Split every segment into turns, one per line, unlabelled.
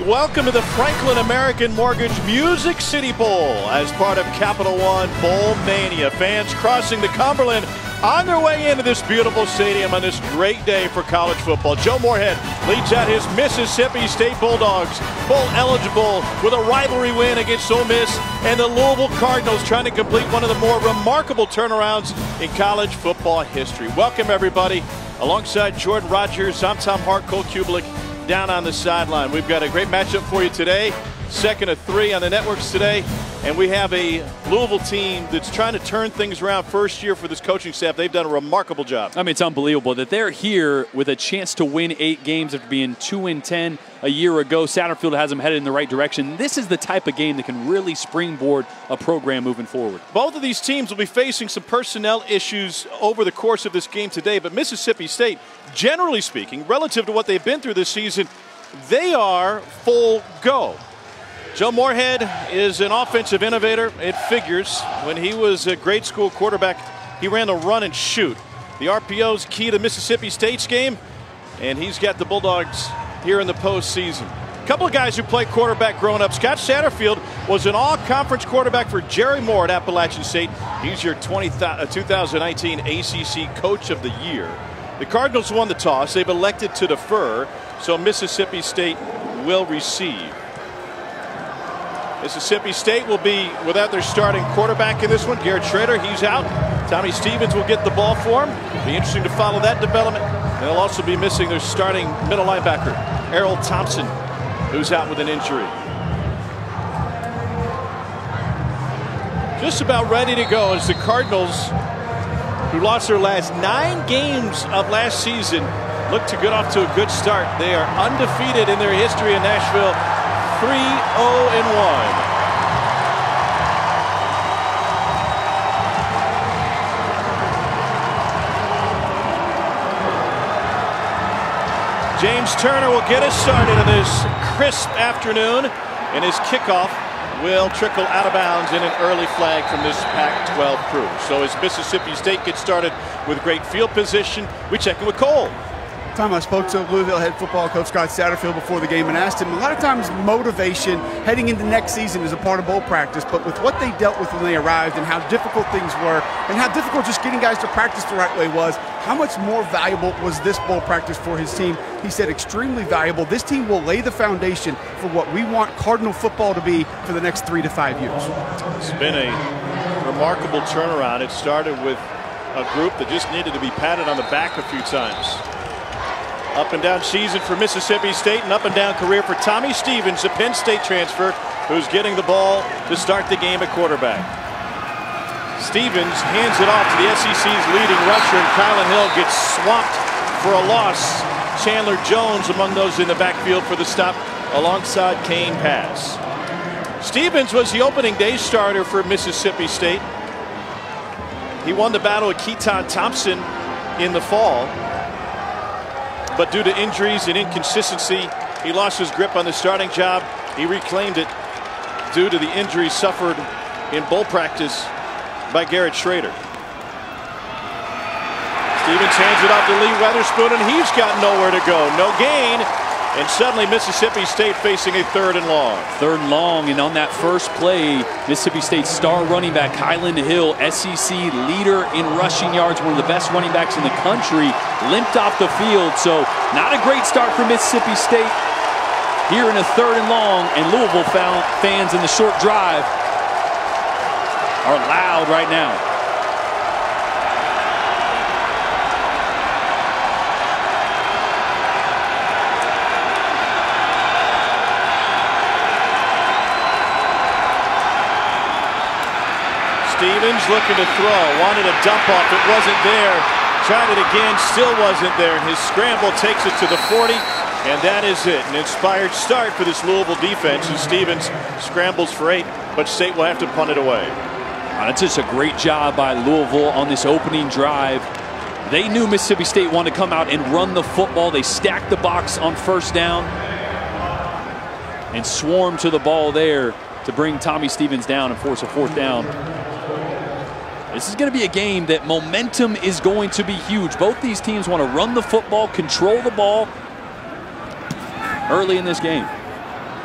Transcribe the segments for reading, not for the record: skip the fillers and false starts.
Welcome to the Franklin American Mortgage Music City Bowl as part of Capital One Bowl Mania. Fans crossing the Cumberland on their way into this beautiful stadium on this great day for college football. Joe Moorhead leads out his Mississippi State Bulldogs, bowl eligible with a rivalry win against Ole Miss, and the Louisville Cardinals trying to complete one of the more remarkable turnarounds in college football history. Welcome everybody. Alongside Jordan Rogers, I'm Tom Hart, Cole Kubelik down on the sideline. We've got a great matchup for you today. Second of three on the networks today. And we have a Louisville team that's trying to turn things around. First year for this coaching staff. They've done a remarkable job.
I mean, it's unbelievable that they're here with a chance to win 8 games after being 2-10 a year ago. Satterfield has them headed in the right direction. This is the type of game that can really springboard a program moving forward.
Both of these teams will be facing some personnel issues over the course of this game today. But Mississippi State, generally speaking, relative to what they've been through this season, they are full go. Joe Moorhead is an offensive innovator. It figures. When he was a grade school quarterback, he ran the run and shoot. The RPO's key to Mississippi State's game, and he's got the Bulldogs here in the postseason. A couple of guys who played quarterback growing up. Scott Satterfield was an all-conference quarterback for Jerry Moore at Appalachian State. He's your 2019 ACC Coach of the Year. The Cardinals won the toss. They've elected to defer, so Mississippi State will receive. Mississippi State will be without their starting quarterback in this one. Garrett Schrader, he's out. Tommy Stevens will get the ball for him. Be interesting to follow that development. And they'll also be missing their starting middle linebacker, Errol Thompson, who's out with an injury. Just about ready to go as the Cardinals, who lost their last 9 games of last season, look to get off to a good start. They are undefeated in their history in Nashville. 3-0-1. James Turner will get us started on this crisp afternoon, and his kickoff will trickle out of bounds in an early flag from this Pac-12 crew. So as Mississippi State gets started with great field position, we check in with Cole.
Tom, I spoke to Louisville head football coach Scott Satterfield before the game and asked him, a lot of times motivation heading into next season is a part of bowl practice, but with what they dealt with when they arrived and how difficult things were and how difficult just getting guys to practice the right way was, how much more valuable was this bowl practice for his team? He said extremely valuable. This team will lay the foundation for what we want Cardinal football to be for the next 3 to 5 years.
It's been a remarkable turnaround. It started with a group that just needed to be patted on the back a few times. Up and down season for Mississippi State, and up and down career for Tommy Stevens, a Penn State transfer, who's getting the ball to start the game at quarterback. Stevens hands it off to the SEC's leading rusher, and Kylan Hill gets swamped for a loss. Chandler Jones among those in the backfield for the stop alongside Kane Pass. Stevens was the opening day starter for Mississippi State. He won the battle with Keaton Thompson in the fall. But due to injuries and inconsistency, he lost his grip on the starting job. He reclaimed it due to the injuries suffered in bowl practice by Garrett Schrader. Stevens hands it off to Lee Weatherspoon, and he's got nowhere to go. No gain, and suddenly Mississippi State facing a 3rd and long.
3rd and long, and on that first play, Mississippi State star running back Kylan Hill, SEC leader in rushing yards, one of the best running backs in the country, limped off the field. So not a great start for Mississippi State here in a 3rd and long, and Louisville fans in the short drive are loud right now.
Stevens looking to throw, wanted a dump off, it wasn't there. Tried it again, still wasn't there. And his scramble takes it to the 40, and that is it. An inspired start for this Louisville defense, and Stevens scrambles for 8, but State will have to punt it away.
That's just a great job by Louisville on this opening drive. They knew Mississippi State wanted to come out and run the football. They stacked the box on 1st down and swarmed to the ball there to bring Tommy Stevens down and force a 4th down. This is going to be a game that momentum is going to be huge. Both these teams want to run the football, control the ball early in this game.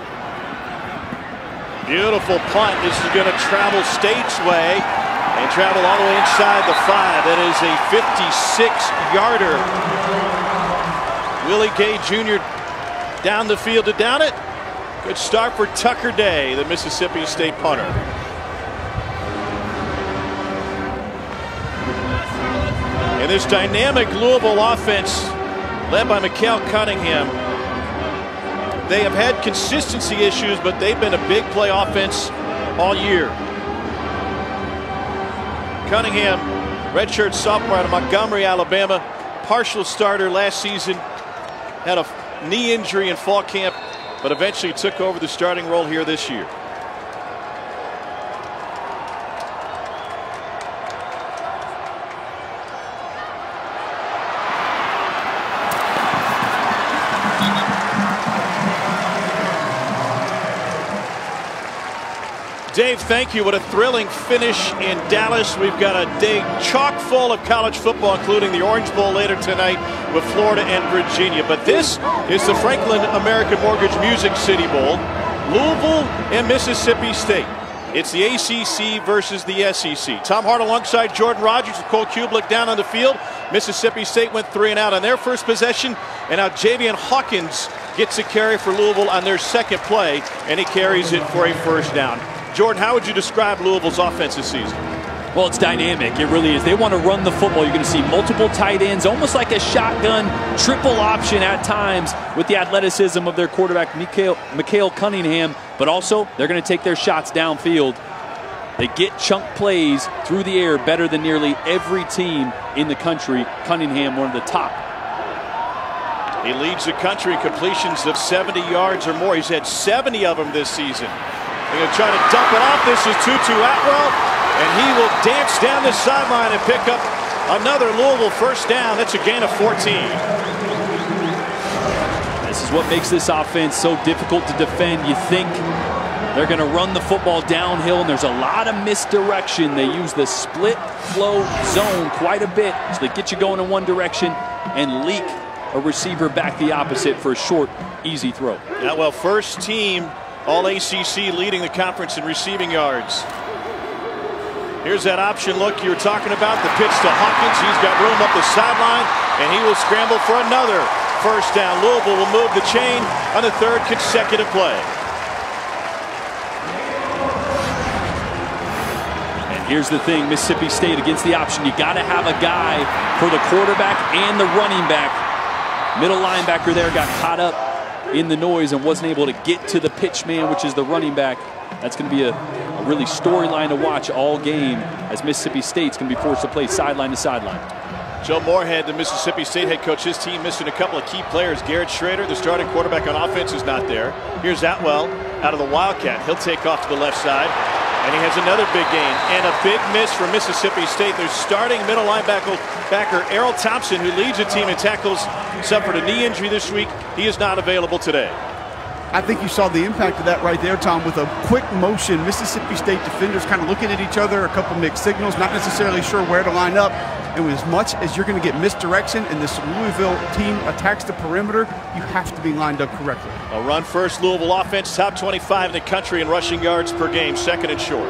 Beautiful punt. This is going to travel stage way and travel all the way inside the 5. That is a 56-yarder. Willie Gay Jr. down the field to down it. Good start for Tucker Day, the Mississippi State punter. And this dynamic Louisville offense, led by Mikael Cunningham, they have had consistency issues, but they've been a big play offense all year. Cunningham, redshirt sophomore out of Montgomery, Alabama, partial starter last season, had a knee injury in fall camp, but eventually took over the starting role here this year. Dave, thank you. What a thrilling finish in Dallas. We've got a day chock full of college football, including the Orange Bowl later tonight with Florida and Virginia. But this is the Franklin American Mortgage Music City Bowl, Louisville and Mississippi State. It's the ACC versus the SEC. Tom Hart alongside Jordan Rogers with Cole Kublik down on the field. Mississippi State went 3 and out on their first possession, and now Javian Hawkins gets a carry for Louisville on their second play, and he carries it for a first down. Jordan, how would you describe Louisville's offense this season?
Well, it's dynamic. It really is. They want to run the football. You're going to see multiple tight ends, almost like a shotgun, triple option at times with the athleticism of their quarterback, Mikael Cunningham. But also, they're going to take their shots downfield. They get chunk plays through the air better than nearly every team in the country. Cunningham, one of the top.
He leads the country in completions of 70 yards or more. He's had 70 of them this season. They're going to try to dump it off. This is Tutu Atwell, and he will dance down the sideline and pick up another Louisville first down. That's a gain of 14.
This is what makes this offense so difficult to defend. You think they're going to run the football downhill, and there's a lot of misdirection. They use the split flow zone quite a bit, so they get you going in one direction and leak a receiver back the opposite for a short, easy throw.
Atwell, first team All-ACC, leading the conference in receiving yards. Here's that option look you were talking about. The pitch to Hawkins. He's got room up the sideline, and he will scramble for another first down. Louisville will move the chain on the third consecutive play.
And here's the thing, Mississippi State against the option. You got to have a guy for the quarterback and the running back. Middle linebacker there got caught up in the noise and wasn't able to get to the pitch man, which is the running back. That's going to be a really storyline to watch all game as Mississippi State's going to be forced to play sideline to sideline.
Joe Moorhead, the Mississippi State head coach, his team missing a couple of key players. Garrett Schrader, the starting quarterback on offense, is not there. Here's Atwell out of the Wildcat. He'll take off to the left side, and he has another big gain and a big miss for Mississippi State. Their starting middle linebacker Errol Thompson, who leads the team in tackles, suffered a knee injury this week. He is not available today.
I think you saw the impact of that right there, Tom, with a quick motion. Mississippi State defenders kind of looking at each other, a couple mixed signals, not necessarily sure where to line up. And as much as you're going to get misdirection and this Louisville team attacks the perimeter, you have to be lined up correctly.
A run first Louisville offense, top 25 in the country in rushing yards per game, second and short.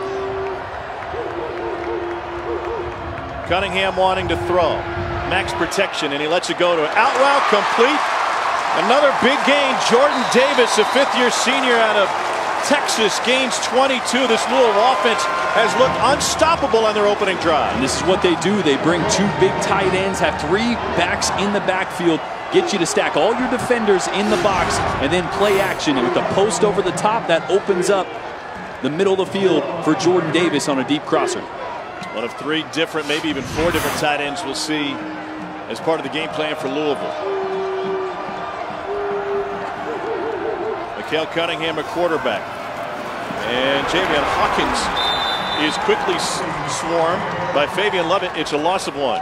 Cunningham wanting to throw. Max protection, and he lets it go to Atwell, complete. Another big gain. Jordan Davis, a fifth-year senior out of Texas, gains 22. This Louisville offense has looked unstoppable on their opening drive.
And this is what they do. They bring two big tight ends, have three backs in the backfield, get you to stack all your defenders in the box, and then play action. And with the post over the top, that opens up the middle of the field for Jordan Davis on a deep crosser.
One of three different, maybe even four different tight ends we'll see as part of the game plan for Louisville. Mikael Cunningham, a quarterback. And Javian Hawkins is quickly swarmed by Fabian Lovett. It's a loss of one.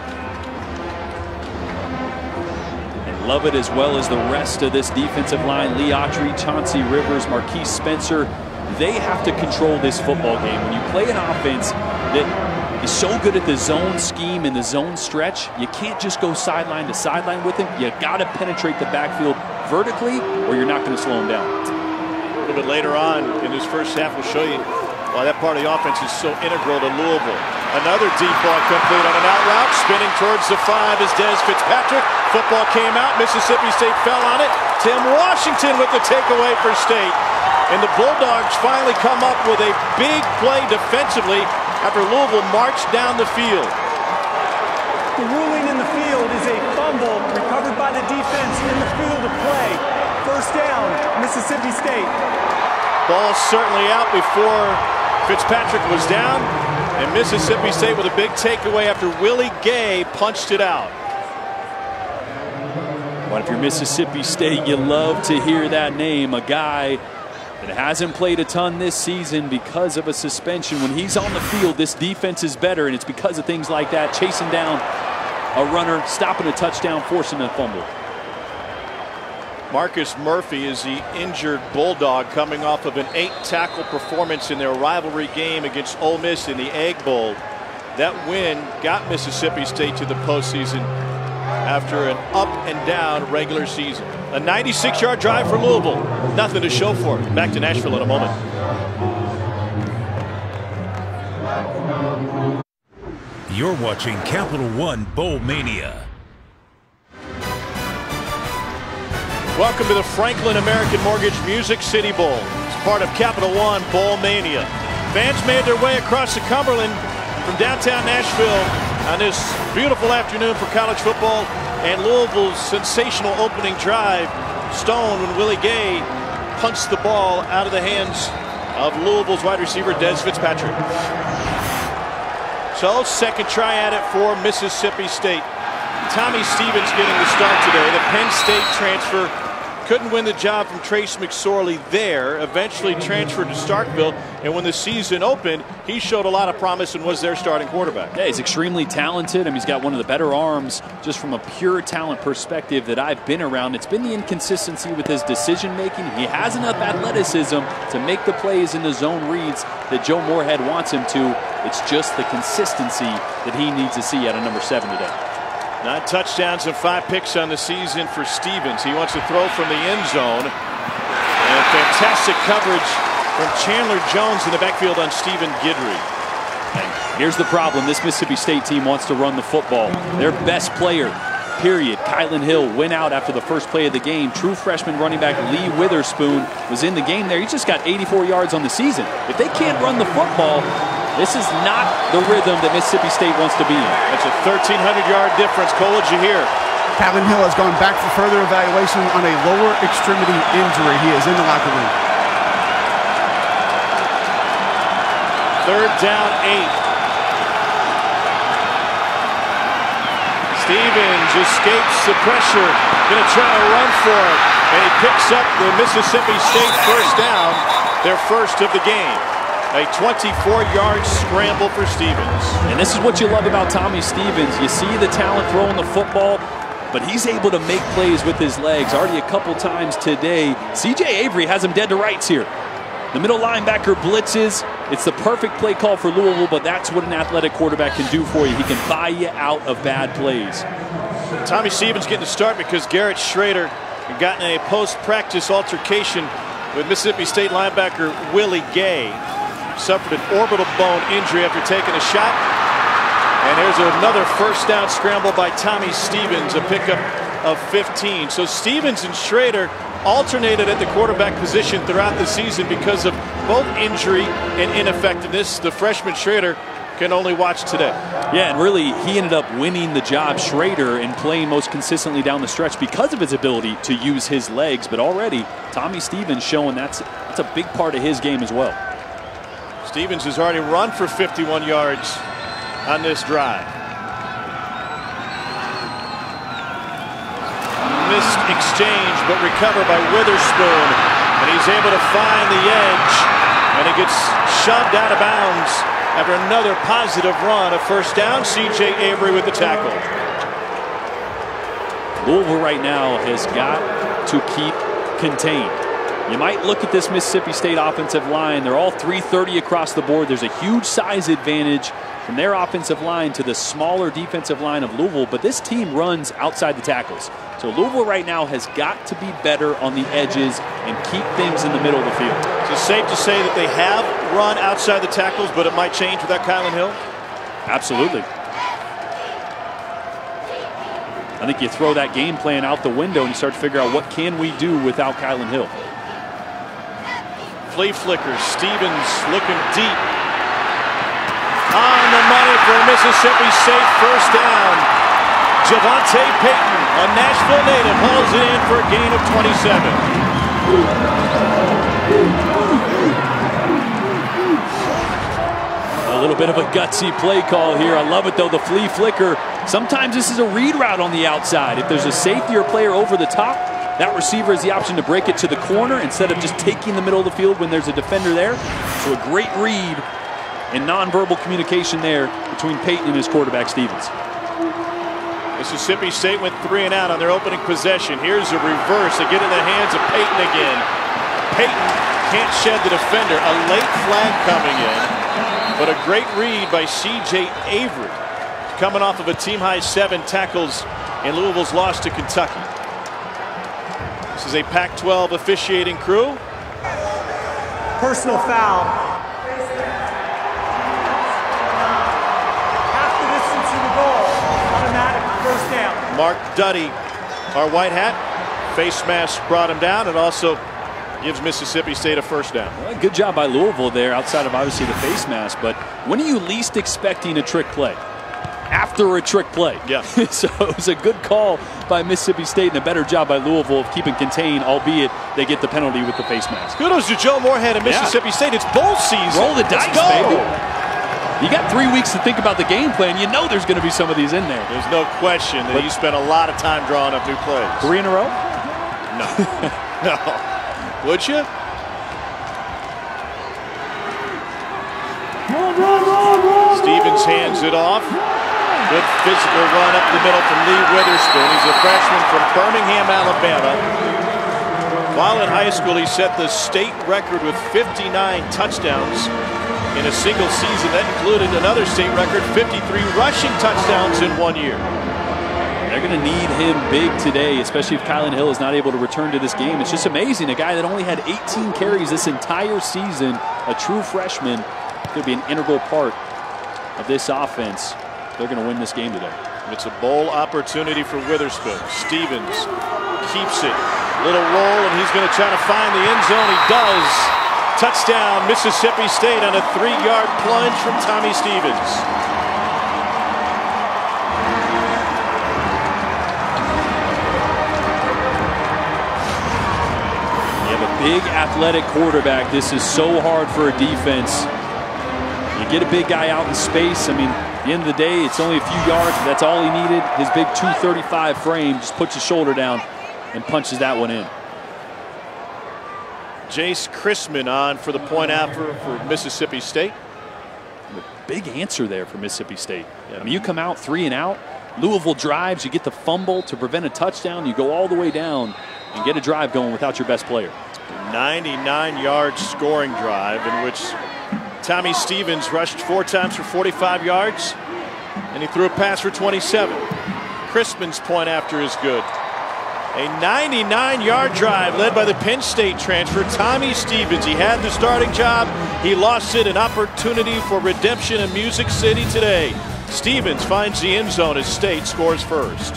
And Lovett, as well as the rest of this defensive line, Lee Autry, Chauncey Rivers, Marquise Spencer, they have to control this football game. When you play an offense that is so good at the zone scheme and the zone stretch, you can't just go sideline to sideline with him. You got to penetrate the backfield vertically, or you're not going to slow him down.
little bit later on in this first half. We'll show you why that part of the offense is so integral to Louisville. Another deep ball complete on an out route, spinning towards the 5 is Des Fitzpatrick. Football came out. Mississippi State fell on it. Tim Washington with the takeaway for State. And the Bulldogs finally come up with a big play defensively after Louisville marched down the field.
The ruling in the field is a fumble recovered by the defense in the field of play. First down, Mississippi State.
Ball certainly out before Fitzpatrick was down. And Mississippi State with a big takeaway after Willie Gay punched it out.
But if you're Mississippi State, you love to hear that name. A guy that hasn't played a ton this season because of a suspension. When he's on the field, this defense is better, and it's because of things like that. Chasing down a runner, stopping a touchdown, forcing a fumble.
Marcus Murphy is the injured Bulldog coming off of an 8-tackle performance in their rivalry game against Ole Miss in the Egg Bowl. That win got Mississippi State to the postseason after an up-and-down regular season. A 96-yard drive for Louisville. Nothing to show for it. Back to Nashville in a moment.
You're watching Capital One Bowl Mania.
Welcome to the Franklin American Mortgage Music City Bowl. It's part of Capital One Bowl Mania. Fans made their way across the Cumberland from downtown Nashville on this beautiful afternoon for college football, and Louisville's sensational opening drive stoned when Willie Gay punched the ball out of the hands of Louisville's wide receiver Des Fitzpatrick. So second try at it for Mississippi State. Tommy Stevens getting the start today. The Penn State transfer couldn't win the job from Trace McSorley there. Eventually transferred to Starkville, and when the season opened, he showed a lot of promise and was their starting quarterback.
Yeah, he's extremely talented. I mean, he's got one of the better arms just from a pure talent perspective that I've been around. It's been the inconsistency with his decision making. He has enough athleticism to make the plays in the zone reads that Joe Moorhead wants him to. It's just the consistency that he needs to see out of number 7 today.
9 touchdowns and 5 picks on the season for Stevens. He wants to throw from the end zone. And fantastic coverage from Chandler Jones in the backfield on Stephen Guidry.
And here's the problem. This Mississippi State team wants to run the football. Their best player, period, Kylan Hill, went out after the first play of the game. True freshman running back Lee Witherspoon was in the game there. He just got 84 yards on the season. If they can't run the football, this is not the rhythm that Mississippi State wants to be in.
That's a 1,300-yard difference. Cole, what'd you hear?
Kylan Hill has gone back for further evaluation on a lower extremity injury. He is in the locker room.
Third down, 8. Stevens escapes the pressure. Going to try to run for it. And he picks up the Mississippi State first down, their first of the game. A 24-yard scramble for Stevens.
And this is what you love about Tommy Stevens. You see the talent throwing the football, but he's able to make plays with his legs. Already a couple times today. C.J. Avery has him dead to rights here. The middle linebacker blitzes. It's the perfect play call for Louisville, but that's what an athletic quarterback can do for you. He can buy you out of bad plays.
Tommy Stevens getting the start because Garrett Schrader got in a post-practice altercation with Mississippi State linebacker Willie Gay. Suffered an orbital bone injury after taking a shot. And there's another first down scramble by Tommy Stevens, a pickup of 15. So Stevens and Schrader alternated at the quarterback position throughout the season because of both injury and ineffectiveness. The freshman Schrader can only watch today.
Yeah, and really he ended up winning the job, Schrader, and playing most consistently down the stretch because of his ability to use his legs. But already Tommy Stevens showing that's a big part of his game as well.
Stevens has already run for 51 yards on this drive. Missed exchange, but recovered by Witherspoon. And he's able to find the edge. And he gets shoved out of bounds after another positive run. A first down. C.J. Avery with the tackle.
Louisville right now has got to keep contained. You might look at this Mississippi State offensive line. They're all 330 across the board. There's a huge size advantage from their offensive line to the smaller defensive line of Louisville, but this team runs outside the tackles. So Louisville right now has got to be better on the edges and keep things in the middle of the field.
So it's safe to say that they have run outside the tackles, but it might change without Kylan Hill?
Absolutely. I think you throw that game plan out the window and you start to figure out what can we do without Kylan Hill.
Flea flicker. Stevens looking deep. On the money for Mississippi State. First down. Javonte Payton, a Nashville native, hauls it in for a gain of 27.
A little bit of a gutsy play call here. I love it, though, the flea flicker. Sometimes this is a read route on the outside. If there's a safety or player over the top, that receiver has the option to break it to the corner instead of just taking the middle of the field when there's a defender there. So a great read and nonverbal communication there between Payton and his quarterback, Stevens.
Mississippi State went 3 and out on their opening possession. Here's a reverse. They get in the hands of Payton again. Payton can't shed the defender. A late flag coming in, but a great read by C.J. Avery, coming off of a team-high 7 tackles in Louisville's loss to Kentucky. This is a Pac-12 officiating crew.
Personal foul. Half the distance to the goal. Automatic first down.
Mark Duddy, our white hat, face mask brought him down and also gives Mississippi State a first down.
Well, good job by Louisville there outside of obviously the face mask, but when are you least expecting a trick play? After a trick play.
Yeah.
So it was a good call by Mississippi State and a better job by Louisville of keeping contained, albeit they get the penalty with the face mask.
Kudos to Joe Moorhead and Mississippi State. It's bowl season.
Roll the dice,
Let's go.
baby. You got 3 weeks to think about the game plan. You know there's going to be some of these in there.
There's no question that you spent a lot of time drawing up new plays.
3 in a row?
No. No. Would you? Stevens hands it off. Good physical run up the middle from Lee Witherspoon. He's a freshman from Birmingham, Alabama. While in high school, he set the state record with 59 touchdowns in a single season. That included another state record, 53 rushing touchdowns in 1 year.
They're going to need him big today, especially if Kylan Hill is not able to return to this game. It's just amazing. A guy that only had 18 carries this entire season, a true freshman, could be an integral part of this offense. They're going to win this game today.
It's a bowl opportunity for Witherspoon. Stevens keeps it. Little roll, and he's going to try to find the end zone. He does. Touchdown, Mississippi State on a 3-yard plunge from Tommy Stevens.
Big athletic quarterback. This is so hard for a defense. You get a big guy out in space. I mean, at the end of the day, it's only a few yards, but that's all he needed. His big 235 frame just puts his shoulder down and punches that one in.
Jace Christman on for the point after for Mississippi State.
Big answer there for Mississippi State. Yeah. I mean, you come out 3 and out. Louisville drives. You get the fumble to prevent a touchdown. You go all the way down and get a drive going without your best player.
99-yard scoring drive in which Tommy Stevens rushed 4 times for 45 yards, and he threw a pass for 27. Christman's point after is good. A 99-yard drive led by the Penn State transfer, Tommy Stevens. He had the starting job. He lost it. An opportunity for redemption in Music City today. Stevens finds the end zone as State scores first.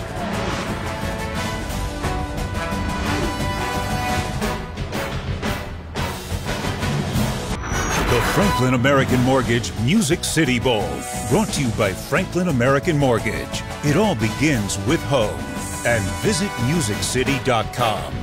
The Franklin American Mortgage Music City Bowl, brought to you by Franklin American Mortgage. It all begins with home. And visit musiccity.com.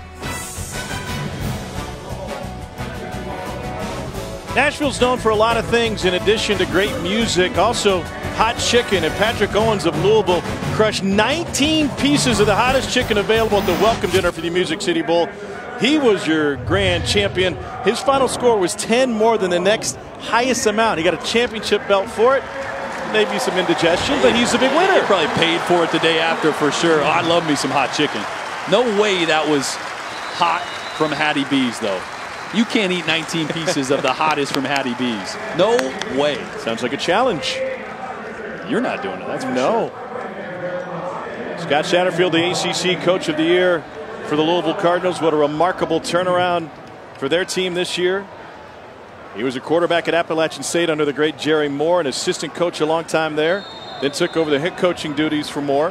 Nashville's known for a lot of things in addition to great music, also hot chicken, and Patrick Owens of Louisville crushed 19 pieces of the hottest chicken available at the welcome dinner for the Music City Bowl. He was your grand champion. His final score was 10 more than the next highest amount. He got a championship belt for it. Maybe some indigestion, but he's a big winner.
He probably paid for it the day after for sure. Oh, I love me some hot chicken. No way that was hot from Hattie B's, though. You can't eat 19 pieces of the hottest from Hattie B's. No way.
Sounds like a challenge.
You're not doing it, that's for
sure. Scott Satterfield, the ACC Coach of the Year for the Louisville Cardinals. What a remarkable turnaround for their team this year. He was a quarterback at Appalachian State under the great Jerry Moore, an assistant coach a long time there. Then took over the head coaching duties for Moore.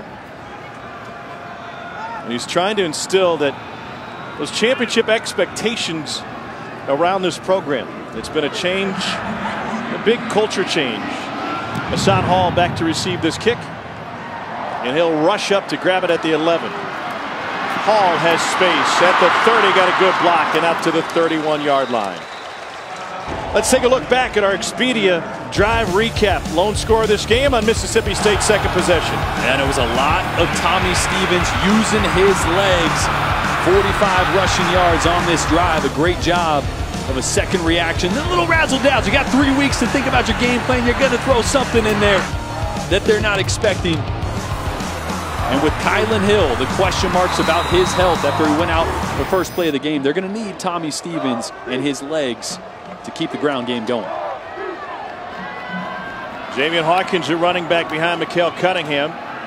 And he's trying to instill those championship expectations around this program. It's been a change, a big culture change. Hassan Hall back to receive this kick. And he'll rush up to grab it at the 11. Hall has space at the 30, got a good block, and out to the 31-yard line. Let's take a look back at our Expedia drive recap. Lone score of this game on Mississippi State's second possession.
And it was a lot of Tommy Stevens using his legs. 45 rushing yards on this drive. A great job of a second reaction. A little razzle-dazzle. You got 3 weeks to think about your game plan. You're going to throw something in there that they're not expecting. And with Kylan Hill, the question marks about his health after he went out the first play of the game, they're going to need Tommy Stevens and his legs to keep the ground game going.
Javian Hawkins, a running back behind Mikael Cunningham.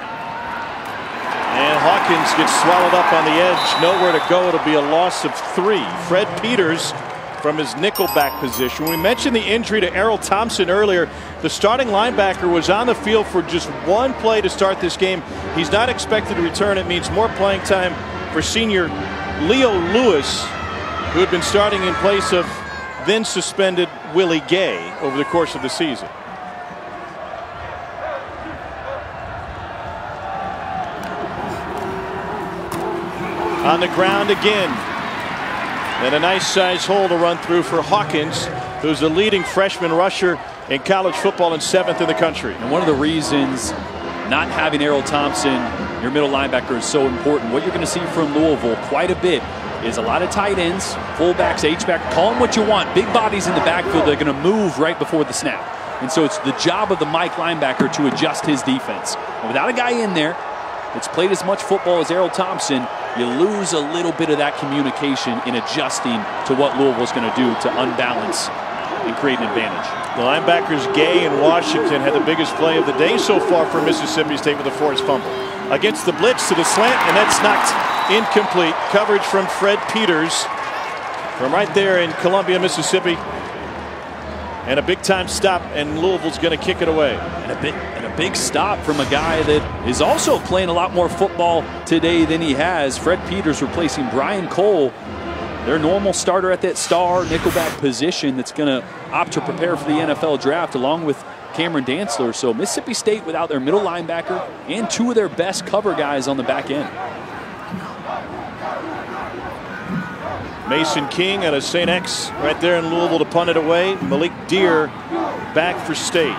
And Hawkins gets swallowed up on the edge. Nowhere to go. It'll be a loss of 3. Fred Peters from his nickelback position. When we mentioned the injury to Errol Thompson earlier, the starting linebacker was on the field for just one play to start this game. He's not expected to return. It means more playing time for senior Leo Lewis, who had been starting in place of then suspended Willie Gay over the course of the season. On the ground again. And a nice size hole to run through for Hawkins, who's the leading freshman rusher in college football and 7th in the country.
And one of the reasons not having Errol Thompson, your middle linebacker, is so important. What you're going to see from Louisville quite a bit is a lot of tight ends, fullbacks, H-back, call them what you want. Big bodies in the backfield, they're going to move right before the snap. And so it's the job of the Mike linebacker to adjust his defense. And without a guy in there that's played as much football as Errol Thompson, you lose a little bit of that communication in adjusting to what Louisville's going to do to unbalance and create an advantage.
The linebackers Gay and Washington had the biggest play of the day so far for Mississippi State with a forced fumble. Against the blitz to the slant, and that's knocked incomplete. Coverage from Fred Peters from right there in Columbia, Mississippi. And a big-time stop, and Louisville's going to kick it away.
And a big stop from a guy that is also playing a lot more football today than he has. Fred Peters replacing Brian Cole, their normal starter at that star nickelback position that's going to opt to prepare for the NFL draft along with Cameron Dantzler. So Mississippi State without their middle linebacker and 2 of their best cover guys on the back end.
Mason King out of St. X right there in Louisville to punt it away. Malik Deer back for State.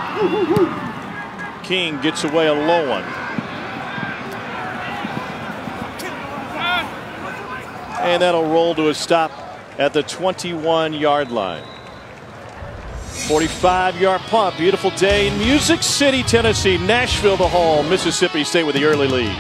King gets away a low one. And that'll roll to a stop at the 21-yard line. 45-yard punt. Beautiful day in Music City, Tennessee. Nashville the home. Mississippi State with the early lead.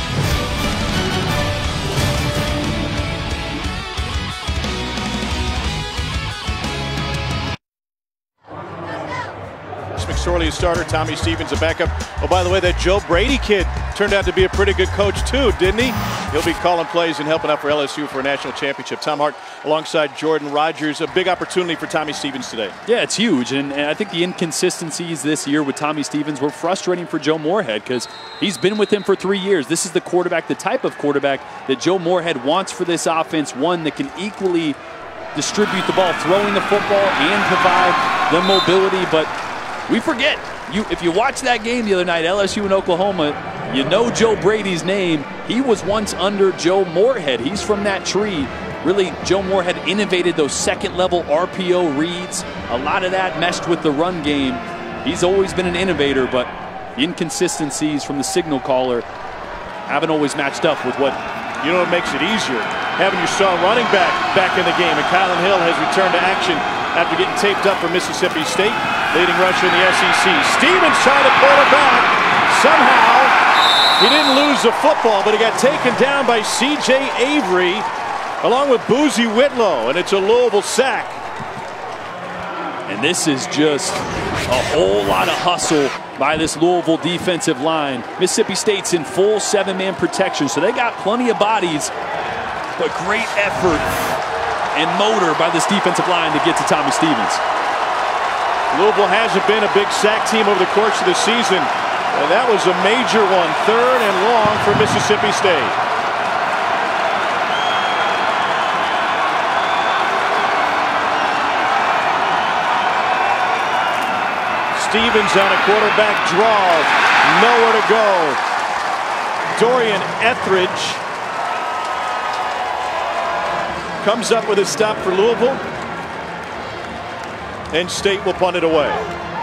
McSorley a starter, Tommy Stevens a backup. Oh, by the way, that Joe Brady kid turned out to be a pretty good coach too, didn't he? He'll be calling plays and helping out for LSU for a national championship. Tom Hart alongside Jordan Rogers. A big opportunity for Tommy Stevens today.
Yeah, it's huge, and I think the inconsistencies this year with Tommy Stevens were frustrating for Joe Moorhead because he's been with him for 3 years. This is the quarterback, the type of quarterback that Joe Moorhead wants for this offense, one that can equally distribute the ball, throwing the football and provide the mobility, but we forget. If you watch that game the other night, LSU and Oklahoma, you know Joe Brady's name. He was once under Joe Moorhead. He's from that tree. Really, Joe Moorhead innovated those second-level RPO reads. A lot of that meshed with the run game. He's always been an innovator, but the inconsistencies from the signal caller haven't always matched up with what.
You know what makes it easier? Having your star running back in the game. And Kylan Hill has returned to action after getting taped up for Mississippi State. Leading rusher in the SEC. Stevens trying to pull it back. Somehow, he didn't lose the football, but he got taken down by C.J. Avery. along with Boozy Whitlow, and it's a Louisville sack.
And this is just a whole lot of hustle by this Louisville defensive line. Mississippi State's in full 7-man protection, so they got plenty of bodies, but great effort and motor by this defensive line to get to Tommy Stevens.
Louisville hasn't been a big sack team over the course of the season, and that was a major one. 3rd and long for Mississippi State. Stevens on a quarterback draw. Nowhere to go. Dorian Etheridge comes up with a stop for Louisville. And State will punt it away.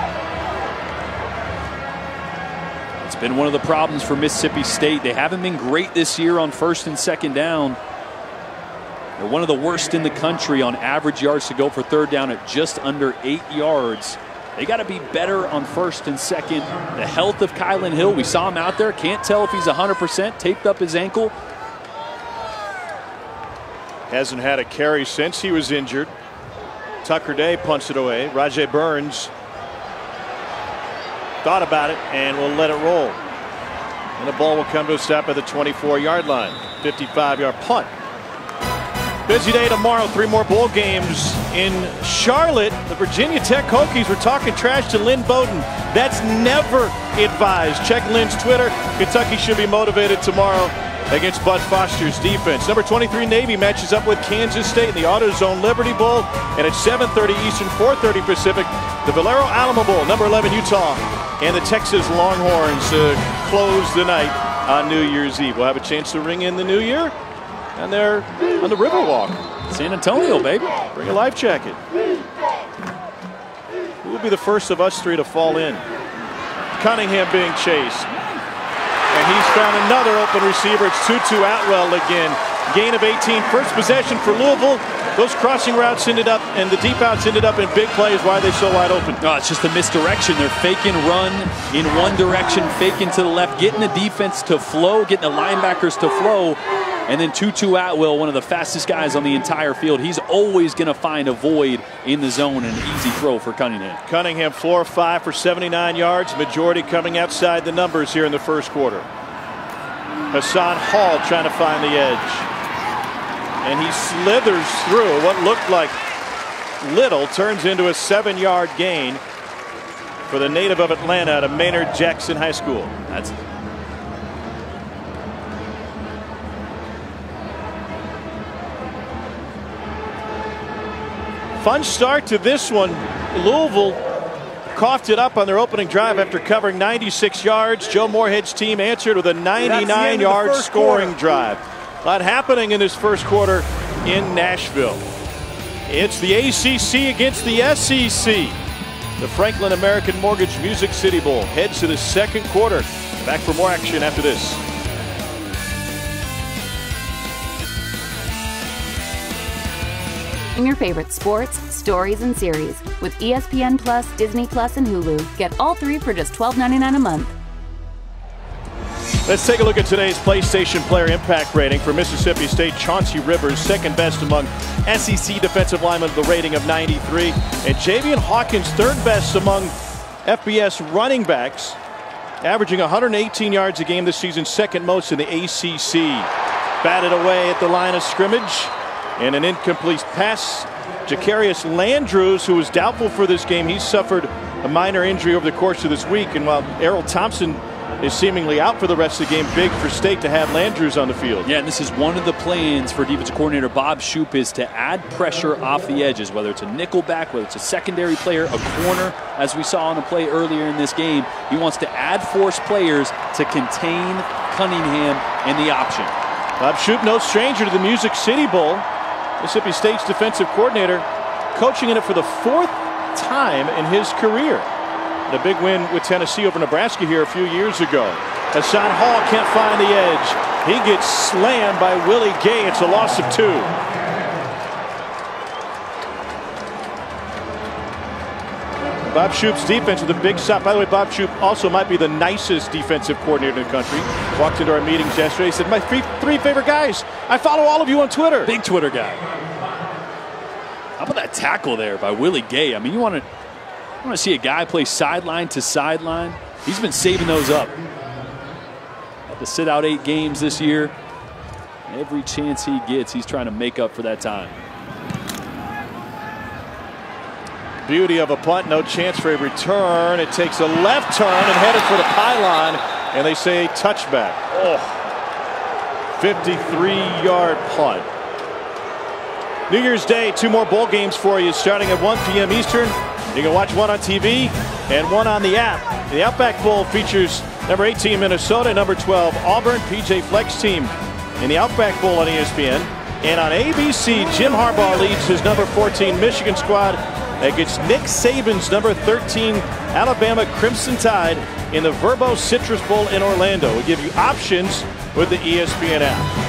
It's been one of the problems for Mississippi State. They haven't been great this year on 1st and 2nd down. They're one of the worst in the country on average yards to go for 3rd down at just under 8 yards. They got to be better on 1st and 2nd. The health of Kylan Hill, we saw him out there. Can't tell if he's 100%. Taped up his ankle.
Hasn't had a carry since he was injured. Tucker Day punts it away. Rajay Burns thought about it and will let it roll. And the ball will come to a stop at the 24-yard line. 55-yard punt. Busy day tomorrow. 3 more bowl games in Charlotte. The Virginia Tech Hokies were talking trash to Lynn Bowden. That's never advised. Check Lynn's Twitter. Kentucky should be motivated tomorrow against Bud Foster's defense. Number 23 Navy matches up with Kansas State in the AutoZone Liberty Bowl. And at 7:30 Eastern, 4:30 Pacific, the Valero Alamo Bowl. Number 11 Utah and the Texas Longhorns close the night on New Year's Eve. We'll have a chance to ring in the new year. And they're on the Riverwalk.
San Antonio, baby.
Bring a life jacket. Who will be the first of us 3 to fall in? Cunningham being chased. And he's found another open receiver. It's Tutu Atwell again. Gain of 18. First possession for Louisville. Those crossing routes ended up, and the deep outs ended up in big plays. Why are they so wide open?
No, it's just a misdirection. They're faking run in one direction, faking to the left, getting the defense to flow, getting the linebackers to flow. And then Tutu Atwell, one of the fastest guys on the entire field. He's always going to find a void in the zone, and an easy throw for Cunningham.
Cunningham 4-5 for 79 yards. Majority coming outside the numbers here in the first quarter. Hassan Hall trying to find the edge. And he slithers through what looked like little. Turns into a 7-yard gain for the native of Atlanta out of Maynard Jackson High School.
That's
fun start to this one. Louisville coughed it up on their opening drive after covering 96 yards. Joe Moorhead's team answered with a 99-yard scoring drive. A lot happening in this first quarter in Nashville. It's the ACC against the SEC. The Franklin American Mortgage Music City Bowl heads to the second quarter. Back for more action after this.
Your favorite sports, stories, and series with ESPN Plus, Disney Plus, and Hulu. Get all 3 for just $12.99 a month.
Let's take a look at today's PlayStation Player Impact rating for Mississippi State. Chauncey Rivers, second best among SEC defensive linemen with a rating of 93. And Javian Hawkins, third best among FBS running backs, averaging 118 yards a game this season, second most in the ACC. Batted away at the line of scrimmage. And an incomplete pass. Jacarius Landrews, who was doubtful for this game, he's suffered a minor injury over the course of this week. And while Errol Thompson is seemingly out for the rest of the game, big for State to have Landrews on the field.
Yeah, and this is one of the plans for defensive coordinator Bob Shoop, is to add pressure off the edges, whether it's a nickel back, whether it's a secondary player, a corner, as we saw on a play earlier in this game. He wants to add force players to contain Cunningham and the option.
Bob Shoop, no stranger to the Music City Bowl. Mississippi State's defensive coordinator, coaching in it for the 4th time in his career. And a big win with Tennessee over Nebraska here a few years ago. Hassan Hall can't find the edge. He gets slammed by Willie Gay. It's a loss of 2. Bob Shoop's defense with a big stop. By the way, Bob Shoop also might be the nicest defensive coordinator in the country. Walked into our meetings yesterday. He said, my three favorite guys. I follow all of you on Twitter.
Big Twitter guy. How about that tackle there by Willie Gay? I mean, you want to see a guy play sideline to sideline. He's been saving those up. Had to sit out 8 games this year. Every chance he gets, he's trying to make up for that time.
Beauty of a punt, no chance for a return. It takes a left turn and headed for the pylon, and they say touchback. 53-yard punt. New Year's Day, 2 more bowl games for you starting at 1 p.m. Eastern. You can watch one on TV and one on the app. The Outback Bowl features number 18 Minnesota, number 12 Auburn, PJ Fleck's team in the Outback Bowl on ESPN. And on ABC, Jim Harbaugh leads his number 14 Michigan squad against Nick Saban's number 13 Alabama Crimson Tide in the Verbo Citrus Bowl in Orlando. We give you options with the ESPN app.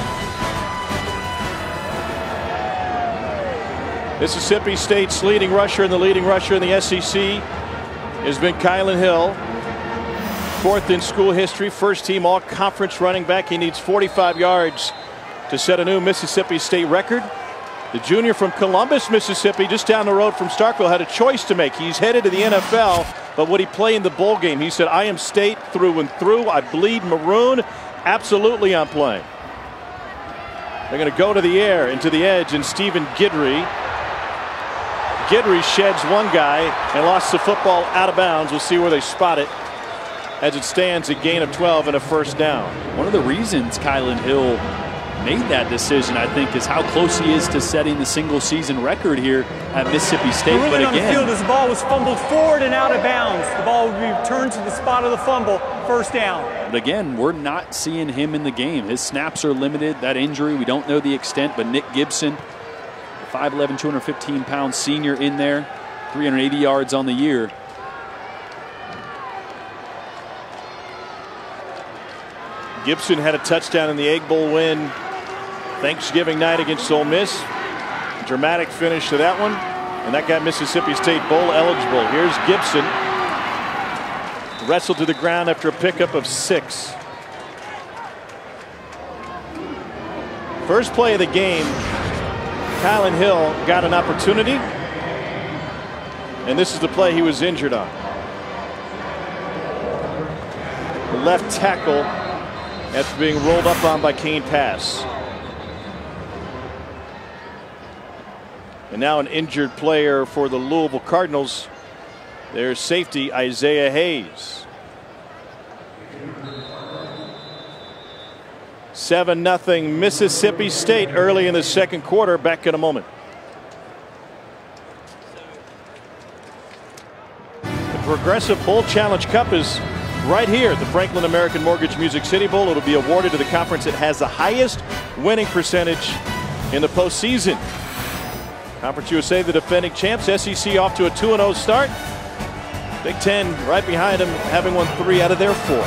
Mississippi State's leading rusher and the leading rusher in the SEC has been Kylan Hill. 4th in school history, first team all-conference running back. He needs 45 yards to set a new Mississippi State record. The junior from Columbus, Mississippi, just down the road from Starkville, had a choice to make. He's headed to the NFL, but would he play in the bowl game? He said, I am State through and through. I bleed maroon. Absolutely, I'm playing. They're going to go to the air and to the edge, and Stephen Guidry. Guidry sheds one guy and lost the football out of bounds. We'll see where they spot it. As it stands, a gain of 12 and a first down.
One of the reasons Kylan Hill made that decision, I think, is how close he is to setting the single-season record here at Mississippi State.
But again, on the field as the ball was fumbled forward and out of bounds. The ball will be returned to the spot of the fumble, first down.
But again, we're not seeing him in the game. His snaps are limited. That injury, we don't know the extent, but Nick Gibson, 5'11", 215-pound senior in there, 380 yards on the year.
Gibson had a touchdown in the Egg Bowl win Thanksgiving night against Ole Miss. Dramatic finish to that one, and that got Mississippi State bowl eligible. Here's Gibson. Wrestled to the ground after a pickup of 6. First play of the game, Kylan Hill got an opportunity, and this is the play he was injured on. The left tackle after being rolled up on by Kane Pass. And now an injured player for the Louisville Cardinals. There's safety Isaiah Hayes. 7-0 Mississippi State early in the second quarter. Back in a moment. The Progressive Bowl Challenge Cup is right here at the Franklin American Mortgage Music City Bowl. It'll be awarded to the conference that has the highest winning percentage in the postseason. Conference USA, the defending champs. SEC off to a 2-0 start. Big Ten right behind them, having won 3 out of their 4.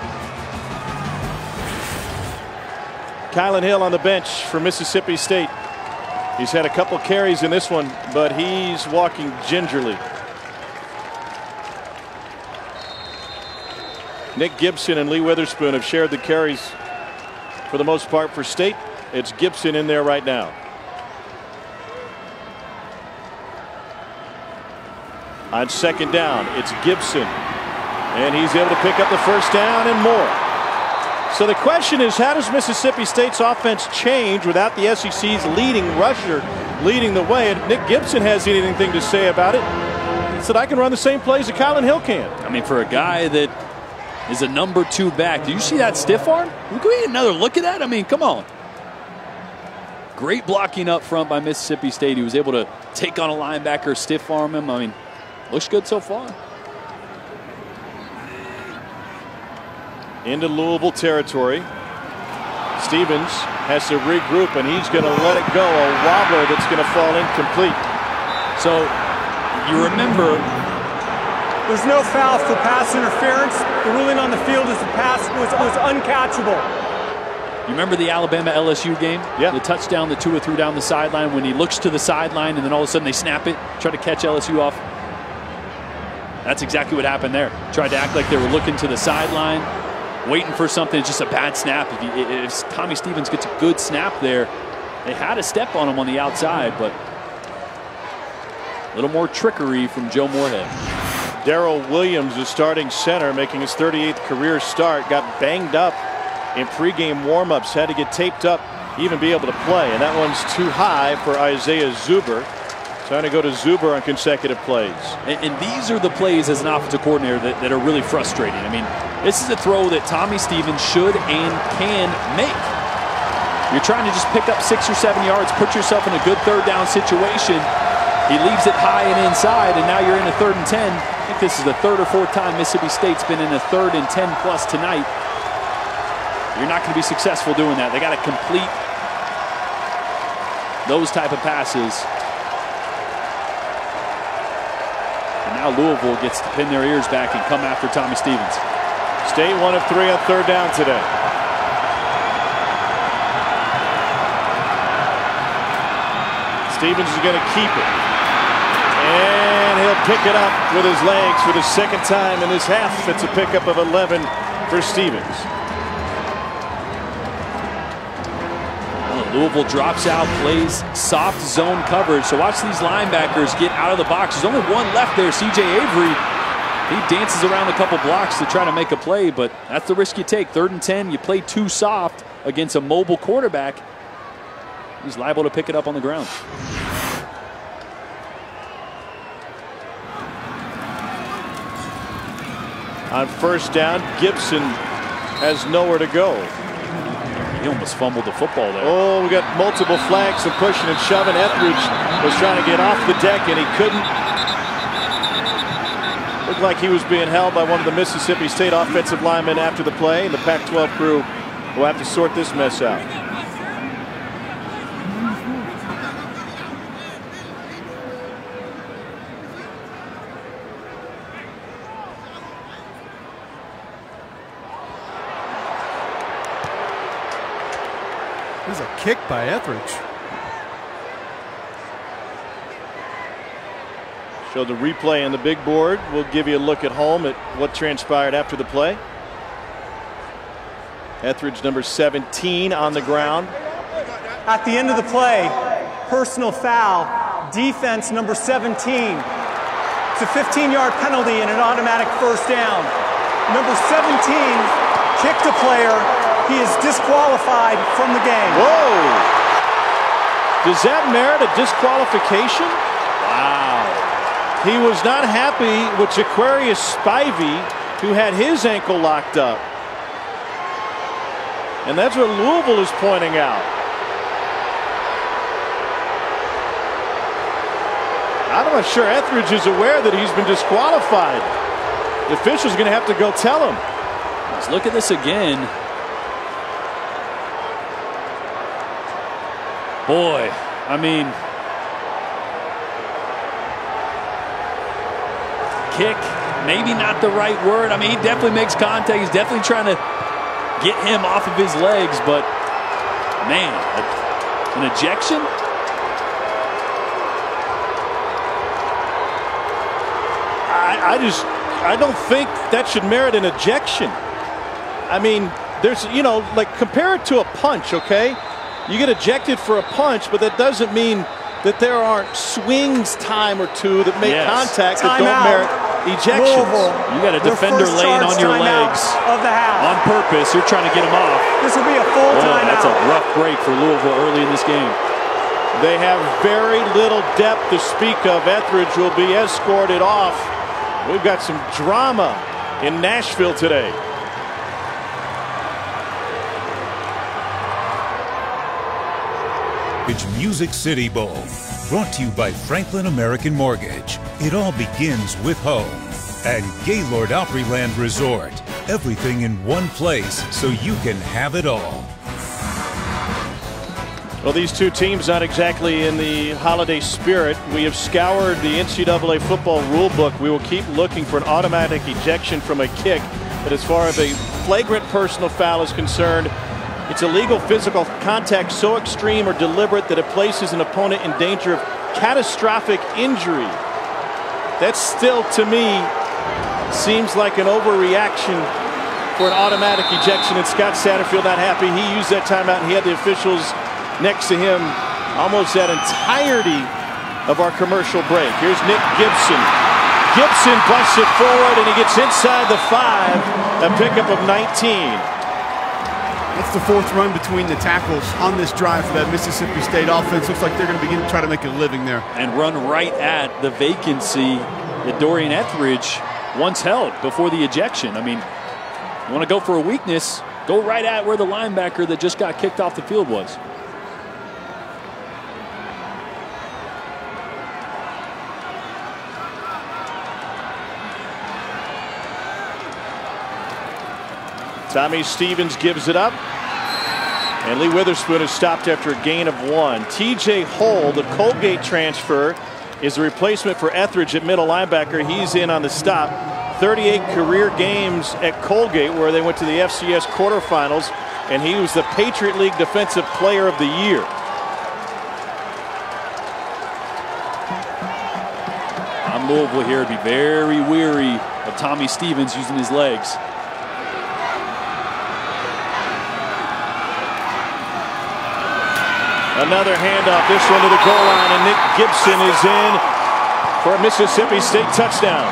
Kylan Hill on the bench for Mississippi State. He's had a couple carries in this one, but he's walking gingerly. Nick Gibson and Lee Witherspoon have shared the carries for the most part for State. It's Gibson in there right now. On second down, it's Gibson, and he's able to pick up the first down and more. So the question is, how does Mississippi State's offense change without the SEC's leading rusher leading the way? And Nick Gibson has anything to say about it. He said, I can run the same plays that Kylan Hill can.
I mean, for a guy that is a number 2 back, do you see that stiff arm? Can we get another look at that? I mean, come on. Great blocking up front by Mississippi State. He was able to take on a linebacker, stiff arm him. I mean, looks good so far.
Into Louisville territory. Stevens has to regroup, and he's going to let it go. A wobbler that's going to fall incomplete.
So you remember,
there's no foul for pass interference. The ruling on the field is the pass was uncatchable.
You remember the Alabama-LSU game?
Yeah.
The touchdown that Tua threw down the sideline when he looks to the sideline and then all of a sudden they snap it, try to catch LSU off. That's exactly what happened there. Tried to act like they were looking to the sideline, waiting for something. It's just a bad snap. If Tommy Stevens gets a good snap there, they had a step on him on the outside, but a little more trickery from Joe Moorhead.
Darrell Williams, the starting center, making his 38th career start, got banged up in pregame warmups, had to get taped up, even be able to play. And that one's too high for Isaiah Zuber. Trying to go to Zuber on consecutive plays.
And these are the plays as an offensive coordinator that are really frustrating. I mean, this is a throw that Tommy Stevens should and can make. You're trying to just pick up 6 or 7 yards, put yourself in a good third down situation. He leaves it high and inside, and now you're in a 3rd and 10. I think this is the 3rd or 4th time Mississippi State's been in a 3rd and 10 plus tonight. You're not going to be successful doing that. They got to complete those type of passes. And now Louisville gets to pin their ears back and come after Tommy Stevens.
State 1 of 3 on 3rd down today. Stevens is going to keep it. And he'll pick it up with his legs for the 2nd time in this half. It's a pickup of 11 for Stevens.
Louisville drops out, plays soft zone coverage. So watch these linebackers get out of the box. There's only one left there, C.J. Avery. He dances around a couple blocks to try to make a play, but that's the risk you take. 3rd and 10, you play too soft against a mobile quarterback. He's liable to pick it up on the ground.
On 1st down, Gibson has nowhere to go.
He almost fumbled the football there.
Oh, we got multiple flags and pushing and shoving. Etheridge was trying to get off the deck and he couldn't. Looked like he was being held by one of the Mississippi State offensive linemen after the play, and the Pac-12 crew will have to sort this mess out.
There's a kick by Etheridge.
Show the replay on the big board. We'll give you a look at home at what transpired after the play. Etheridge, number 17, on the ground.
At the end of the play, personal foul, defense number 17. It's a 15-yard penalty and an automatic 1st down. Number 17 kicked a player. He is disqualified from the game.
Whoa! Does that merit a disqualification? Wow. He was not happy with Jaquarius Spivey, who had his ankle locked up. And that's what Louisville is pointing out. I'm not sure Etheridge is aware that he's been disqualified. The official's going to have to go tell him.
Let's look at this again. Boy, I mean, kick, maybe not the right word. I mean, he definitely makes contact. He's definitely trying to get him off of his legs, but man, an ejection?
I don't think that should merit an ejection. I mean, there's, you know, like compare it to a punch, okay? You get ejected for a punch, but that doesn't mean that there aren't swings time or two that make contact that don't merit ejections.
You got a defender laying on your legs
of the half.
on purpose. You're trying to get him off.
This will be a full timeout.
That's a rough break for Louisville early in this game.
They have very little depth to speak of. Etheridge will be escorted off. We've got some drama in Nashville today.
Music City Bowl, brought to you by Franklin American Mortgage. It all begins with home. And Gaylord Opryland Resort. Everything in one place so you can have it all.
Well, these two teams not exactly in the holiday spirit. We have scoured the NCAA football rule book. We will keep looking for an automatic ejection from a kick. But as far as a flagrant personal foul is concerned, it's illegal physical contact so extreme or deliberate that it places an opponent in danger of catastrophic injury. That's still, to me, seems like an overreaction for an automatic ejection, and Scott Satterfield not happy. He used that timeout, and he had the officials next to him almost that entirety of our commercial break. Here's Nick Gibson. Gibson busts it forward, and he gets inside the 5, a pickup of 19.
That's the 4th run between the tackles on this drive for that Mississippi State offense. Looks like they're going to begin to try to make a living there.
And run right at the vacancy that Dorian Etheridge once held before the ejection. I mean, you want to go for a weakness, go right at where the linebacker that just got kicked off the field was.
Tommy Stevens gives it up. And Lee Witherspoon is stopped after a gain of 1. TJ Hull, the Colgate transfer, is the replacement for Etheridge at middle linebacker. He's in on the stop. 38 career games at Colgate, where they went to the FCS quarterfinals, and he was the Patriot League Defensive Player of the Year.
I'm Louisville here. Be very weary of Tommy Stevens using his legs.
Another handoff, this one to the goal line, and Nick Gibson is in for a Mississippi State touchdown.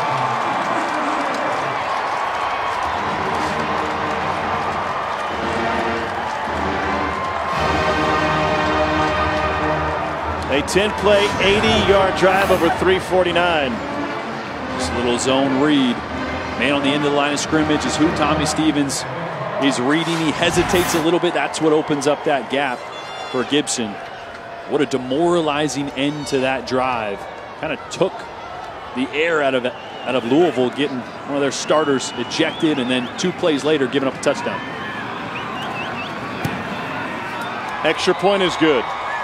A 10-play, 80-yard drive over 349.
This little zone read. Man on the end of the line of scrimmage is who Tommy Stevens is reading. He hesitates a little bit. That's what opens up that gap for Gibson. What a demoralizing end to that drive. Kind of took the air out of Louisville, getting one of their starters ejected, and then 2 plays later giving up a touchdown.
Extra point is good.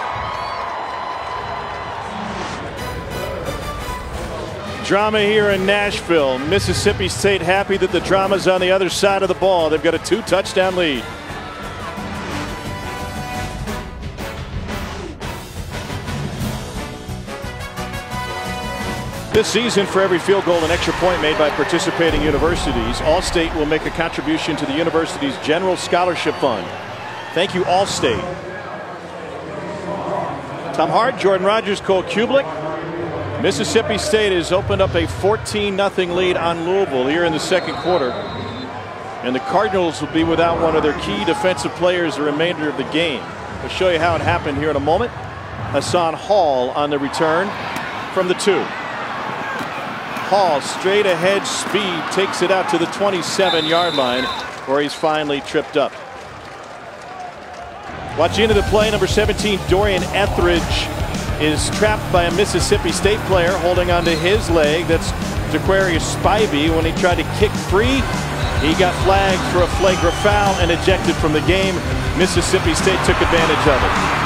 Drama here in Nashville. Mississippi State happy that the drama's on the other side of the ball. They've got a 2-touchdown lead. This season, for every field goal and extra point made by participating universities, Allstate will make a contribution to the university's General Scholarship Fund. Thank you, Allstate. Tom Hart, Jordan Rogers, Cole Kublik. Mississippi State has opened up a 14-0 lead on Louisville here in the second quarter. And the Cardinals will be without one of their key defensive players the remainder of the game. We'll show you how it happened here in a moment. Hassan Hall on the return from the 2. Hall, straight ahead speed, takes it out to the 27-yard line, where he's finally tripped up. Watch into the play. Number 17, Dorian Etheridge, is trapped by a Mississippi State player holding onto his leg. That's Jaquarius Spivey. When he tried to kick free, he got flagged for a flagrant foul and ejected from the game. Mississippi State took advantage of it.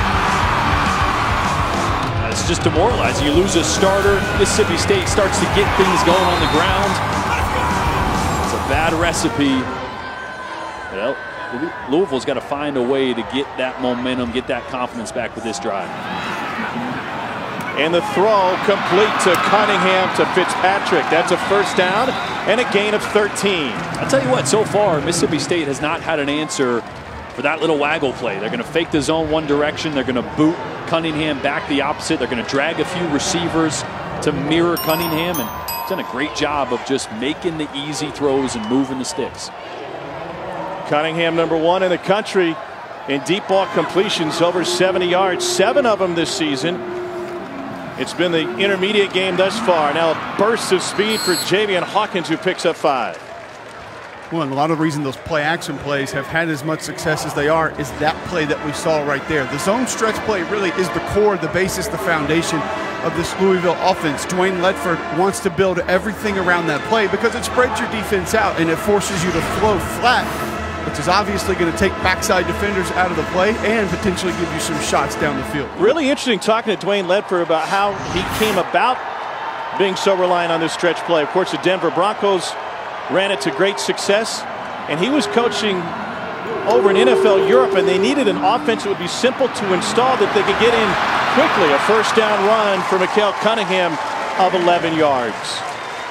It's just demoralizing. You lose a starter. Mississippi State starts to get things going on the ground. It's a bad recipe. Well, Louisville's got to find a way to get that momentum, get that confidence back with this drive.
And the throw complete to Cunningham to Fitzpatrick. That's a first down and a gain of 13.
I'll tell you what, so far, Mississippi State has not had an answer for that little waggle play. They're going to fake the zone one direction. They're going to boot Cunningham back the opposite. They're going to drag a few receivers to mirror Cunningham, and it's done a great job of just making the easy throws and moving the sticks.
Cunningham, number 1 in the country in deep ball completions, over 70 yards, 7 of them this season. It's been the intermediate game thus far. Now a burst of speed for Javian Hawkins, who picks up 5.
Well, and a lot of the reason those play-action plays have had as much success as they are is that play that we saw right there. The zone stretch play really is the core, the basis, the foundation of this Louisville offense. Dwayne Ledford wants to build everything around that play because it spreads your defense out and it forces you to flow flat, which is obviously going to take backside defenders out of the play and potentially give you some shots down the field.
Really interesting talking to Dwayne Ledford about how he came about being so reliant on this stretch play. Of course, the Denver Broncos ran it to great success, and he was coaching over in NFL Europe, and they needed an offense that would be simple to install that they could get in quickly. A first down run for Mikael Cunningham of 11 yards.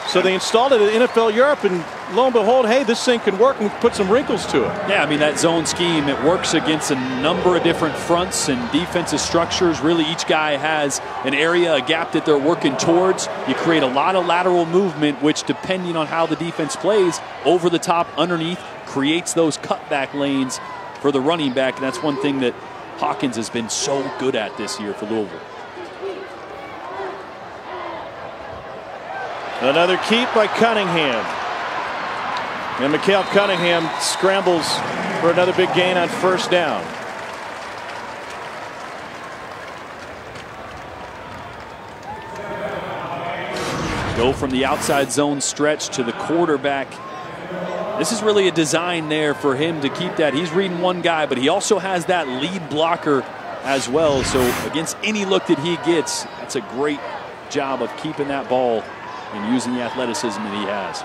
So they installed it in NFL Europe, and lo and behold, hey, this thing can work and put some wrinkles to it.
Yeah, I mean, that zone scheme, it works against a number of different fronts and defensive structures. Really, each guy has an area, a gap that they're working towards. You create a lot of lateral movement, which, depending on how the defense plays, over the top, underneath, creates those cutback lanes for the running back. And that's one thing that Hawkins has been so good at this year for Louisville.
Another keep by Cunningham. And Mikael Cunningham scrambles for another big gain on first down.
Go from the outside zone stretch to the quarterback. This is really a design there for him to keep that. He's reading one guy, but he also has that lead blocker as well. So against any look that he gets, that's a great job of keeping that ball and using the athleticism that he has.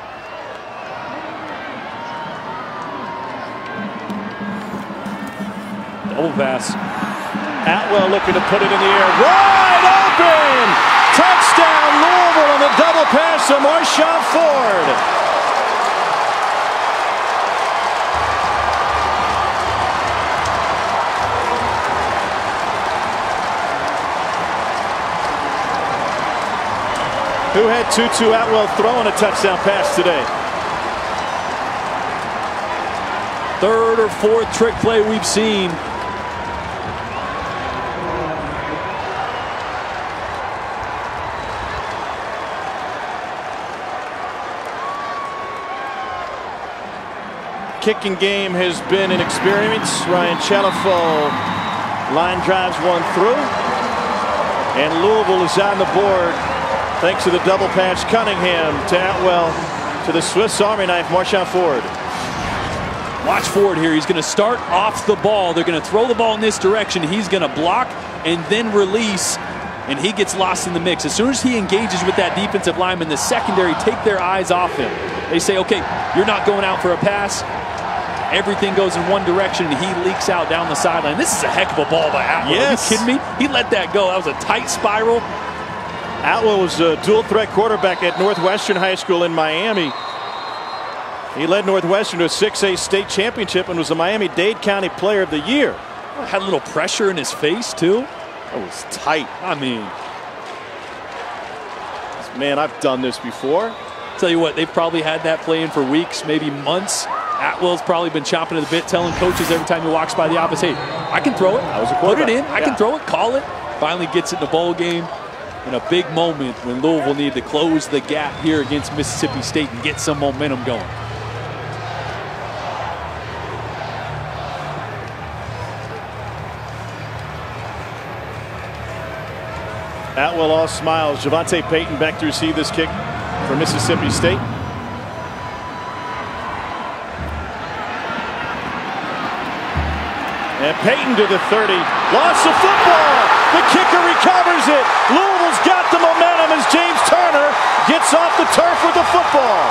Double pass.
Atwell looking to put it in the air. Wide open! Touchdown Louisville on the double pass to Marshawn Ford. Who had Tutu Atwell throwing a touchdown pass today?
Third or fourth trick play we've seen.
Kicking game has been an experience. Ryan Chalifo line drives one through. And Louisville is on the board thanks to the double pass. Cunningham to Atwell to the Swiss Army knife, Marshawn Ford.
Watch Ford here. He's going to start off the ball. They're going to throw the ball in this direction. He's going to block and then release, and he gets lost in the mix. As soon as he engages with that defensive lineman, the secondary take their eyes off him. They say, okay, you're not going out for a pass. Everything goes in one direction, and he leaks out down the sideline. This is a heck of a ball by Atwell.
Yes.
Are you kidding me? He let that go. That was a tight spiral.
Atwell was a dual-threat quarterback at Northwestern High School in Miami. He led Northwestern to a 6A state championship and was the Miami-Dade County Player of the Year.
Had a little pressure in his face, too.
That was tight.
I mean,
man, I've done this before.
Tell you what, they've probably had that play in for weeks, maybe months. Atwell's probably been chomping at the bit, telling coaches every time he walks by the office, hey, I can throw it.
I was a
Put it
quarterback.
in. I can throw it. Call it. Finally gets it in the bowl game in a big moment when Louisville needed to close the gap here against Mississippi State and get some momentum going.
Atwell all smiles. Javonte Payton back to receive this kick for Mississippi State. And Payton to the 30. Lost the football. The kicker recovers it. Louisville's got the momentum as James Turner gets off the turf with the football.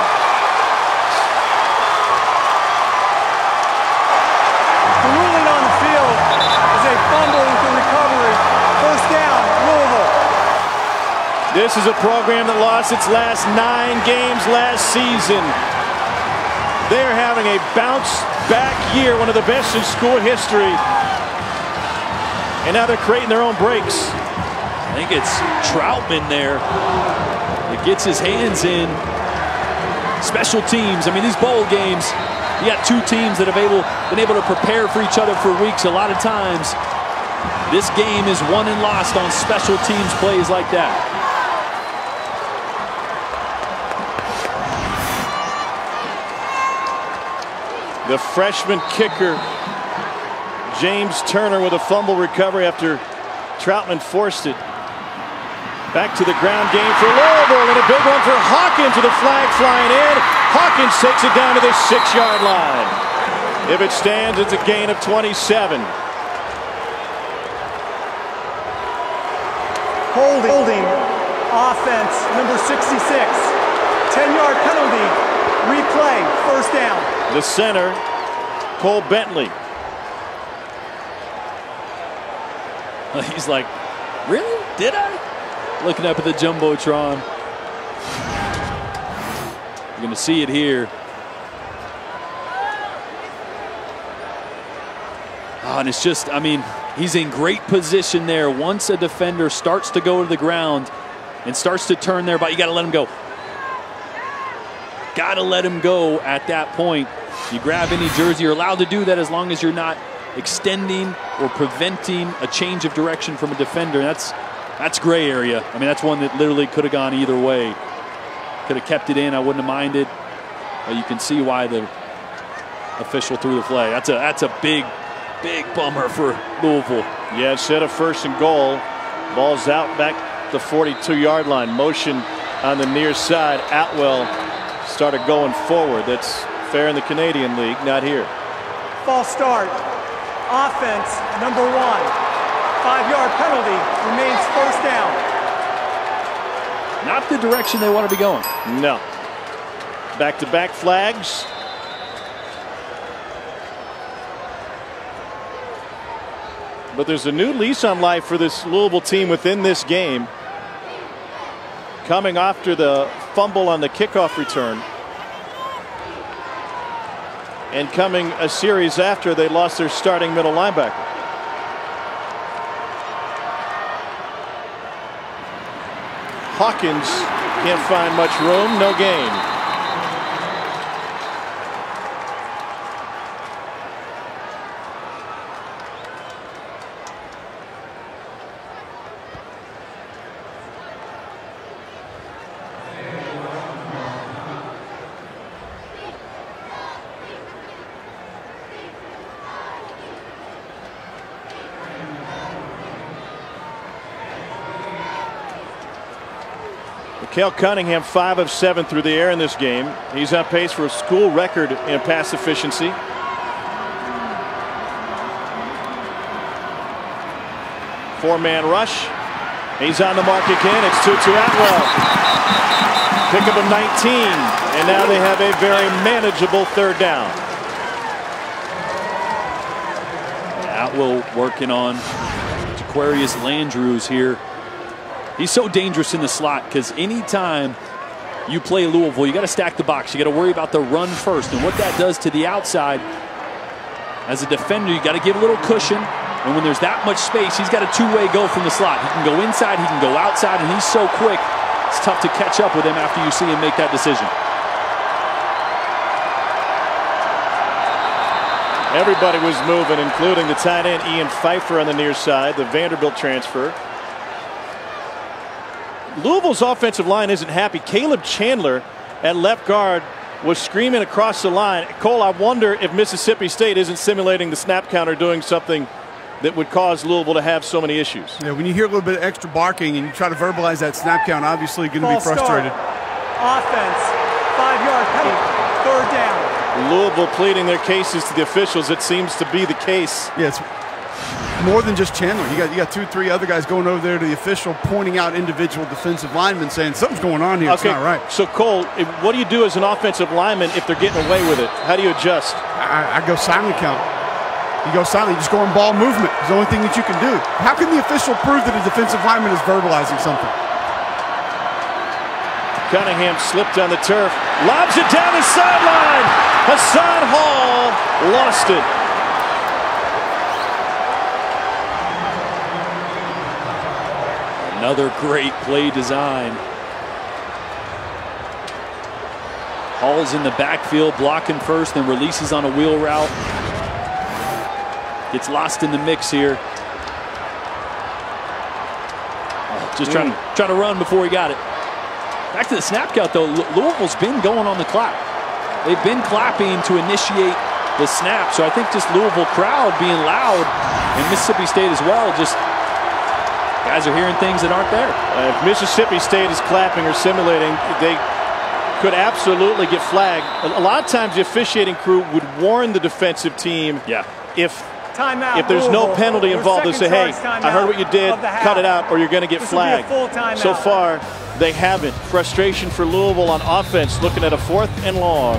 The ruling on the field is a fumble with the recovery. First down, Louisville.
This is a program that lost its last 9 games last season. They're having a bounce-back year, one of the best in school history. And now they're creating their own breaks.
I think it's Troutman there that gets his hands in. Special teams. I mean, these bowl games, you got two teams that have been able to prepare for each other for weeks. A lot of times, this game is won and lost on special teams plays like that.
The freshman kicker, James Turner, with a fumble recovery after Troutman forced it. Back to the ground game for Louisville, and a big one for Hawkins with a flag flying in. Hawkins takes it down to the 6-yard line. If it stands, it's a gain of 27.
Holding offense, number 66. 10-yard penalty, replay, first down.
The center, Cole Bentley.
He's like, really? Did I? Looking up at the Jumbotron. You're going to see it here. Oh, and it's just, I mean, he's in great position there. Once a defender starts to go to the ground and starts to turn there, but you got to let him go. Got to let him go at that point. You grab any jersey, you're allowed to do that as long as you're not extending or preventing a change of direction from a defender. And that's gray area. I mean, that's one that literally could have gone either way. Could have kept it in. I wouldn't have minded. But you can see why the official threw the flag. That's a big bummer for Louisville.
Yeah, instead of 1st and goal, ball's out back the 42-yard line. Motion on the near side. Atwell started going forward. That's fair in the Canadian League, not here.
False start. Offense, number 1. 5-yard penalty. Remains 1st down.
Not the direction they want to be going.
No. Back-to-back flags. But there's a new lease on life for this Louisville team within this game. Coming after the fumble on the kickoff return. And coming a series after they lost their starting middle linebacker. Hawkins can't find much room, no gain. Cale Cunningham 5 of 7 through the air in this game. He's on pace for a school record in pass efficiency. Four-man rush. He's on the mark again. It's Tutu Atwell. Pickup of 19. And now they have a very manageable 3rd down.
Atwell working on Jaquarius Landrews here. He's so dangerous in the slot because anytime you play Louisville, you got to stack the box. You got to worry about the run first. And what that does to the outside, as a defender, you got to give a little cushion. And when there's that much space, he's got a two-way go from the slot. He can go inside, he can go outside, and he's so quick, it's tough to catch up with him after you see him make that decision.
Everybody was moving, including the tight end Ian Pfeiffer on the near side, the Vanderbilt transfer. Louisville's offensive line isn't happy. Caleb Chandler at left guard was screaming across the line. Cole, I wonder if Mississippi State isn't simulating the snap counter, doing something that would cause Louisville to have so many issues.
Yeah, when you hear a little bit of extra barking and you try to verbalize that snap count, obviously you're going to be frustrated.
Offense, 5-yard penalty, 3rd down.
Louisville pleading their cases to the officials. It seems to be the case.
Yeah, it's more than just Chandler. You got 2-3 other guys going over there to the official, pointing out individual defensive linemen, saying something's going on here. It's not right.
So Cole, what do you do as an offensive lineman if they're getting away with it? How do you adjust?
I go silent count. You go silent. You just go in ball movement. It's the only thing that you can do. How can the official prove that a defensive lineman is verbalizing something?
Cunningham slipped on the turf, lobs it down the sideline. Hassan Hall lost it.
Another great play design. Hall's in the backfield, blocking first, then releases on a wheel route. Gets lost in the mix here. Just trying to run before he got it. Back to the snap count, though. Louisville's been going on the clap. They've been clapping to initiate the snap. So I think just Louisville crowd being loud, and Mississippi State as well, just guys are hearing things that aren't there.
If Mississippi State is clapping or simulating, they could absolutely get flagged. A lot of times the officiating crew would warn the defensive team if there's no penalty involved, they say, hey, I heard what you did, cut it out, or you're going to get flagged. So far, they haven't. Frustration for Louisville on offense, looking at a 4th and long.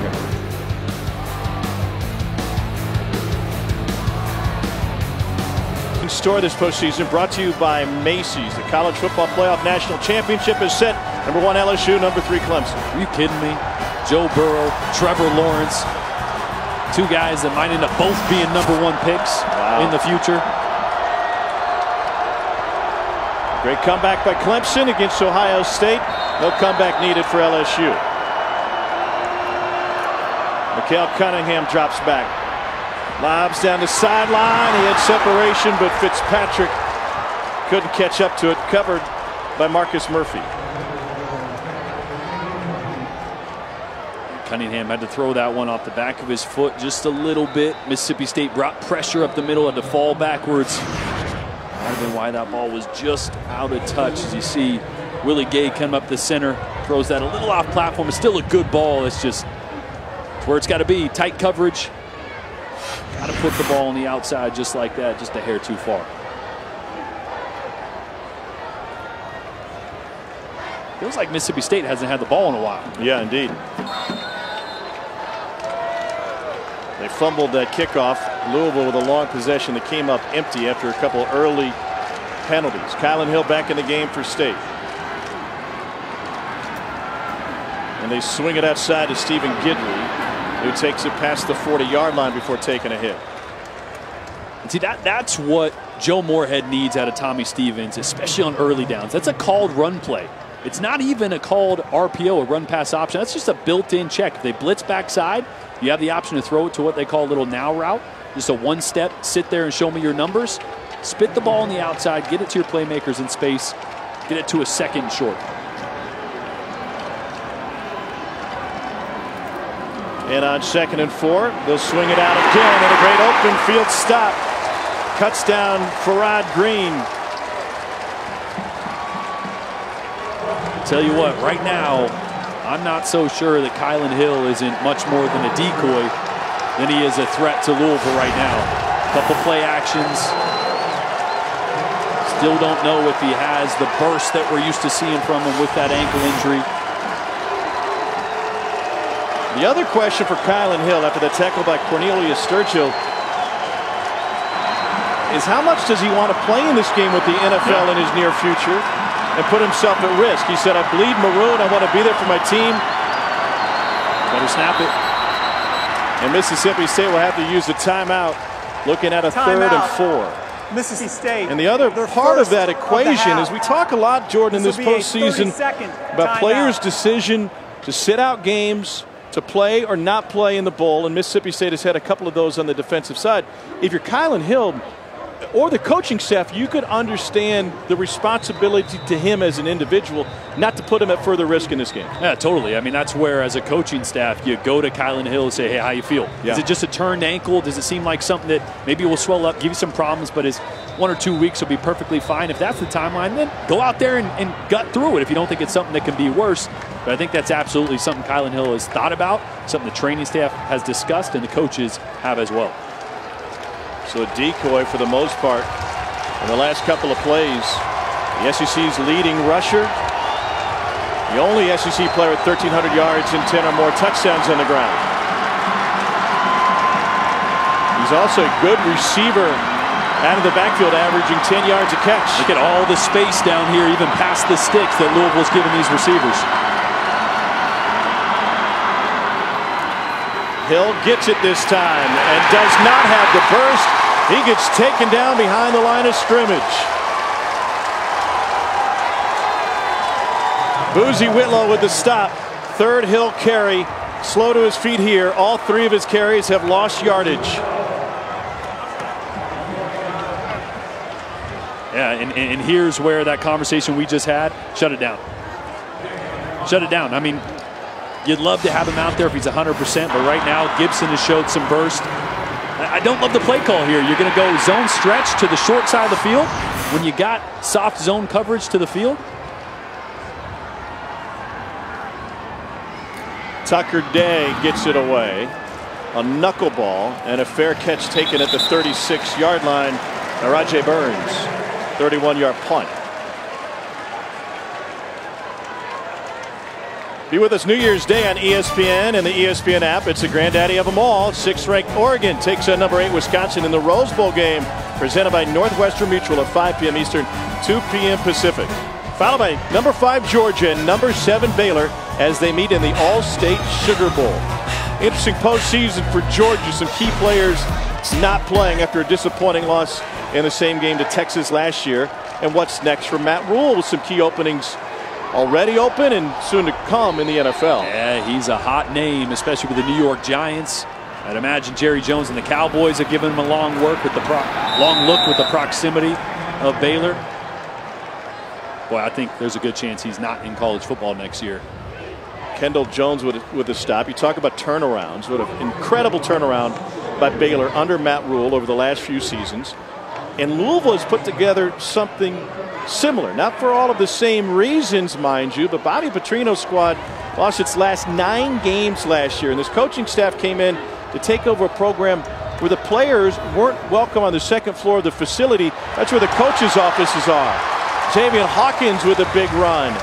Store this postseason brought to you by Macy's. The College Football Playoff National Championship is set. #1 LSU, #3 Clemson.
Are you kidding me? Joe Burrow, Trevor Lawrence, two guys that might end up both being #1 picks in the future.
Great comeback by Clemson against Ohio State. No comeback needed for LSU. Mikael Cunningham drops back. Lobs down the sideline. He had separation, but Fitzpatrick couldn't catch up to it. Covered by Marcus Murphy.
Cunningham had to throw that one off the back of his foot just a little bit. Mississippi State brought pressure up the middle, had to fall backwards. Might have been why that ball was just out of touch. As you see, Willie Gay come up the center, throws that a little off platform. It's still a good ball. It's just where it's got to be. Tight coverage. Got to put the ball on the outside just like that, just a hair too far. Feels like Mississippi State hasn't had the ball in a while.
Yeah, indeed. They fumbled that kickoff. Louisville with a long possession that came up empty after a couple early penalties. Kylan Hill back in the game for State. And they swing it outside to Stephen Gidley, who takes it past the 40-yard line before taking a hit.
And see, that's what Joe Moorhead needs out of Tommy Stevens, especially on early downs. That's a called run play. It's not even a called RPO, a run pass option. That's just a built-in check. If they blitz backside, you have the option to throw it to what they call a little now route. Just a one-step, sit there and show me your numbers. Spit the ball on the outside, get it to your playmakers in space, get it to a second short.
And on 2nd and 4, they'll swing it out again, and a great open field stop. Cuts down Farrod Green.
Tell you what, right now, I'm not so sure that Kylan Hill isn't much more than a decoy than he is a threat to Louisville right now. Couple play actions. Still don't know if he has the burst that we're used to seeing from him with that ankle injury.
The other question for Kylan Hill after the tackle by Cornelius Sturgill is how much does he want to play in this game with the NFL in his near future and put himself at risk? He said, I bleed maroon. I want to be there for my team. Better snap it. And Mississippi State will have to use the timeout, looking at a 3rd and 4.
Mississippi State.
And the other part of that equation is we talk a lot, Jordan, in this postseason about players' decision to sit out games, to play or not play in the bowl, and Mississippi State has had a couple of those on the defensive side. If you're Kylan Hill or the coaching staff, you could understand the responsibility to him as an individual not to put him at further risk in this game.
Yeah, totally. I mean, that's where, as a coaching staff, you go to Kylan Hill and say, hey, how you feel?
Yeah.
Is it just a turned ankle? Does it seem like something that maybe will swell up, give you some problems, but is 1 or 2 weeks will be perfectly fine? If that's the timeline, then go out there and gut through it if you don't think it's something that can be worse. But I think that's absolutely something Kylan Hill has thought about, something the training staff has discussed, and the coaches have as well.
So a decoy for the most part in the last couple of plays. The SEC's leading rusher, the only SEC player with 1,300 yards and 10 or more touchdowns on the ground. He's also a good receiver out of the backfield, averaging 10 yards a catch.
Look at all the space down here, even past the sticks that Louisville's giving these receivers.
Hill gets it this time and does not have the burst. He gets taken down behind the line of scrimmage. Boozy Whitlow with the stop. 3rd Hill carry. Slow to his feet here. All 3 of his carries have lost yardage.
Yeah, and here's where that conversation we just had, shut it down. Shut it down. I mean, you'd love to have him out there if he's 100%, but right now Gibson has showed some burst. I don't love the play call here. You're going to go zone stretch to the short side of the field when you got soft zone coverage to the field.
Tucker Day gets it away. A knuckleball and a fair catch taken at the 36-yard line by Rajay Burns. 31-yard punt. Be with us New Year's Day on ESPN and the ESPN app. It's the granddaddy of them all. 6th-ranked Oregon takes on number 8 Wisconsin in the Rose Bowl game, presented by Northwestern Mutual at 5 p.m. Eastern, 2 p.m. Pacific. Followed by number 5 Georgia and number 7 Baylor as they meet in the All-State Sugar Bowl. Interesting postseason for Georgia. Some key players not playing after a disappointing loss in the same game to Texas last year. And what's next for Matt Rhule with some key openings already open and soon to come in the NFL.
Yeah, he's a hot name, especially with the New York Giants. I'd imagine Jerry Jones and the Cowboys have given him a long look with the proximity of Baylor. Boy, I think there's a good chance he's not in college football next year.
Kendall Jones with a stop. You talk about turnarounds. What an incredible turnaround by Baylor under Matt Rhule over the last few seasons. And Louisville has put together something similar. Not for all of the same reasons, mind you, but Bobby Petrino's squad lost its last 9 games last year. And this coaching staff came in to take over a program where the players weren't welcome on the second floor of the facility. That's where the coaches' offices are. Xavier Hawkins with a big run.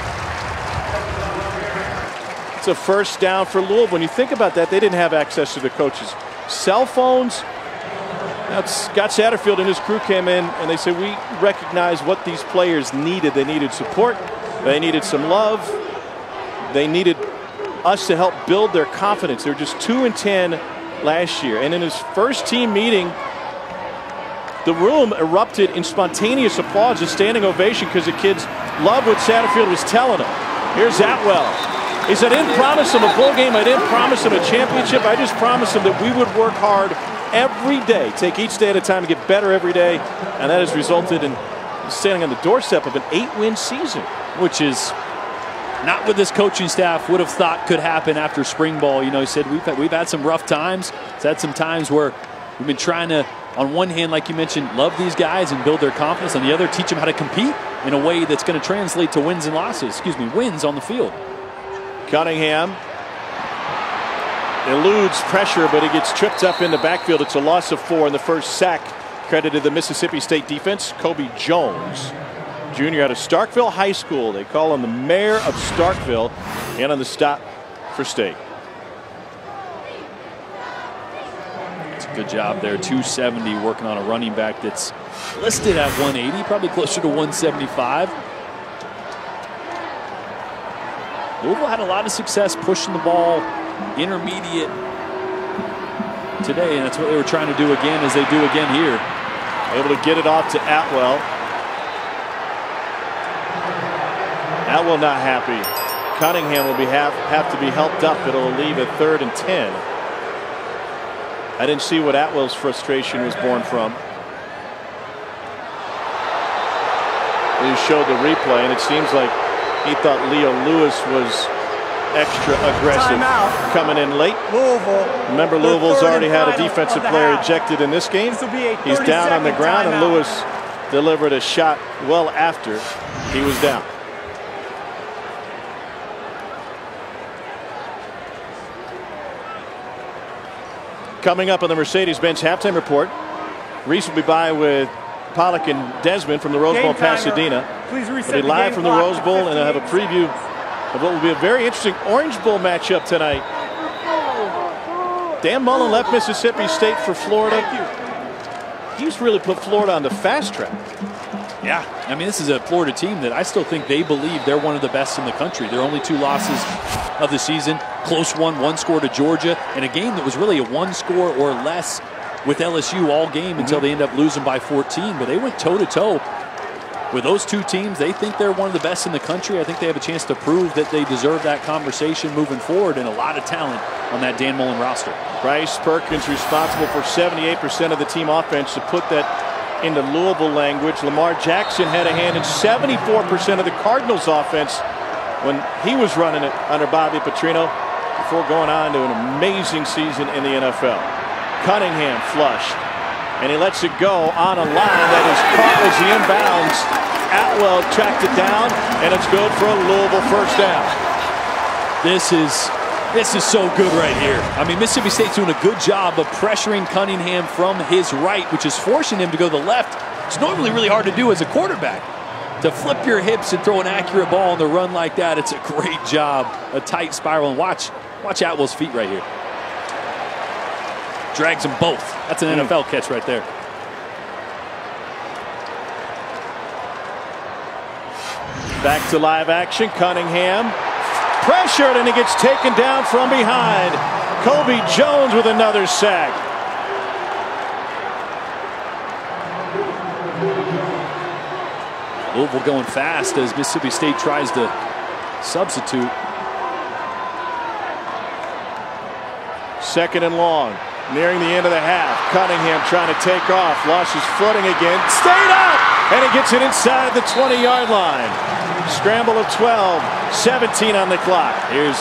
It's a first down for Louisville. When you think about that, they didn't have access to the coaches' cell phones. Now, Scott Satterfield and his crew came in and they said, we recognize what these players needed. They needed support. They needed some love. They needed us to help build their confidence. They were just 2-10 last year. And in his first team meeting, the room erupted in spontaneous applause, a standing ovation, because the kids loved what Satterfield was telling them. Here's Atwell. He said, I didn't promise him a bowl game. I didn't promise him a championship. I just promised him that we would work hard every day, take each day at a time, and get better every day. And that has resulted in standing on the doorstep of an 8-win season.
Which is not what this coaching staff would have thought could happen after spring ball. You know, he said, we've had some rough times. It's had some times where we've been trying to, on one hand, like you mentioned, love these guys and build their confidence. On the other, teach them how to compete in a way that's going to translate to wins and losses. Wins on the field.
Cunningham eludes pressure, but he gets tripped up in the backfield. It's a loss of 4 in the first sack. Credited the Mississippi State defense. Kobe Jones, junior out of Starkville High School. They call him the mayor of Starkville. And on the stop for State.
It's a good job there. 270 working on a running back that's listed at 180, probably closer to 175. Louisville had a lot of success pushing the ball intermediate today, and that's what they were trying to do again, as they do again here.
Able to get it off to Atwell. Atwell not happy. Cunningham will have to be helped up. It'll leave at 3rd and 10. I didn't see what Atwell's frustration was born from. He showed the replay, and it seems like he thought Leo Lewis was extra aggressive. Coming in late.
Louisville.
Remember, Louisville's already had a defensive player ejected in this game. He's down on the ground, and Lewis delivered a shot well after he was down. Coming up on the Mercedes-Benz halftime report, Reese will be by with Pollock and Desmond from the Rose Bowl in Pasadena. They'll be live from the Rose Bowl, and I'll have a preview of what will be a very interesting Orange Bowl matchup tonight. Dan Mullen left Mississippi State for Florida. He's really put Florida on the fast track.
Yeah, I mean, this is a Florida team that I still think they believe they're one of the best in the country. Their only 2 losses of the season, close one score to Georgia, and a game that was really a 1 score or less with LSU all game until they end up losing by 14. But they went toe-to-toe with those 2 teams. They think they're one of the best in the country. I think they have a chance to prove that they deserve that conversation moving forward, and a lot of talent on that Dan Mullen roster.
Bryce Perkins responsible for 78% of the team offense. To put that into Louisville language, Lamar Jackson had a hand in 74% of the Cardinals offense when he was running it under Bobby Petrino before going on to an amazing season in the NFL. Cunningham flushed, and he lets it go on a line that is caught as he inbounds. Atwell tracked it down, and it's good for a Louisville first down.
This is so good right here. I mean, Mississippi State's doing a good job of pressuring Cunningham from his right, which is forcing him to go to the left. It's normally really hard to do as a quarterback. To flip your hips and throw an accurate ball on the run like that, it's a great job. A tight spiral, and watch Atwell's feet right here. Drags them both. That's an NFL catch right there.
Back to live action. Cunningham pressured, and he gets taken down from behind. Colby Jones with another sack.
Louisville going fast as Mississippi State tries to substitute.
Second and long, nearing the end of the half. Cunningham trying to take off, lost his footing again, stayed up, and he gets it inside the 20-yard line. Scramble of 12, 17 on the clock.
I'm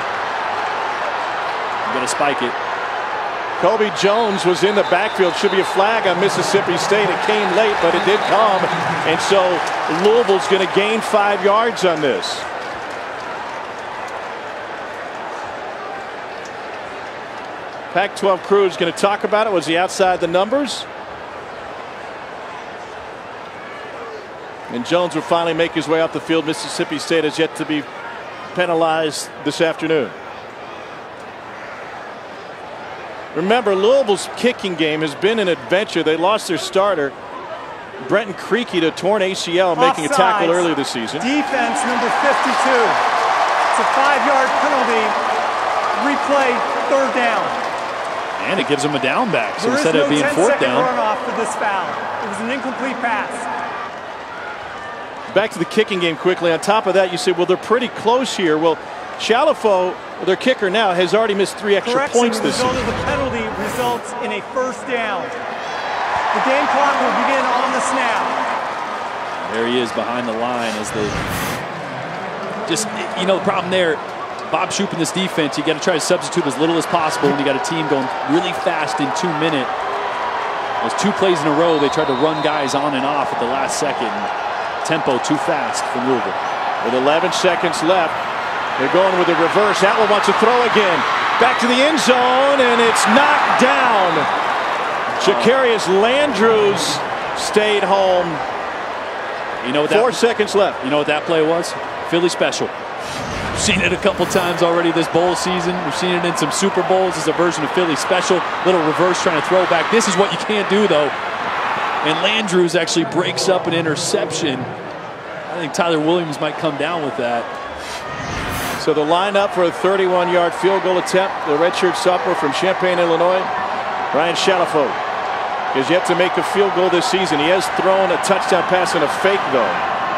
going to spike it.
Colby Jones was in the backfield. Should be a flag on Mississippi State. It came late, but it did come. And so Louisville's going to gain 5 yards on this. Pac-12 crew is going to talk about it. Was he outside the numbers? And Jones will finally make his way up the field. Mississippi State has yet to be penalized this afternoon. Remember, Louisville's kicking game has been an adventure. They lost their starter, Brenton Creaky, to torn ACL, making a tackle earlier this season.
Defense number 52. It's a 5-yard penalty. Replay, 3rd down.
And it gives him a down back. So instead of being 4th down.
Runoff for this foul. It was an incomplete pass.
Back to the kicking game quickly. On top of that, you say, well, they're pretty close here. Well, Chalifo, their kicker now, has already missed 3 extra points this season.
The result of the penalty results in a 1st down. The game clock will begin on the snap.
There he is behind the line as they the problem there, Bob Shoop in this defense, you got to try to substitute as little as possible when you got a team going really fast in 2 minutes. Those 2 plays in a row, they tried to run guys on and off at the last second. Tempo too fast from Louisville.
With 11 seconds left, they're going with a reverse. Atwell wants to throw again. Back to the end zone, and it's knocked down. Jacarius Landrews stayed home.
You know what
4 seconds left.
You know what that play was? Philly special. We've seen it a couple times already this bowl season. We've seen it in some Super Bowls as a version of Philly special. Little reverse trying to throw back. This is what you can't do, though. And Landrews actually breaks up an interception. I think Tyler Williams might come down with that.
So the lineup for a 31-yard field goal attempt, the redshirt sophomore from Champaign, Illinois, Ryan Chalifo, is yet to make a field goal this season. He has thrown a touchdown pass and a fake, though.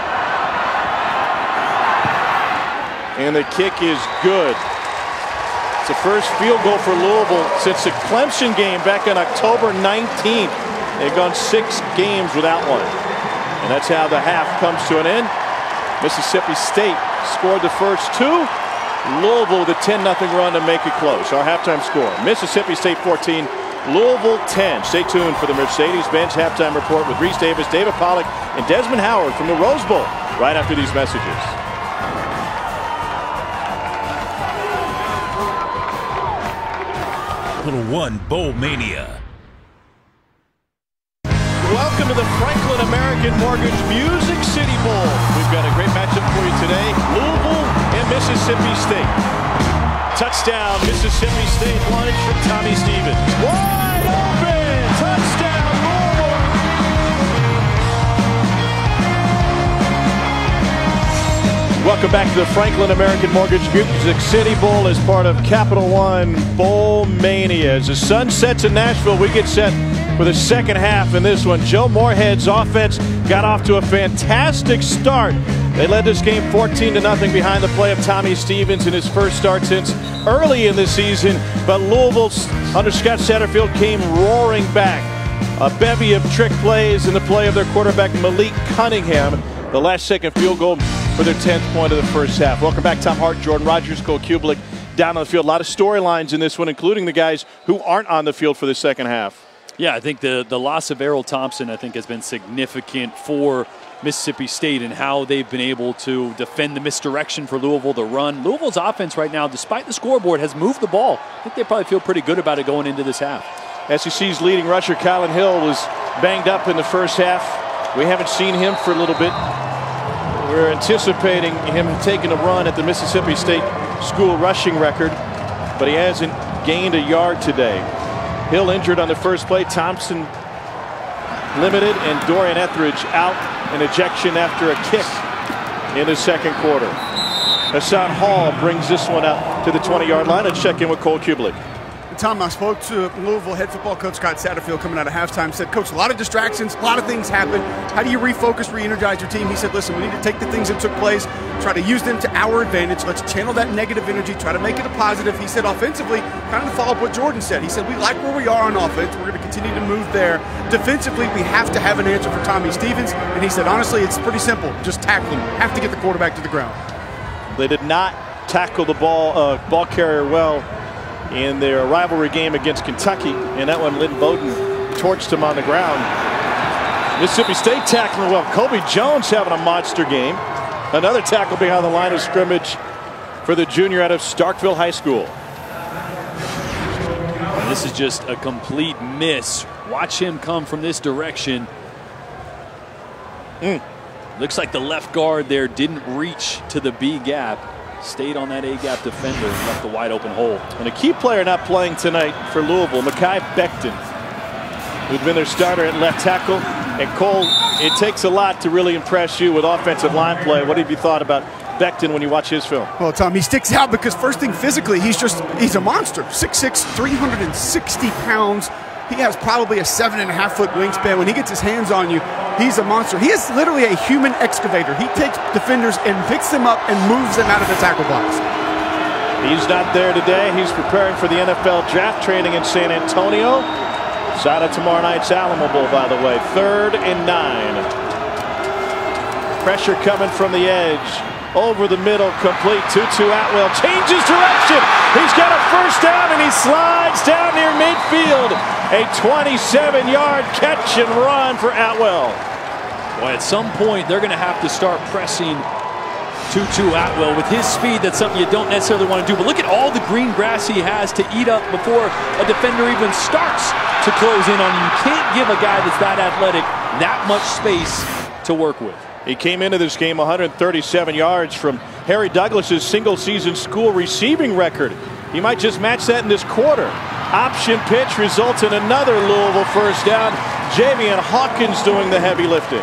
And the kick is good. It's the first field goal for Louisville since the Clemson game back on October 19th. They've gone 6 games without one. And that's how the half comes to an end. Mississippi State scored the first 2. Louisville with a 10-0 run to make it close. Our halftime score, Mississippi State 14, Louisville 10. Stay tuned for the Mercedes-Benz halftime report with Reese Davis, David Pollack, and Desmond Howard from the Rose Bowl right after these messages.
Little One Bowl Mania.
Welcome to the Franklin American Mortgage Music City Bowl. We've got a great matchup for you today. Louisville and Mississippi State. Touchdown, Mississippi State lunch from Tommy Stevens. Wide open! Touchdown, Louisville! Welcome back to the Franklin American Mortgage Music City Bowl as part of Capital One Bowl Mania. As the sun sets in Nashville, we get set for the second half in this one. Joe Moorhead's offense got off to a fantastic start. They led this game 14-0 behind the play of Tommy Stevens in his first start since early in the season. But Louisville, under Scott Satterfield, came roaring back. A bevy of trick plays in the play of their quarterback, Malik Cunningham. The last-second field goal for their 10th point of the first half. Welcome back, Tom Hart, Jordan Rogers, Cole Kublik down on the field. A lot of storylines in this one, including the guys who aren't on the field for the second half.
Yeah, I think the loss of Errol Thompson, I think, has been significant for Mississippi State and how they've been able to defend the misdirection for Louisville to run. Louisville's offense right now, despite the scoreboard, has moved the ball. I think they probably feel pretty good about it going into this half.
SEC's leading rusher, Kylan Hill, was banged up in the first half. We haven't seen him for a little bit. We're anticipating him taking a run at the Mississippi State school rushing record, but he hasn't gained a yard today. Hill injured on the first play. Thompson limited, and Dorian Etheridge out, an ejection after a kick in the second quarter. Hassan Hall brings this one out to the 20-yard line and check in with Cole Cubelic.
Tom, I spoke to Louisville head football coach Scott Satterfield coming out of halftime. Said, Coach, a lot of distractions, a lot of things happen. How do you refocus, re-energize your team? He said, listen, we need to take the things that took place, try to use them to our advantage. Let's channel that negative energy, try to make it a positive. He said, offensively, kind of to follow up what Jordan said. He said, we like where we are on offense. We're going to continue to move there. Defensively, we have to have an answer for Tommy Stevens. And he said, honestly, it's pretty simple. Just tackle him. Have to get the quarterback to the ground.
They did not tackle the ball carrier well in their rivalry game against Kentucky. And that one, Lynn Bowden torched him on the ground. Mississippi State tackling well. Kobe Jones having a monster game. Another tackle behind the line of scrimmage for the junior out of Starkville High School.
And this is just a complete miss. Watch him come from this direction. Looks like the left guard there didn't reach to the B gap. Stayed on that A-gap defender and left the wide open hole.
And a key player not playing tonight for Louisville, Mekhi Becton, who'd been their starter at left tackle. And Cole, it takes a lot to really impress you with offensive line play. What have you thought about Becton when you watch his film?
Well, Tom, he sticks out because first thing physically, he's a monster. 6'6", 360 pounds. He has probably a 7.5-foot wingspan. When he gets his hands on you, he's a monster. He is literally a human excavator. He takes defenders and picks them up and moves them out of the tackle box.
He's not there today. He's preparing for the NFL draft training in San Antonio. Side of tomorrow night's Alamo Bowl, by the way. 3rd and 9. Pressure coming from the edge. Over the middle, complete. Tutu Atwell changes direction. He's got a first down and he slides down near midfield. A 27-yard catch and run for Atwell.
Boy, at some point they're going to have to start pressing Tutu Atwell. With his speed, that's something you don't necessarily want to do. But look at all the green grass he has to eat up before a defender even starts to close in on you. You can't give a guy that's that athletic that much space to work with.
He came into this game 137 yards from Harry Douglas's single-season school receiving record. He might just match that in this quarter. Option pitch results in another Louisville first down. Javian Hawkins doing the heavy lifting.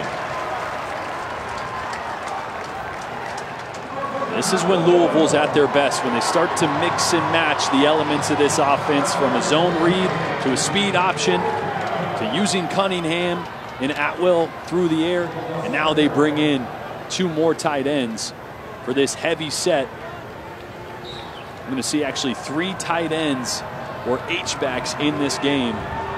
This is when Louisville's at their best, when they start to mix and match the elements of this offense, from a zone read to a speed option to using Cunningham and Atwell through the air. And now they bring in 2 more tight ends for this heavy set. I'm going to see actually 3 tight ends or H-backs in this game.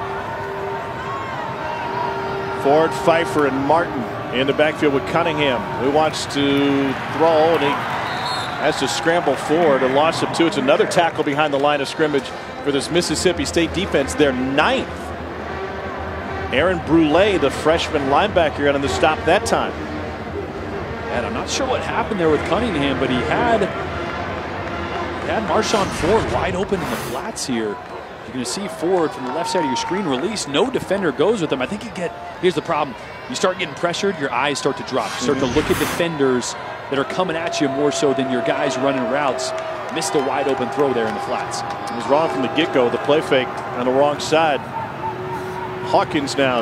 Ford, Pfeiffer, and Martin in the backfield with Cunningham, who wants to throw, and he has to scramble forward. A loss of 2. It's another tackle behind the line of scrimmage for this Mississippi State defense. Their 9th. Aaron Brule, the freshman linebacker, got on the stop that time.
And I'm not sure what happened there with Cunningham, but he had Marshawn Ford wide open in the flats here. You're going to see Ford from the left side of your screen release. No defender goes with him. I think here's the problem. You start getting pressured, your eyes start to drop. You start to look at defenders that are coming at you more so than your guys running routes. Missed a wide open throw there in the flats.
It was wrong from the get-go. The play fake on the wrong side. Hawkins now.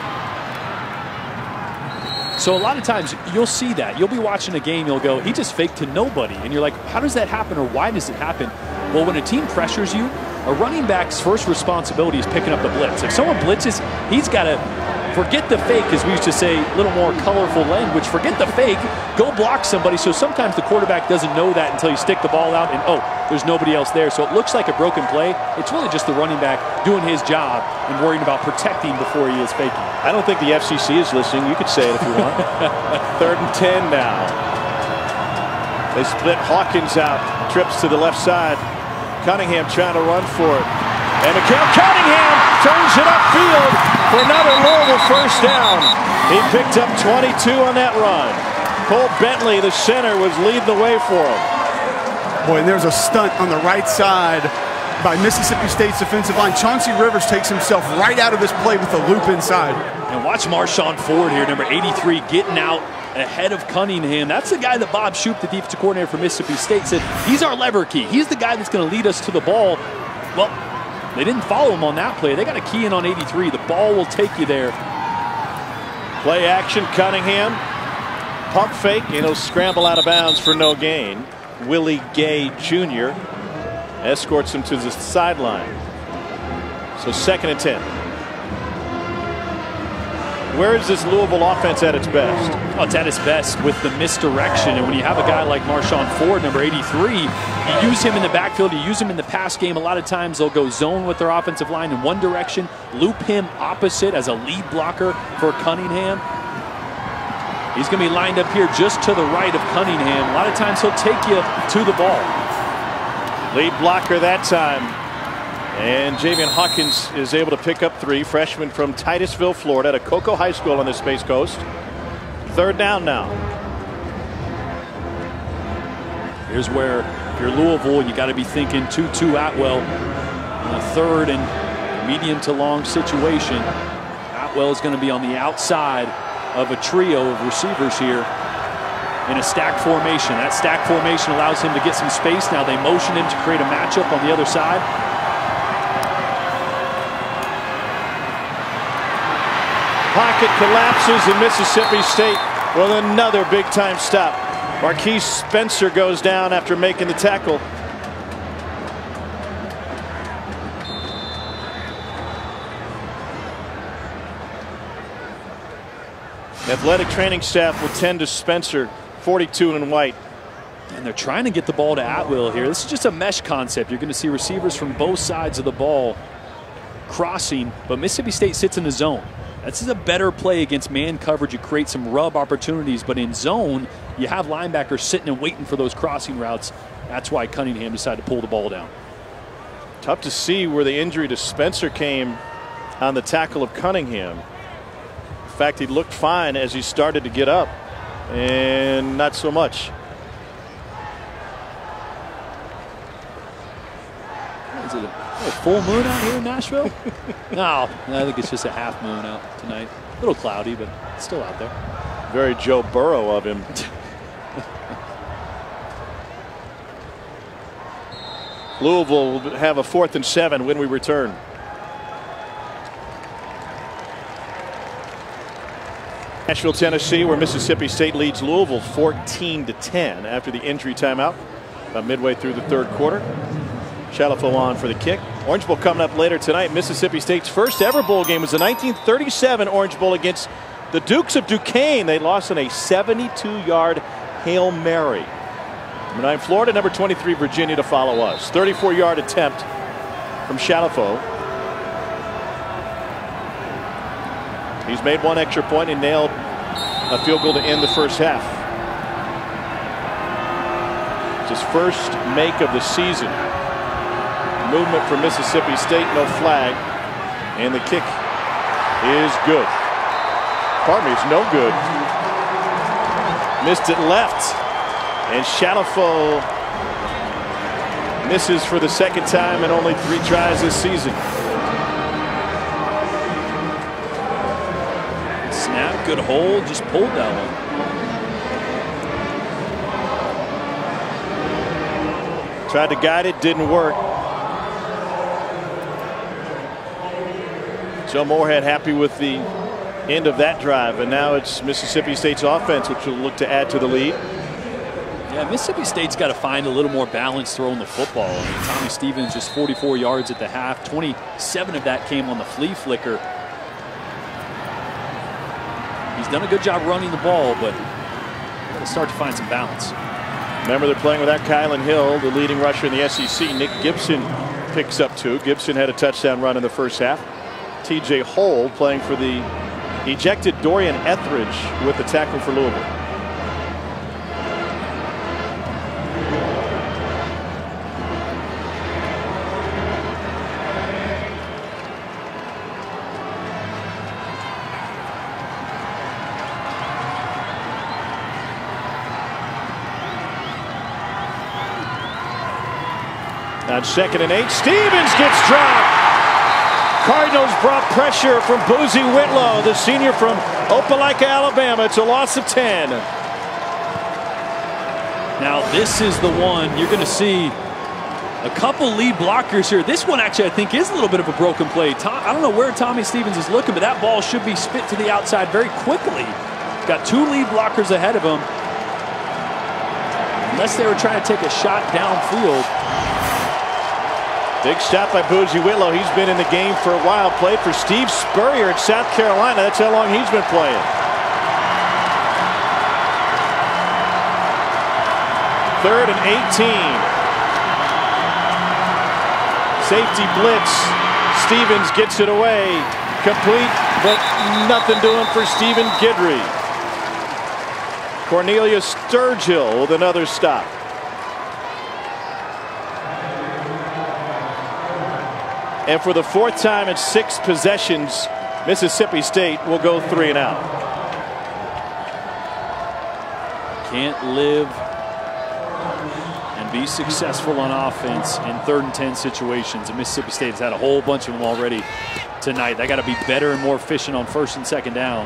So a lot of times you'll see that. You'll be watching a game, you'll go, he just faked to nobody. And you're like, how does that happen, or why does it happen? Well, when a team pressures you, a running back's first responsibility is picking up the blitz. If someone blitzes, he's got to forget the fake, as we used to say, a little more colorful language. Forget the fake, go block somebody. So sometimes the quarterback doesn't know that until you stick the ball out and, oh, there's nobody else there. So it looks like a broken play. It's really just the running back doing his job and worrying about protecting before he is faking.
I don't think the FCC is listening. You could say it if you want. 3rd and 10 now. They split Hawkins out. Trips to the left side. Cunningham trying to run for it. And Mikael Cunningham turns it upfield for another Louisville first down. He picked up 22 on that run. Cole Bentley, the center, was leading the way for him.
Boy, and there's a stunt on the right side by Mississippi State's defensive line. Chauncey Rivers takes himself right out of this play with a loop inside.
And watch Marshawn Ford here, number 83, getting out ahead of Cunningham. That's the guy that Bob Shoop, the defensive coordinator for Mississippi State, said he's our lever key. He's the guy that's going to lead us to the ball. Well, they didn't follow him on that play. They got a key in on 83. The ball will take you there.
Play action, Cunningham. Pump fake, and he'll scramble out of bounds for no gain. Willie Gay Jr. escorts him to the sideline. So 2nd and 10. Where is this Louisville offense at its best?
Oh, it's at its best with the misdirection. And when you have a guy like Marshawn Ford, number 83, you use him in the backfield, you use him in the pass game. A lot of times they'll go zone with their offensive line in one direction, loop him opposite as a lead blocker for Cunningham. He's going to be lined up here just to the right of Cunningham. A lot of times he'll take you to the ball.
Lead blocker that time. And Javian Hawkins is able to pick up 3. Freshman from Titusville, Florida, at Cocoa High School on the Space Coast. 3rd down now.
Here's where, if you're Louisville, you got to be thinking Tutu Atwell in a 3rd and medium to long situation. Atwell is going to be on the outside of a trio of receivers here in a stack formation. That stack formation allows him to get some space. Now they motion him to create a matchup on the other side.
Pocket collapses and Mississippi State with another big-time stop. Marquise Spencer goes down after making the tackle. Athletic training staff will tend to Spencer, 42 in white.
And they're trying to get the ball to Atwell here. This is just a mesh concept. You're going to see receivers from both sides of the ball crossing, but Mississippi State sits in the zone. This is a better play against man coverage. You create some rub opportunities, but in zone, you have linebackers sitting and waiting for those crossing routes. That's why Cunningham decided to pull the ball down.
Tough to see where the injury to Spencer came on the tackle of Cunningham. In fact, he looked fine as he started to get up, and not so much.
Is it a full moon out here in Nashville? No, I think it's just a half moon out tonight. A little cloudy, but it's still out there.
Very Joe Burrow of him. Louisville will have a 4th and 7 when we return. Nashville, Tennessee, where Mississippi State leads Louisville 14-10 after the injury timeout about midway through the 3rd quarter. Shalafo on for the kick. Orange Bowl coming up later tonight. Mississippi State's first ever bowl game was the 1937 Orange Bowl against the Dukes of Duquesne. They lost on a 72-yard Hail Mary. Number 9 Florida, number 23 Virginia to follow us. 34-yard attempt from Shalafo. He's made 1 extra point and nailed a field goal to end the first half. It's his first make of the season. Movement for Mississippi State, no flag, and the kick is good. Pardon me, it's no good. Missed it left, and Shalafo misses for the 2nd time in only 3 tries this season.
Snap, good hold, just pulled that one.
Tried to guide it, didn't work. Joe Moorhead happy with the end of that drive, and now it's Mississippi State's offense which will look to add to the lead.
Yeah, Mississippi State's got to find a little more balance throwing the football. I mean, Tommy Stevens just 44 yards at the half. 27 of that came on the flea flicker. He's done a good job running the ball, but got to start to find some balance.
Remember, they're playing without Kylan Hill, the leading rusher in the SEC. Nick Gibson picks up 2. Gibson had a touchdown run in the first half. TJ Hole playing for the ejected Dorian Etheridge with the tackle for Louisville. On 2nd and 8, Stevens gets dropped. Cardinals brought pressure from Boozy Whitlow, the senior from Opelika, Alabama. It's a loss of 10.
Now this is the one you're going to see a couple lead blockers here. This one actually I think is a little bit of a broken play. I don't know where Tommy Stevens is looking, but that ball should be spit to the outside very quickly. Got 2 lead blockers ahead of him. unless they were trying to take a shot downfield.
Big stop by Boozy Whitlow. He's been in the game for a while. Played for Steve Spurrier at South Carolina. That's how long he's been playing. Third and 18. Safety blitz. Stevens gets it away. Complete, but nothing doing for Stephen Guidry. Cornelius Sturgill with another stop. And for the 4th time in 6 possessions, Mississippi State will go 3 and out.
Can't live and be successful on offense in 3rd and 10 situations. And Mississippi State has had a whole bunch of them already tonight. They got to be better and more efficient on 1st and 2nd down.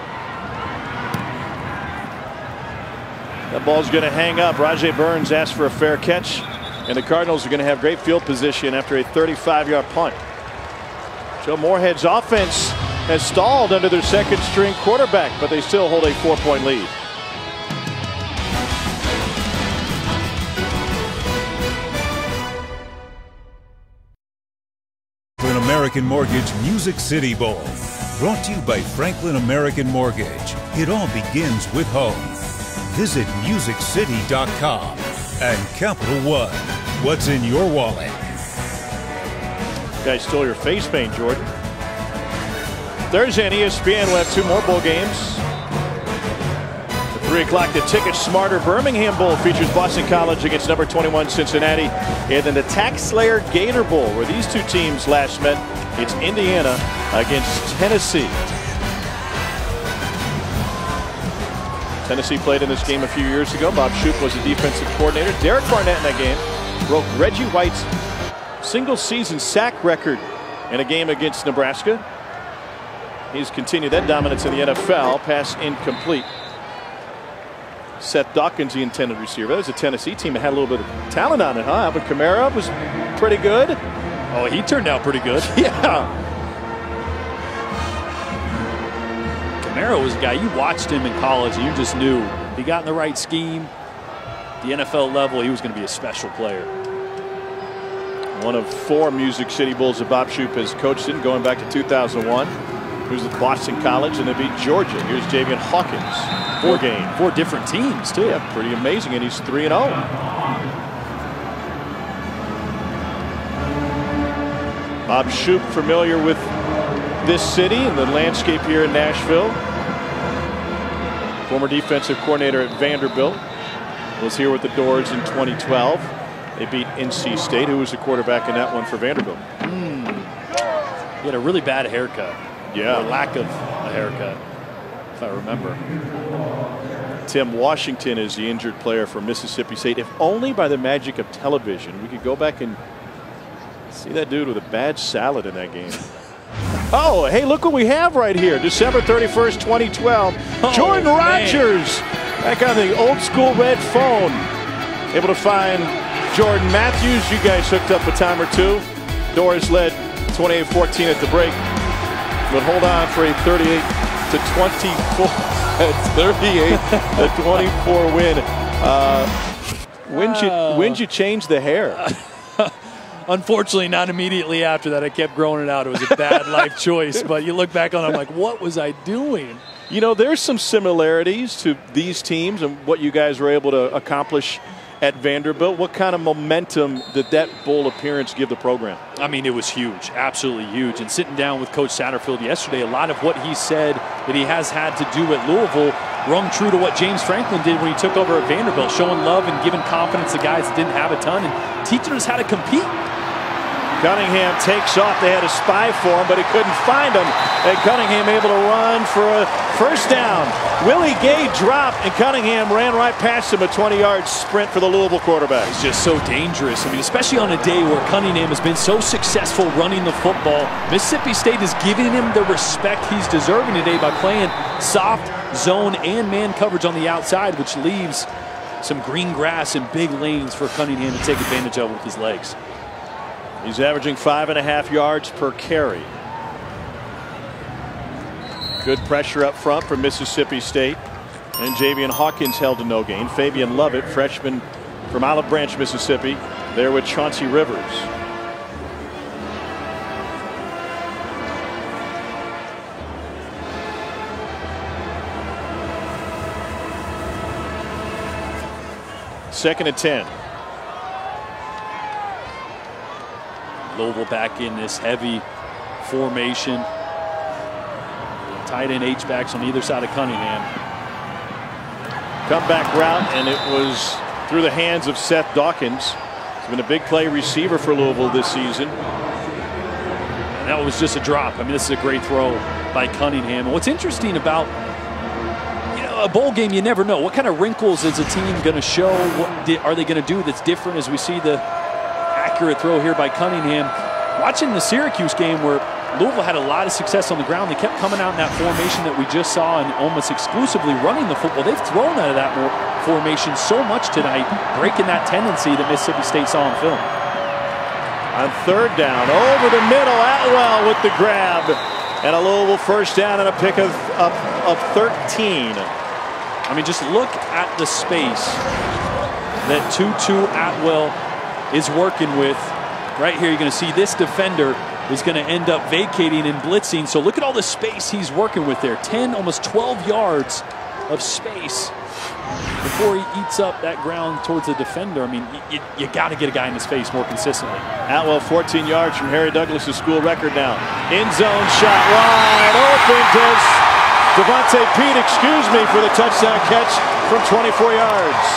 That ball's going to hang up. Rajay Burns asked for a fair catch, and the Cardinals are going to have great field position after a 35-yard punt. Joe Moorhead's offense has stalled under their 2nd-string quarterback, but they still hold a 4-point lead.
Franklin American Mortgage Music City Bowl. Brought to you by Franklin American Mortgage. It all begins with home. Visit musiccity.com. And Capital One. What's in your wallet?
Guys stole your face paint, Jordan. Thursday on ESPN, we'll have 2 more bowl games. At 3 o'clock, the Ticket Smarter Birmingham Bowl features Boston College against number 21 Cincinnati. And then the Tax Slayer Gator Bowl, where these 2 teams last met. It's Indiana against Tennessee. Tennessee played in this game a few years ago. Bob Shoop was the defensive coordinator. Derek Barnett in that game broke Reggie White's single-season sack record in a game against Nebraska. He's continued that dominance in the NFL. Pass incomplete. Seth Dawkins, the intended receiver. That was a Tennessee team that had a little bit of talent on it, huh? But Kamara was pretty good.
Oh, he turned out pretty good.
Yeah.
Kamara was a guy, you watched him in college and you just knew he got in the right scheme. The NFL level, he was going to be a special player.
One of 4 Music City Bulls that Bob Shoop has coached in, going back to 2001. He was with Boston College, and they beat Georgia. Here's Javian Hawkins. 4 games.
4 different teams, too.
Yeah, pretty amazing, and he's 3-0. Bob Shoop, familiar with this city and the landscape here in Nashville. Former defensive coordinator at Vanderbilt. Was here with the Doors in 2012. They beat NC State, who was the quarterback in that one for Vanderbilt.
He had a really bad haircut.
Yeah.
Or lack of a haircut, if I remember.
Tim Washington is the injured player for Mississippi State. If only by the magic of television, we could go back and see that dude with a bad salad in that game. Oh, hey, look what we have right here. December 31st, 2012. Jordan Rodgers back on the old school red phone. Able to find Jordan Matthews. You guys hooked up a time or 2. Doors led 28-14 at the break. But hold on for a 38-24. 38-24 win. When'd you change the hair?
Unfortunately, not immediately after that. I kept growing it out. It was a bad life choice. But you look back on it, I'm like, what was I doing?
You know, there's some similarities to these teams and what you guys were able to accomplish at Vanderbilt. What kind of momentum did that bowl appearance give the program?
I mean, it was huge, absolutely huge. And sitting down with Coach Satterfield yesterday, a lot of what he said that he has had to do at Louisville rung true to what James Franklin did when he took over at Vanderbilt, showing love and giving confidence to guys that didn't have a ton and teaching us how to compete.
Cunningham takes off. They had a spy for him, but he couldn't find him. And Cunningham able to run for a first down. Willie Gay dropped, and Cunningham ran right past him, a 20-yard sprint for the Louisville quarterback.
It's just so dangerous. I mean, especially on a day where Cunningham has been so successful running the football. Mississippi State is giving him the respect he's deserving today by playing soft, zone, and man coverage on the outside, which leaves some green grass and big lanes for Cunningham to take advantage of with his legs.
He's averaging 5.5 yards per carry. Good pressure up front for Mississippi State. And Javian Hawkins held to no gain. Fabian Lovett, freshman from Olive Branch, Mississippi, there with Chauncey Rivers. Second and 10.
Louisville back in this heavy formation. Tight end H-backs on either side of Cunningham.
Comeback route, and it was through the hands of Seth Dawkins. He's been a big play receiver for Louisville this season.
And that was just a drop. I mean, this is a great throw by Cunningham. And what's interesting about a bowl game, you never know. What kind of wrinkles is a team going to show? What are they going to do that's different as we see the accurate throw here by Cunningham? Watching the Syracuse game where Louisville had a lot of success on the ground, they kept coming out in that formation that we just saw and almost exclusively running the football. They've thrown out of that formation so much tonight, breaking that tendency that Mississippi State saw in film.
On third down, over the middle, Atwell with the grab. And a Louisville first down and a pick of 13.
I mean, just look at the space that Tutu Atwell is working with. Right here, you're going to see this defender is going to end up vacating and blitzing. So look at all the space he's working with there. 10, almost 12 yards of space before he eats up that ground towards the defender. I mean, you got to get a guy in his face more consistently.
Atwell 14 yards from Harry Douglas's school record now. End zone shot wide open. Does Devontae Pete, excuse me, for the touchdown catch from 24 yards.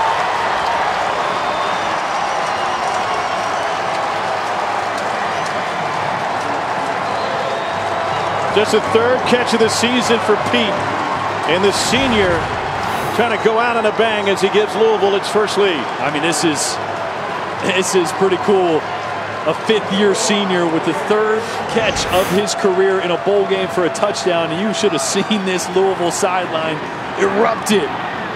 Just a third catch of the season for Pete. And the senior trying to go out on a bang as he gives Louisville its first lead.
I mean, this is pretty cool. A fifth-year senior with the third catch of his career in a bowl game for a touchdown. And you should have seen this Louisville sideline erupted.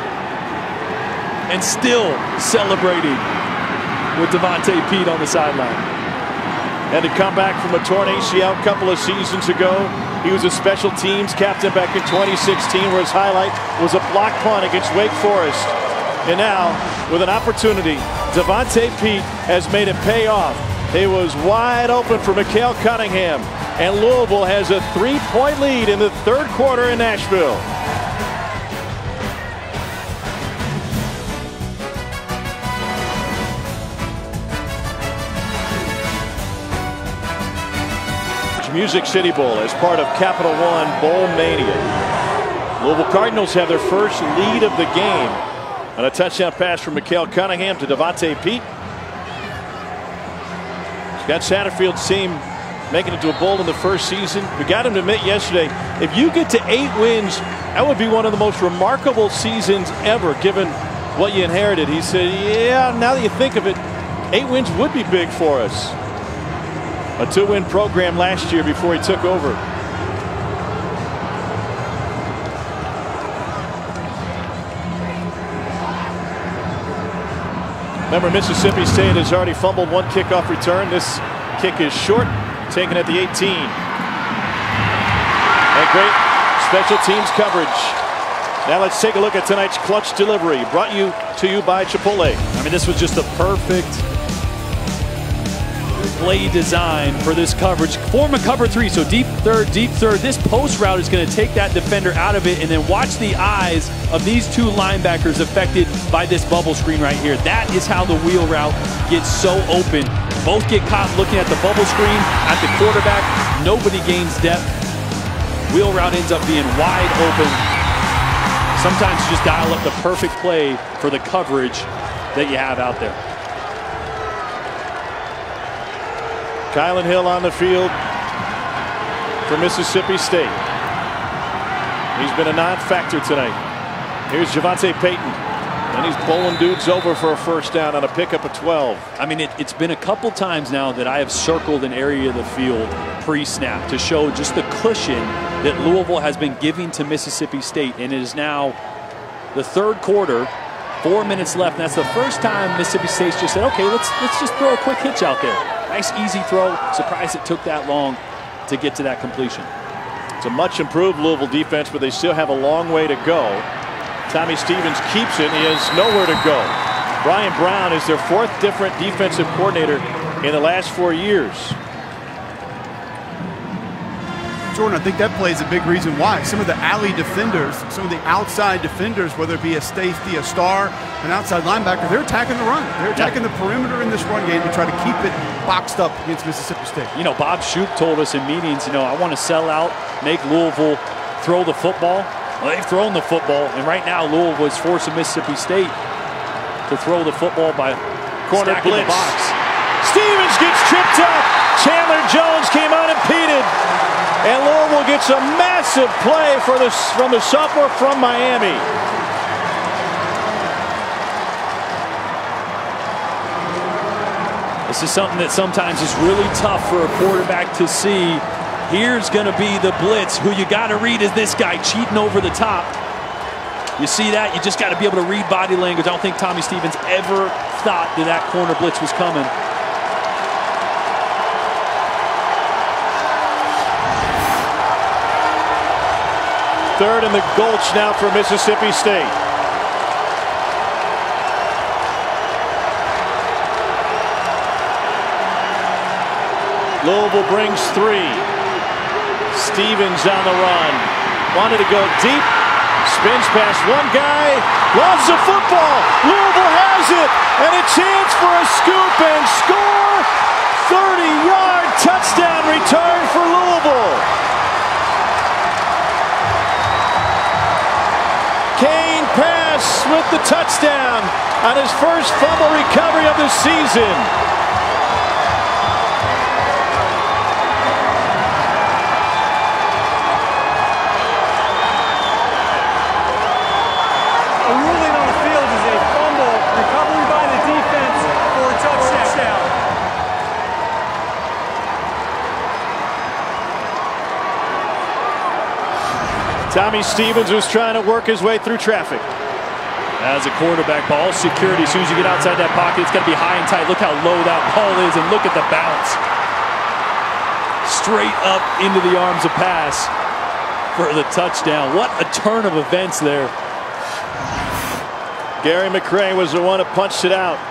And still celebrating with Devontae Pete on the sideline.
And to come back from a torn ACL a couple of seasons ago. He was a special teams captain back in 2016, where his highlight was a block punt against Wake Forest. And now, with an opportunity, Devontae Pete has made it pay off. It was wide open for Mikael Cunningham, and Louisville has a 3-point lead in the third quarter in Nashville. Music City Bowl as part of Capital One Bowl Mania. Louisville Cardinals have their first lead of the game on a touchdown pass from Mikael Cunningham to Devontae Pete. Scott Satterfield's team making it to a bowl in the first season. We got him to admit yesterday, if you get to 8 wins, that would be one of the most remarkable seasons ever, given what you inherited. He said, yeah, now that you think of it, 8 wins would be big for us. A 2-win program last year before he took over. Remember, Mississippi State has already fumbled one kickoff return. This kick is short, taken at the 18. And great special teams coverage. Now let's take a look at tonight's clutch delivery, brought to you by Chipotle.
I mean, this was just a perfect play design for this coverage. Form a cover 3, so deep third. This post route is going to take that defender out of it, and then watch the eyes of these 2 linebackers affected by this bubble screen right here. That is how the wheel route gets so open. Both get caught looking at the bubble screen, at the quarterback. Nobody gains depth. Wheel route ends up being wide open. Sometimes you just dial up the perfect play for the coverage that you have out there.
Kylan Hill on the field for Mississippi State. He's been a non-factor tonight. Here's Javonte Payton, and he's bowling dudes over for a first down on a pickup of 12.
I mean, it's been a couple times now that I have circled an area of the field pre-snap to show just the cushion that Louisville has been giving to Mississippi State, and it is now the third quarter. 4 minutes left, and that's the first time Mississippi State's just said, okay, let's just throw a quick hitch out there. Nice, easy throw. Surprised it took that long to get to that completion.
It's a much improved Louisville defense, but they still have a long way to go. Tommy Stevens keeps it, and he has nowhere to go. Brian Brown is their 4th different defensive coordinator in the last 4 years.
Jordan, I think that plays a big reason why. Some of the alley defenders, some of the outside defenders, whether it be a safety, a star, an outside linebacker, they're attacking the run. They're attacking the perimeter in this run game to try to keep it boxed up against Mississippi State.
You know, Bob Shoop told us in meetings, you know, I want to sell out, make Louisville throw the football. Well, they've thrown the football, and right now Louisville is forcing Mississippi State to throw the football by
corner
stacking
blitz.
the box.
Stevens gets tripped up. Chandler Jones came unimpeded. And Louisville gets a massive play from the sophomore from Miami.
This is something that sometimes is really tough for a quarterback to see. Here's going to be the blitz. Who you got to read is this guy cheating over the top. You see that? You just got to be able to read body language. I don't think Tommy Stevens ever thought that corner blitz was coming.
Third in the Gulch now for Mississippi State. Louisville brings 3. Stevens on the run. Wanted to go deep. Spins past one guy. Lost the football. Louisville has it. And a chance for a scoop and score. 30-yard touchdown return for Louisville. Kane Pass with the touchdown on his first fumble recovery of the season.
A ruling on the field is a fumble recovery by the defense for a touchdown.
Tommy Stevens was trying to work his way through traffic.
As a quarterback, ball security, as soon as you get outside that pocket, it's got to be high and tight. Look how low that ball is, and look at the bounce. Straight up into the arms of Pass for the touchdown. What a turn of events there.
Gary McCray was the one who punched it out.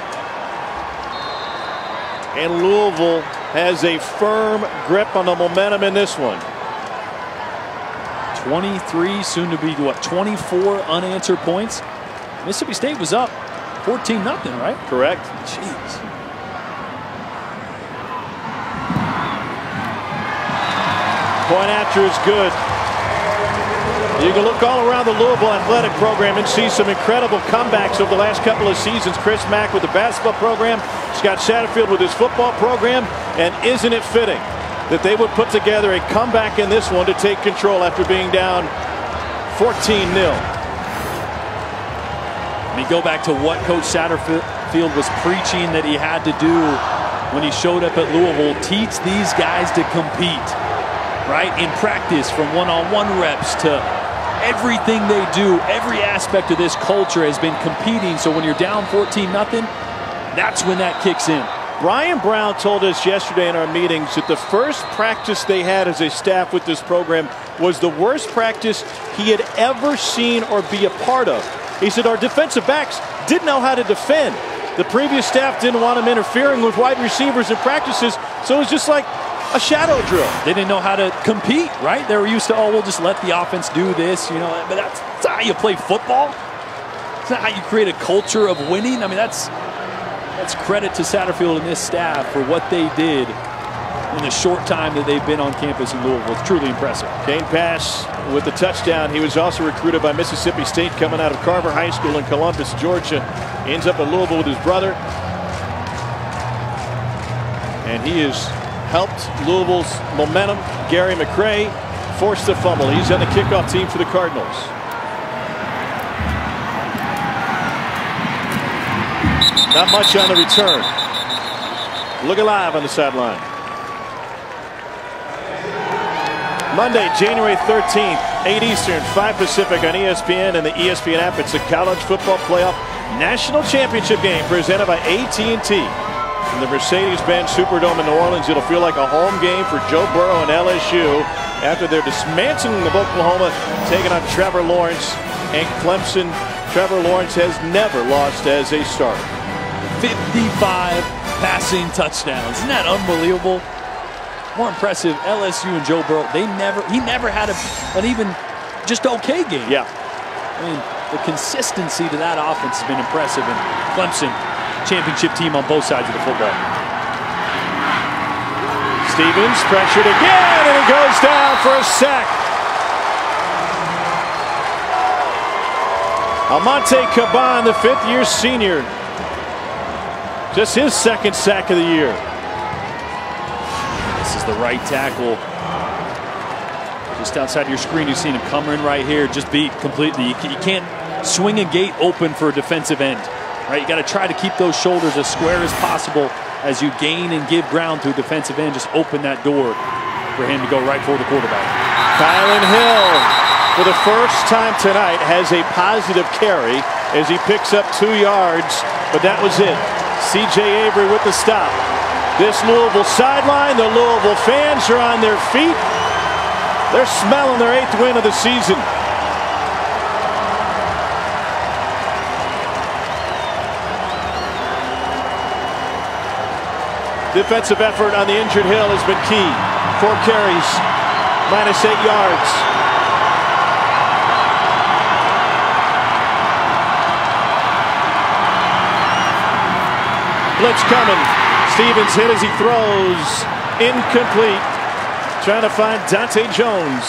And Louisville has a firm grip on the momentum in this one.
23, soon to be, what, 24 unanswered points. Mississippi State was up 14-0, right?
Correct.
Jeez.
Point after is good. You can look all around the Louisville athletic program and see some incredible comebacks over the last couple of seasons. Chris Mack with the basketball program, Scott Satterfield with his football program, and isn't it fitting that they would put together a comeback in this one to take control after being down 14-0.
We go back to what Coach Satterfield was preaching that he had to do when he showed up at Louisville. Teach these guys to compete, right? In practice, from one-on-one reps to everything they do. Every aspect of this culture has been competing. So when you're down 14-0, that's when that kicks in.
Brian Brown told us yesterday in our meetings that the first practice they had as a staff with this program was the worst practice he had ever seen or be a part of. He said our defensive backs didn't know how to defend. The previous staff didn't want them interfering with wide receivers in practices, so it was just like a shadow drill.
They didn't know how to compete, right? They were used to, oh, we'll just let the offense do this, you know, but that's not how you play football. It's not how you create a culture of winning. I mean, that's credit to Satterfield and this staff for what they did in the short time that they've been on campus in Louisville. It's truly impressive.
Kane Pass with the touchdown. He was also recruited by Mississippi State coming out of Carver High School in Columbus, Georgia. He ends up at Louisville with his brother. And he has helped Louisville's momentum. Gary McCray forced the fumble. He's on the kickoff team for the Cardinals. Not much on the return. Look alive on the sideline. Monday, January 13th, 8 Eastern, 5 Pacific on ESPN and the ESPN app. It's the College Football Playoff National Championship game presented by AT&T. From the Mercedes-Benz Superdome in New Orleans, it'll feel like a home game for Joe Burrow and LSU after their dismantling of Oklahoma, taking on Trevor Lawrence And Clemson, Trevor Lawrence has never lost as a starter.
55 passing touchdowns. Isn't that unbelievable? More impressive, LSU and Joe Burrow. He never had an even just okay game.
Yeah.
I mean, the consistency to that offense has been impressive. And Clemson, championship team on both sides of the football.
Stevens pressured again, and he goes down for a sack. Almonte Caban, the fifth-year senior. Just his second sack of the year.
This is the right tackle. Just outside your screen, you've seen him come in right here, just beat completely. You can't swing a gate open for a defensive end. Right? You got to try to keep those shoulders as square as possible as you gain and give ground to a defensive end. Just open that door for him to go right for the quarterback.
Kylan Hill, for the first time tonight, has a positive carry as he picks up 2 yards, but that was it. C.J. Avery with the stop. This Louisville sideline, the Louisville fans are on their feet. They're smelling their 8th win of the season. Defensive effort on the injured Hill has been key. 4 carries, -8 yards. Blitz coming. Stevens hit as he throws. Incomplete. Trying to find Dante Jones.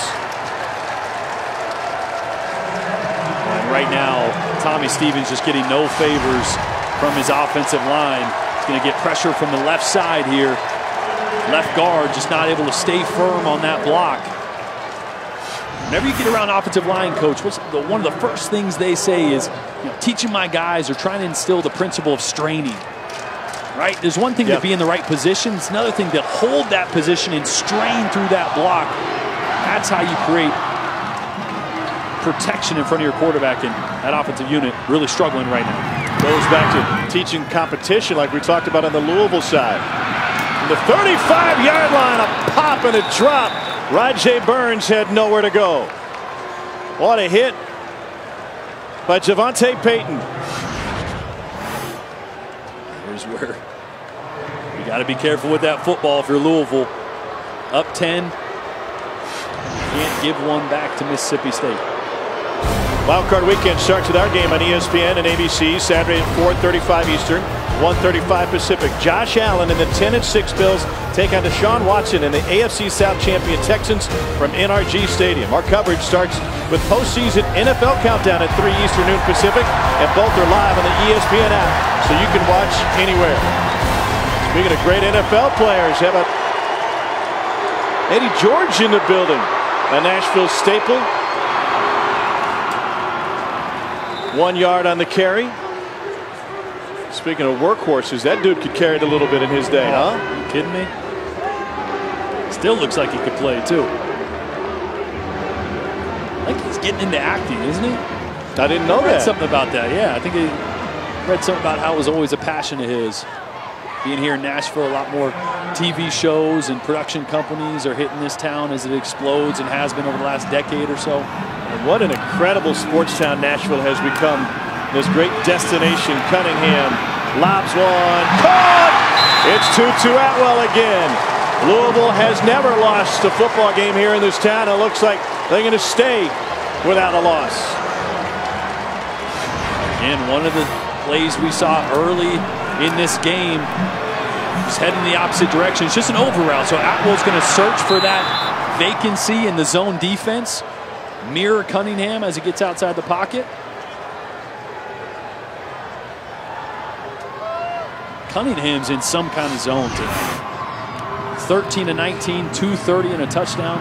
And right now, Tommy Stevens just getting no favors from his offensive line. He's going to get pressure from the left side here. Left guard just not able to stay firm on that block. Whenever you get around offensive line, coach, one of the first things they say is, teaching my guys or trying to instill the principle of straining. Right? There's one thing to be in the right position. It's another thing to hold that position and strain through that block. That's how you create protection in front of your quarterback, and that offensive unit really struggling right now.
Goes back to teaching competition like we talked about on the Louisville side. From the 35-yard line, a pop and a drop. Rajay Burns had nowhere to go. What a hit by Javonte Payton.
Here's where you got to be careful with that football if you're Louisville. Up 10. Can't give one back to Mississippi State.
Wildcard Weekend starts with our game on ESPN and ABC Saturday at 4:35 Eastern, 1:35 Pacific. Josh Allen and the 10-6 Bills take on Deshaun Watson and the AFC South champion Texans from NRG Stadium. Our coverage starts with postseason NFL Countdown at 3 Eastern, noon Pacific, and both are live on the ESPN app, so you can watch anywhere. Speaking of great NFL players, how about Eddie George in the building, a Nashville staple. 1 yard on the carry. Speaking of workhorses, that dude could carry it a little bit in his day, huh?
Are you kidding me? Still looks like he could play, too. I think he's getting into acting, isn't he?
I didn't know
I read
that.
something about that, yeah. I think he read something about how it was always a passion of his. Being here in Nashville, a lot more TV shows and production companies are hitting this town as it explodes and has been over the last decade or so.
And what an incredible sports town Nashville has become. This great destination. Cunningham lobs one. Caught! It's Tutu Atwell again. Louisville has never lost a football game here in this town. It looks like they're going to stay without a loss.
And one of the plays we saw early in this game is heading the opposite direction. It's just an over route. So Atwell's going to search for that vacancy in the zone defense. Mirror Cunningham as he gets outside the pocket. Cunningham's in some kind of zone tonight. 13-19, 230 and a touchdown.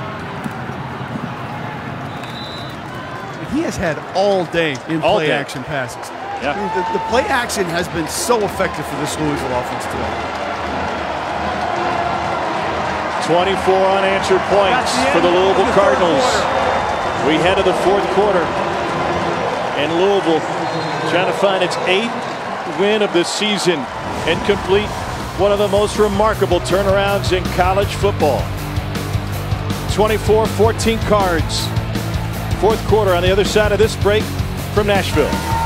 He has had all day in play action passes.
Yeah.
I mean, the play action has been so effective for this Louisville offense today.
24 unanswered points for the Louisville Cardinals. We head to the fourth quarter, and Louisville trying to find its 8th win of the season and complete one of the most remarkable turnarounds in college football. 24-14 Cards. Fourth quarter. On the other side of this break, from Nashville.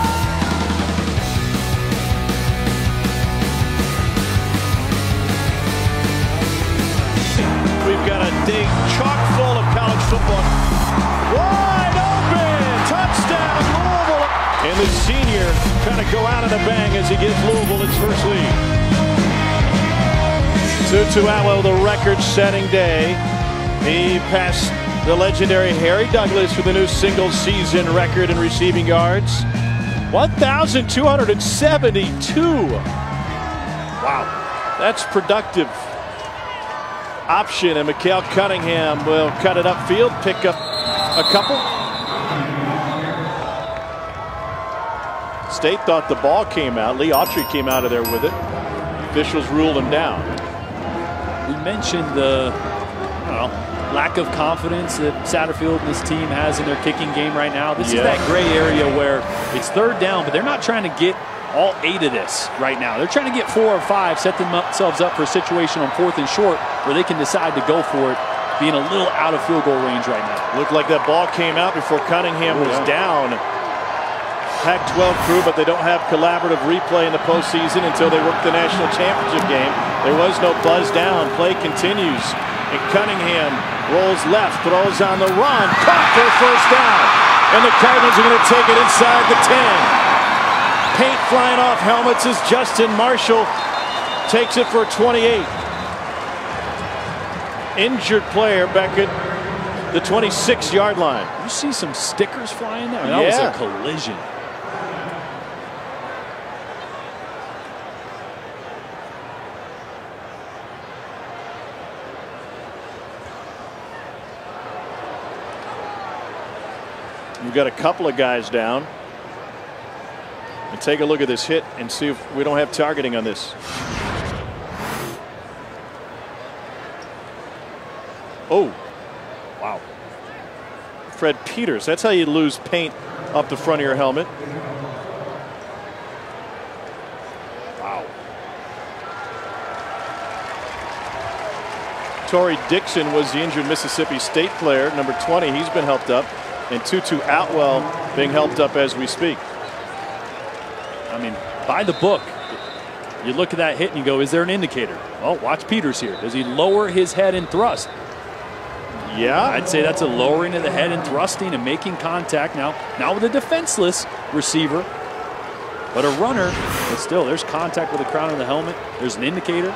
We've got a day chock full of college football. Wide open! Touchdown, Louisville! And the senior trying to go out in a bang as he gives Louisville its first lead. Tutu Atwell, the record-setting day. He passed the legendary Harry Douglas for the new single-season record in receiving yards. 1,272. Wow, that's productive option, and Mikael Cunningham will cut it upfield, pick up a couple. State thought the ball came out. Lee Autry came out of there with it. Officials ruled him down.
We mentioned the lack of confidence that Satterfield and his team has in their kicking game right now. This is that gray area where it's third down, but they're not trying to get all 8 of this right now. They're trying to get 4 or 5, set themselves up for a situation on 4th and short where they can decide to go for it, being a little out of field goal range right now.
Looked like that ball came out before Cunningham was down. Pac-12 crew, but they don't have collaborative replay in the postseason until they work the national championship game. There was no buzz down. Play continues. And Cunningham rolls left, throws on the run, caught for a first down. And the Cardinals are going to take it inside the 10. Paint flying off helmets as Justin Marshall takes it for 28. Injured player back at the 26-yard line.
You see some stickers flying there? That was a collision.
We've got a couple of guys down. And take a look at this hit and see if we don't have targeting on this. Oh, wow. Fred Peters. That's how you lose paint up the front of your helmet. Wow. Torrey Dixon was the injured Mississippi State player, number 20. He's been helped up. And Tutu Atwell being helped up as we speak.
I mean, by the book, you look at that hit and you go, is there an indicator? Well, watch Peters here. Does he lower his head and thrust?
Yeah.
I'd say that's a lowering of the head and thrusting and making contact now with a defenseless receiver, but a runner, but still there's contact with the crown of the helmet. There's an indicator.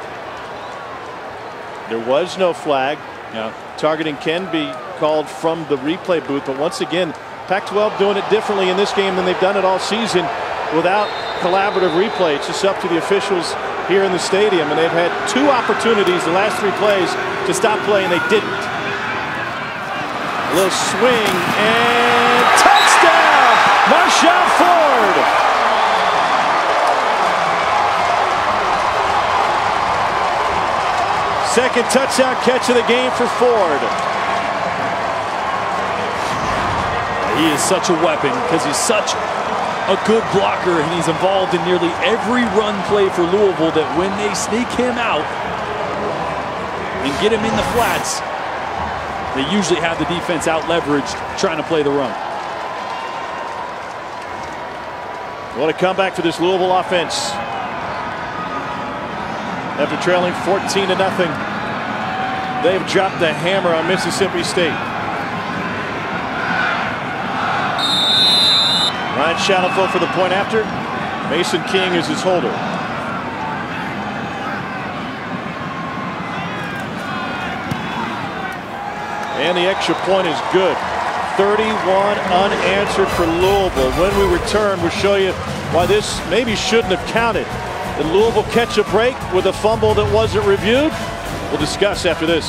There was no flag.
Yeah.
Targeting can be called from the replay booth, but once again, Pac-12 doing it differently in this game than they've done it all season without collaborative replay. It's just up to the officials here in the stadium, and they've had 2 opportunities the last 3 plays to stop play, and they didn't. A little swing and touchdown, Marshall Ford. Second touchdown catch of the game for Ford.
He is such a weapon because he's such a good blocker, and he's involved in nearly every run play for Louisville, that when they sneak him out and get him in the flats, they usually have the defense out leveraged trying to play the run.
What a comeback for this Louisville offense. After trailing 14-0, they've dropped the hammer on Mississippi State. Ryan Shadowful for the point after. Mason King is his holder. And the extra point is good. 31 unanswered for Louisville. When we return, we'll show you why this maybe shouldn't have counted. Did Louisville catch a break with a fumble that wasn't reviewed? We'll discuss after this.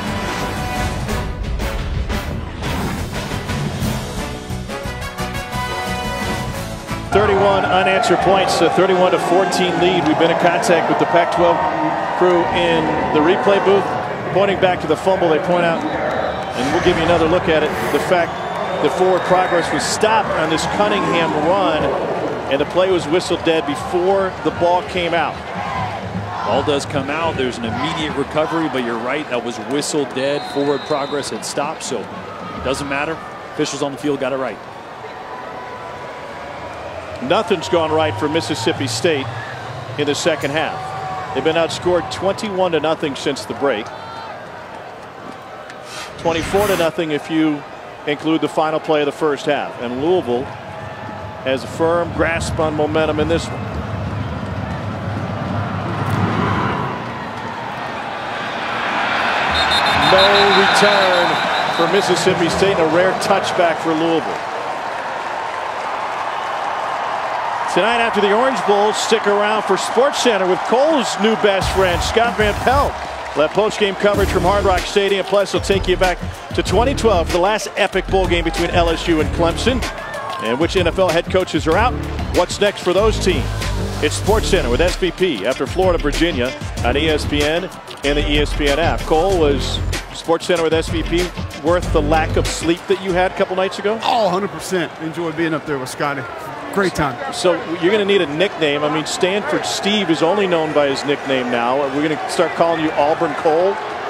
.31 unanswered points, a 31-14 lead. We've been in contact with the Pac-12 crew in the replay booth, pointing back to the fumble. They point out, and we'll give you another look at it, the fact that forward progress was stopped on this Cunningham run, and the play was whistled dead before the ball came out.
Ball does come out. There's an immediate recovery, but you're right, that was whistled dead. Forward progress had stopped, so it doesn't matter. Officials on the field got it right.
Nothing's gone right for Mississippi State in the second half. They've been outscored 21-0 since the break. 24-0 if you include the final play of the first half. And Louisville has a firm grasp on momentum in this one. No return for Mississippi State, and a rare touchback for Louisville. Tonight after the Orange Bowl, stick around for SportsCenter with Cole's new best friend, Scott Van Pelt. We'll have post-game coverage from Hard Rock Stadium. Plus, we'll take you back to 2012, the last epic bowl game between LSU and Clemson. And which NFL head coaches are out? What's next for those teams? It's SportsCenter with SVP after Florida, Virginia on ESPN and the ESPN app. Cole, was SportsCenter with SVP worth the lack of sleep that you had a couple nights ago?
Oh, 100%. Enjoyed being up there with Scotty. Great time.
So you're going to need a nickname. I mean, Stanford Steve is only known by his nickname now. We're going to start calling you Auburn Cole.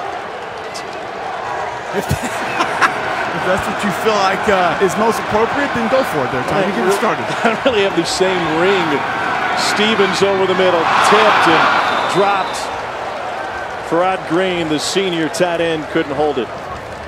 If that's what you feel like is most appropriate, then go for it there, Tom. You get it started.
I don't really have the same ring. Stevens over the middle, tipped and dropped. Farrod Green, the senior tight end, couldn't hold it.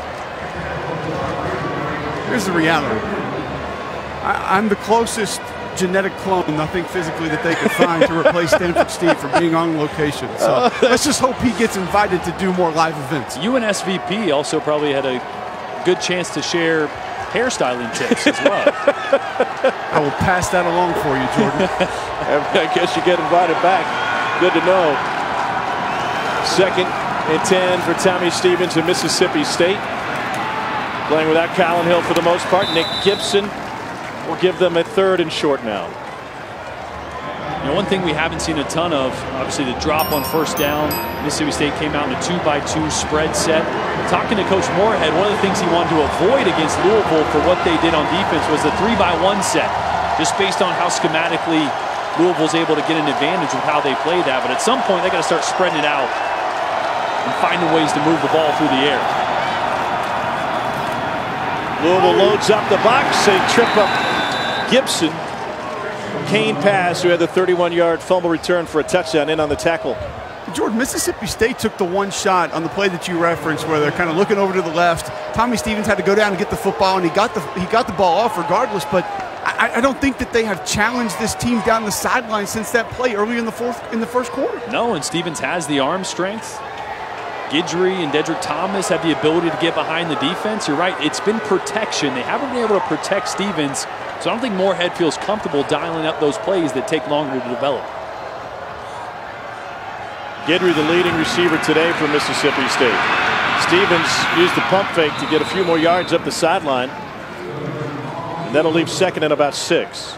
Here's the reality. I'm the closest genetic clone, I think, physically that they could find to replace Stanford Steve for being on location. So let's just hope he gets invited to do more live events.
You and SVP also probably had a good chance to share hairstyling tips as well.
I will pass that along for you, Jordan.
I guess you get invited back. Good to know. 2nd and 10 for Tommy Stevens of Mississippi State. Playing without Colin Hill for the most part. Nick Gibson will give them a 3rd and short now.
You know, one thing we haven't seen a ton of, obviously the drop on first down. Mississippi State came out in a 2-by-2 spread set. Talking to Coach Moorhead, one of the things he wanted to avoid against Louisville for what they did on defense was the 3-by-1 set, just based on how schematically Louisville's able to get an advantage with how they play that. But at some point, they got to start spreading it out and finding ways to move the ball through the air.
Louisville loads up the box. They trip up Gibson. Kane pass, who had the 31-yard fumble return for a touchdown, in on the tackle.
Jordan, Mississippi State took the one shot on the play that you referenced where they're kind of looking over to the left. Tommy Stevens had to go down and get the football, and he got the ball off regardless. But I don't think that they have challenged this team down the sideline since that play early in the first quarter.
No, and Stevens has the arm strength. Guidry and Dedrick Thomas have the ability to get behind the defense. You're right, it's been protection. They haven't been able to protect Stevens, so I don't think Moorhead feels comfortable dialing up those plays that take longer to develop.
Guidry, the leading receiver today for Mississippi State. Stevens used the pump fake to get a few more yards up the sideline. And that'll leave 2nd and about 6.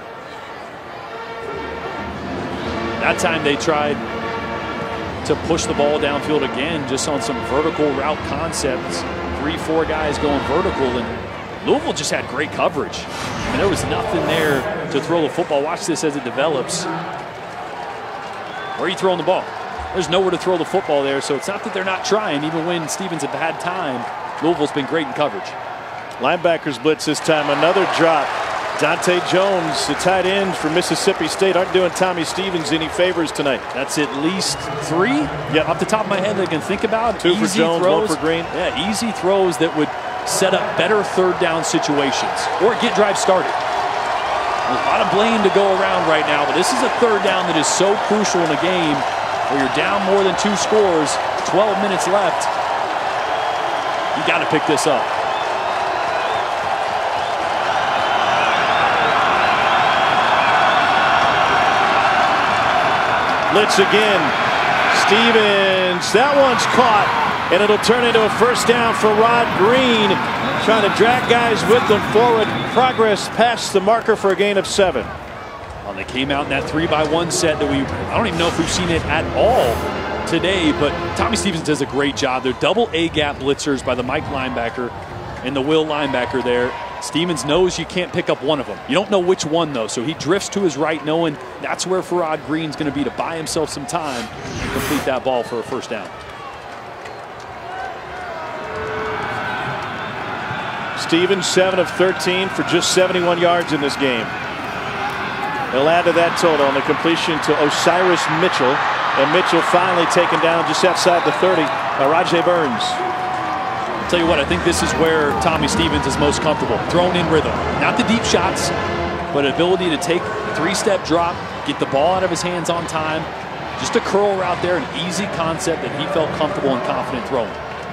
That time they tried to push the ball downfield again, just on some vertical route concepts. 3-4 guys going vertical, and Louisville just had great coverage. I mean, there was nothing there to throw the football. Watch this as it develops. Where are you throwing the ball? There's nowhere to throw the football there, so it's not that they're not trying. Even when Stevens have had time, Louisville's been great in coverage.
Linebackers blitz this time. Another drop. Dante Jones, the tight end for Mississippi State, aren't doing Tommy Stevens any favors tonight.
That's at least 3 off the top of my head that I can think about.
2 for Jones,
throws,
1 for Green.
Yeah, easy throws that would set up better 3rd down situations or get drives started. There's a lot of blame to go around right now, but this is a 3rd down that is so crucial in a game where you're down more than 2 scores, 12 minutes left. You got to pick this up.
Blitz again. Stevens, that one's caught, and it'll turn into a first down for Rod Green, trying to drag guys with them forward. Progress past the marker for a gain of 7.
Well, they came out in that 3-by-1 set that I don't even know if we've seen it at all today, but Tommy Stevens does a great job. They're double A-gap blitzers by the Mike linebacker and the Will linebacker there. Stevens knows you can't pick up one of them. You don't know which one, though, so he drifts to his right, knowing that's where Farrod Green's going to be to buy himself some time and complete that ball for a first down.
Stevens 7 of 13 for just 71 yards in this game. He'll add to that total on the completion to Osiris Mitchell. And Mitchell finally taken down just outside the 30 by Rajay Burns.
I'll tell you what, I think this is where Tommy Stevens is most comfortable. Thrown in rhythm. Not the deep shots, but ability to take a 3-step drop, get the ball out of his hands on time. Just a curl route there, an easy concept that he felt comfortable and confident throwing.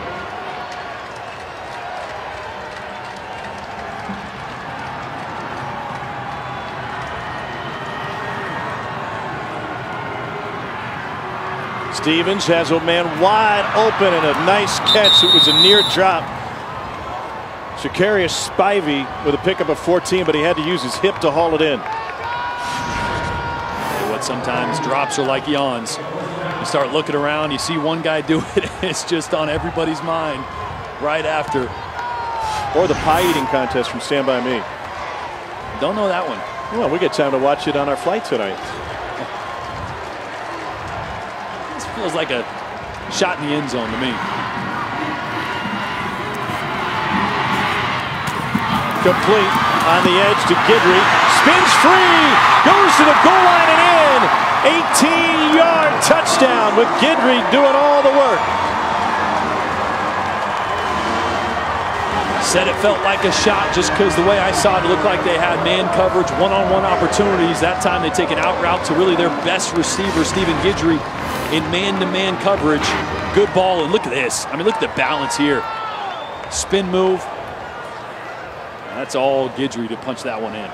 Stevens has a man wide open and a nice catch. It was a near drop. Shakarius Spivey with a pickup of 14, but he had to use his hip to haul it in.
What sometimes drops are like yawns. You start looking around, you see one guy do it, it's just on everybody's mind right after.
Or the pie eating contest from Stand By Me.
Don't know that one.
Well, we get time to watch it on our flight tonight.
Feels like a shot in the end zone to me.
Complete on the edge to Guidry. Spins free. Goes to the goal line and in. 18-yard touchdown with Guidry doing all the work.
Said it felt like a shot just because the way I saw it, it looked like they had man coverage, one-on-one opportunities. That time they take an out route to really their best receiver, Stephen Guidry, in man-to-man coverage. Good ball, and look at this. I mean, look at the balance here. Spin move. That's all Guidry to punch that one in.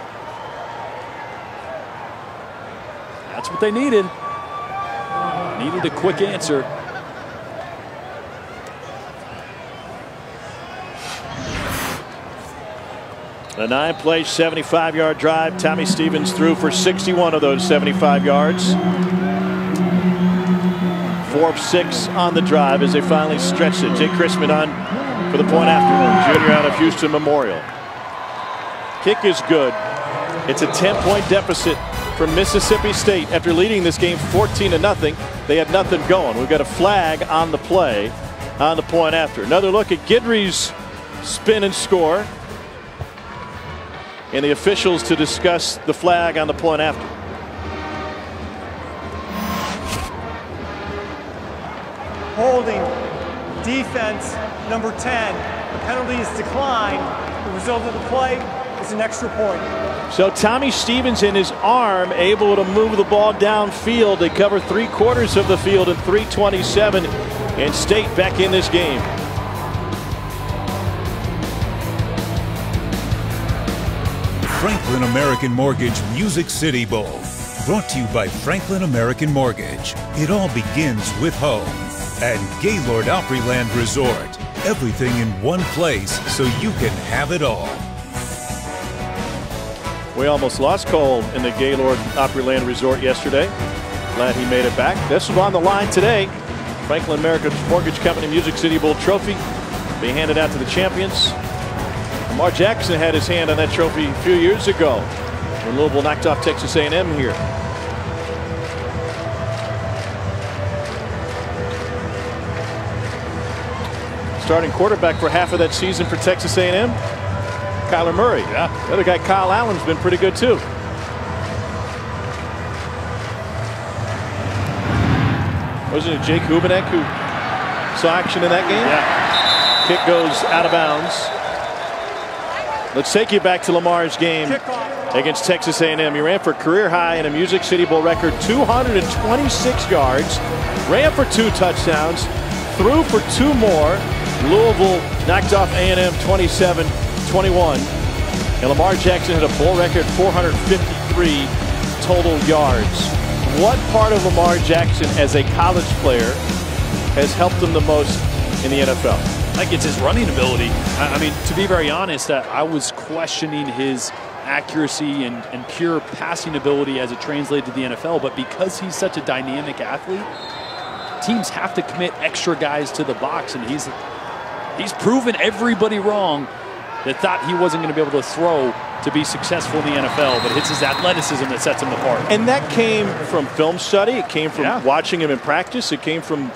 That's what they needed. Needed a quick answer.
A 9-play, 75-yard drive. Tommy Stevens threw for 61 of those 75 yards. 4 of 6 on the drive as they finally stretched it. Jake Chrisman on for the point after. Junior out of Houston Memorial. Kick is good. It's a 10-point deficit for Mississippi State after leading this game 14-0. They had nothing going. We've got a flag on the play on the point after. Another look at Guidry's spin and score. And the officials to discuss the flag on the point after.
Holding defense number 10. The penalty is declined. The result of the play is an extra point.
So Tommy Stevens in his arm able to move the ball downfield. They cover 3/4 of the field in 3:27, and State back in this game.
Franklin American Mortgage Music City Bowl. Brought to you by Franklin American Mortgage. It all begins with home. And Gaylord Opryland Resort. Everything in one place so you can have it all.
We almost lost Cole in the Gaylord Opryland Resort yesterday. Glad he made it back. This is on the line today. Franklin American Mortgage Company Music City Bowl trophy be handed out to the champions. Lamar Jackson had his hand on that trophy a few years ago when Louisville knocked off Texas A&M here. Starting quarterback for half of that season for Texas A&M, Kyler Murray.
Yeah.
The other guy, Kyle Allen's been pretty good too. Wasn't it Jake Hubenek who saw action in that game?
Yeah.
Kick goes out of bounds. Let's take you back to Lamar's game against Texas A&M. He ran for career high in a Music City Bowl record 226 yards, ran for 2 touchdowns, threw for 2 more. Louisville knocked off A&M 27-21. And Lamar Jackson had a bowl record 453 total yards. What part of Lamar Jackson as a college player has helped him the most in the NFL?
I think it's his running ability. I mean, to be very honest, I was questioning his accuracy and pure passing ability as it translated to the NFL, but because he's such a dynamic athlete, teams have to commit extra guys to the box, and he's proven everybody wrong that thought he wasn't going to be able to throw to be successful in the NFL, but it's his athleticism that sets him apart.
And that came from film study. It came from watching him in practice. It came from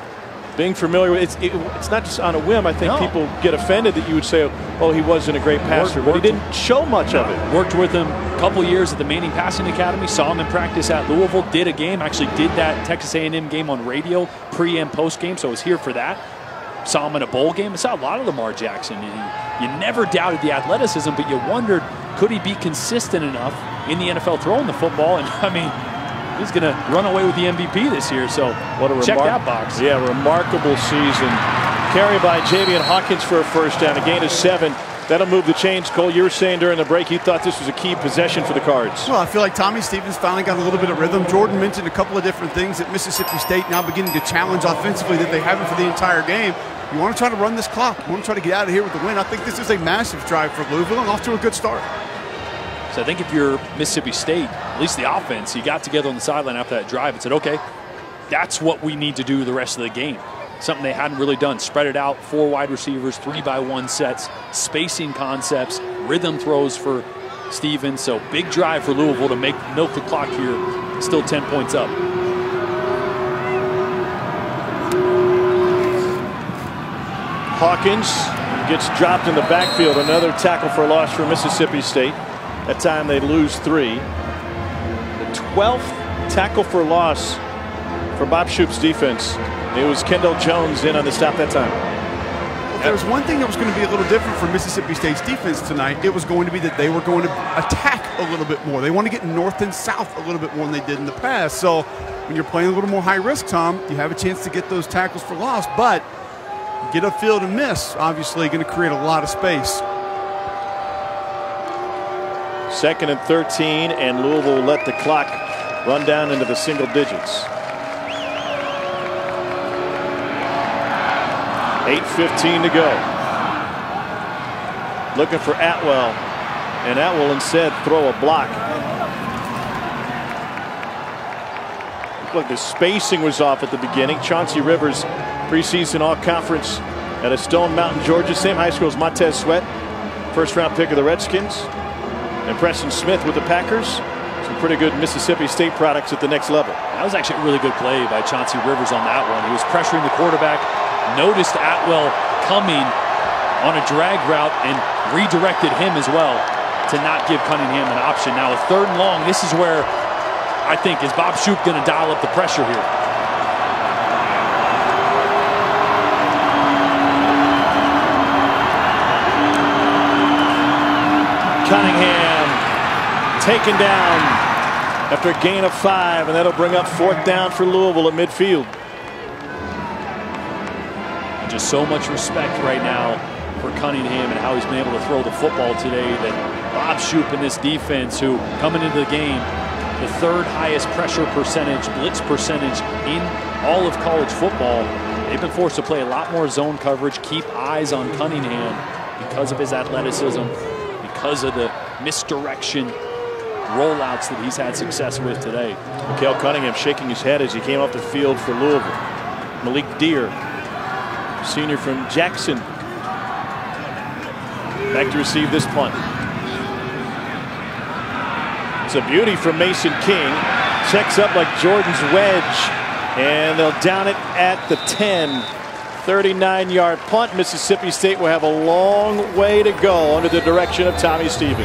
being familiar with it's not just on a whim. I think people get offended that you would say, oh, he wasn't a great passer, but he didn't show much of it.
Worked with him a couple years at the Manning Passing Academy, saw him in practice at Louisville, did a game, actually did that Texas A&M game on radio, pre and post game, so I was here for that. Saw him in a bowl game. I saw a lot of Lamar Jackson. You never doubted the athleticism, but you wondered, could he be consistent enough in the NFL throwing the football? And I mean, he's going to run away with the MVP this year, so check that box.
Yeah, remarkable season. Carry by Javian Hawkins for a first down, a gain of 7. That'll move the chains. Cole, you were saying during the break you thought this was a key possession for the Cards.
Well, I feel like Tommy Stevens finally got a little bit of rhythm. Jordan mentioned a couple of different things that Mississippi State now beginning to challenge offensively that they haven't for the entire game. You want to try to run this clock. You want to try to get out of here with the win. I think this is a massive drive for Louisville and off to a good start.
So I think if you're Mississippi State, at least the offense, you got together on the sideline after that drive and said, okay, that's what we need to do the rest of the game. Something they hadn't really done. Spread it out, 4 wide receivers, 3-by-1 sets, spacing concepts, rhythm throws for Stevens. So big drive for Louisville to milk the clock here. Still 10 points up.
Hawkins gets dropped in the backfield. Another tackle for loss for Mississippi State. That time they lose 3. The 12th tackle for loss for Bob Shoop's defense. It was Kendall Jones in on the stop that time.
Well, there was one thing that was going to be a little different for Mississippi State's defense tonight. It was going to be that they were going to attack a little bit more. They want to get north and south a little bit more than they did in the past. So when you're playing a little more high risk, Tom, you have a chance to get those tackles for loss. But get upfield and miss, obviously going to create a lot of space.
2nd and 13, and Louisville will let the clock run down into the single digits. 8:15 to go. Looking for Atwell, and Atwell instead throw a block. Looked like the spacing was off at the beginning. Chauncey Rivers, preseason all-conference at Stone Mountain, Georgia. Same high school as Montez Sweat, first-round pick of the Redskins. And Preston Smith with the Packers. Some pretty good Mississippi State products at the next level.
That was actually a really good play by Chauncey Rivers on that one. He was pressuring the quarterback, noticed Atwell coming on a drag route and redirected him as well to not give Cunningham an option. Now, a 3rd and long, this is where I think, is Bob Shoop going to dial up the pressure here?
Cunningham taken down after a gain of 5, and that'll bring up 4th down for Louisville at midfield.
Just so much respect right now for Cunningham and how he's been able to throw the football today, that Bob Shoop and this defense, who coming into the game, the 3rd highest pressure percentage, blitz percentage in all of college football, they've been forced to play a lot more zone coverage, keep eyes on Cunningham because of his athleticism, because of the misdirection rollouts that he's had success with today.
Mikael Cunningham shaking his head as he came off the field for Louisville. Malik Deer, senior from Jackson, back to receive this punt. It's a beauty from Mason King. Checks up like Jordan's wedge, and they'll down it at the 10. 39-yard punt. Mississippi State will have a long way to go under the direction of Tommy Stevens.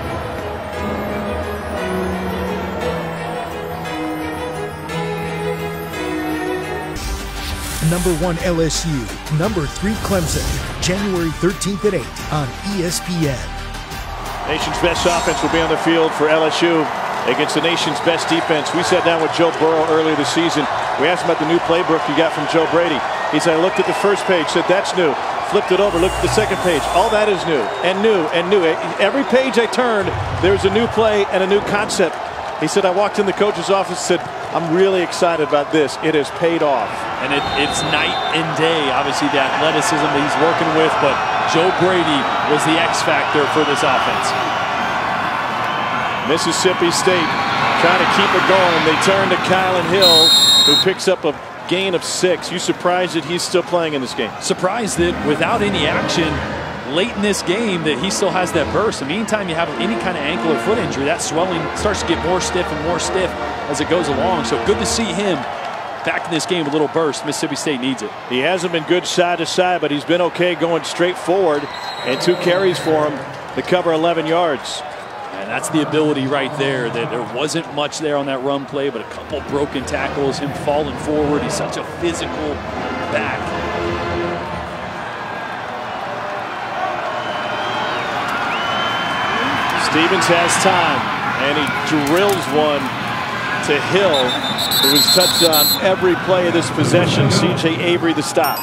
Number 1 LSU, number 3 Clemson, January 13th at 8 on ESPN.
Nation's best offense will be on the field for LSU against the nation's best defense. We sat down with Joe Burrow earlier this season. We asked him about the new playbook you got from Joe Brady. He said, I looked at the first page, said that's new. Flipped it over, looked at the second page. All that is new and new and new. Every page I turned, there's a new play and a new concept. He said, I walked in the coach's office and said, I'm really excited about this. It has paid off.
And it's night and day, obviously, the athleticism that he's working with, but Joe Brady was the X factor for this offense.
Mississippi State trying to keep it going. They turn to Kylan Hill, who picks up a gain of 6. You surprised that he's still playing in this game?
Surprised that without any action late in this game that he still has that burst. I mean, anytime you have any kind of ankle or foot injury, that swelling starts to get more stiff and more stiff as it goes along. So good to see him back in this game, a little burst. Mississippi State needs it.
He hasn't been good side to side, but he's been okay going straight forward, and 2 carries for him to cover 11 yards.
And that's the ability right there. That there wasn't much there on that run play, but a couple broken tackles, him falling forward. He's such a physical back.
Stevens has time, and he drills one to Hill, who was touched on every play of this possession. C.J. Avery the stop.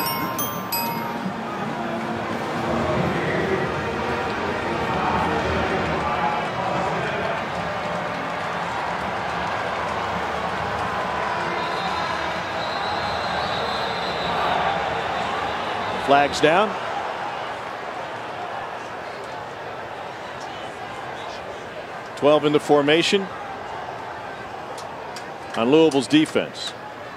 Flags down. Twelve in the formation on Louisville's defense.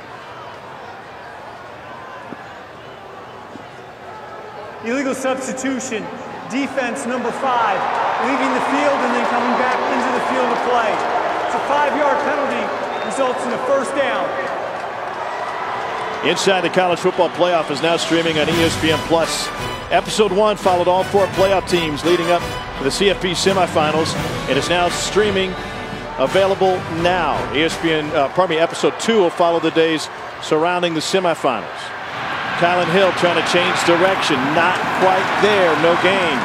Illegal substitution. Defense number 5, leaving the field and then coming back into the field of play. It's a 5-yard penalty, results in a first down.
Inside the College Football Playoff is now streaming on ESPN+. Episode 1 followed all 4 playoff teams leading up to the CFP semifinals, and is now streaming, available now. Episode 2 will follow the days surrounding the semifinals. Kylan Hill trying to change direction, not quite there, no gain.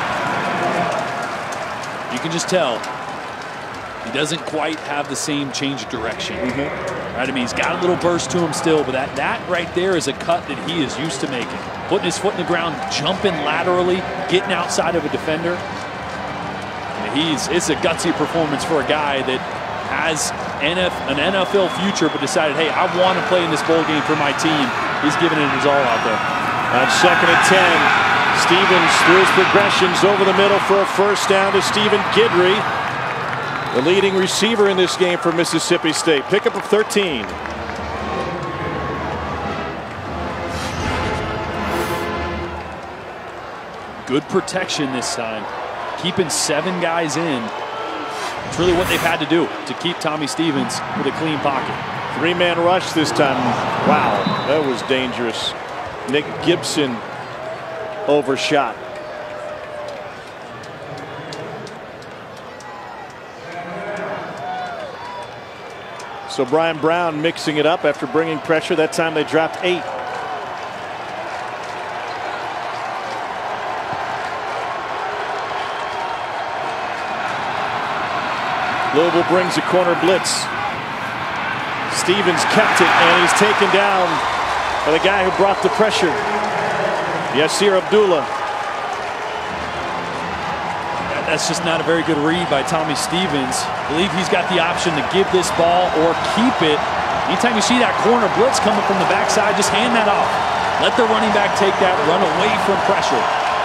You can just tell he doesn't quite have the same change of direction. Right? I mean, he's got a little burst to him still, but that right there is a cut that he is used to making. Putting his foot in the ground, jumping laterally, getting outside of a defender. It's a gutsy performance for a guy that has an NFL future, but decided, hey, I want to play in this bowl game for my team. He's giving it his all out there.
On 2nd and 10, Stevens through his progressions over the middle for a first down to Stephen Guidry, the leading receiver in this game for Mississippi State. Pickup of 13.
Good protection this time. Keeping 7 guys in. It's really what they've had to do to keep Tommy Stevens with a clean pocket.
3-man rush this time. Wow, that was dangerous. Nick Gibson overshot. So Brian Brown mixing it up after bringing pressure. That time they dropped 8. Louisville brings a corner blitz. Stevens kept it, and he's taken down by the guy who brought the pressure, Yasir Abdullah.
That's just not a very good read by Tommy Stevens. I believe he's got the option to give this ball or keep it. Anytime you see that corner blitz coming from the backside, just hand that off. Let the running back take that, run away from pressure.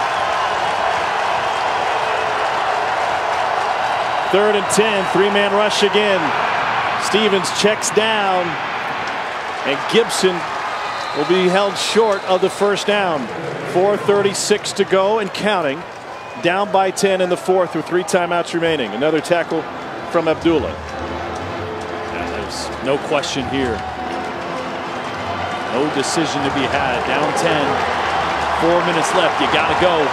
3rd and 10, 3-man rush again. Stevens checks down, and Gibson will be held short of the first down. 4:36 to go and counting. Down by 10 in the 4th with 3 timeouts remaining. Another tackle from Abdullah.
Yeah, there's no question here. No decision to be had. Down 10. 4 minutes left. You got to go.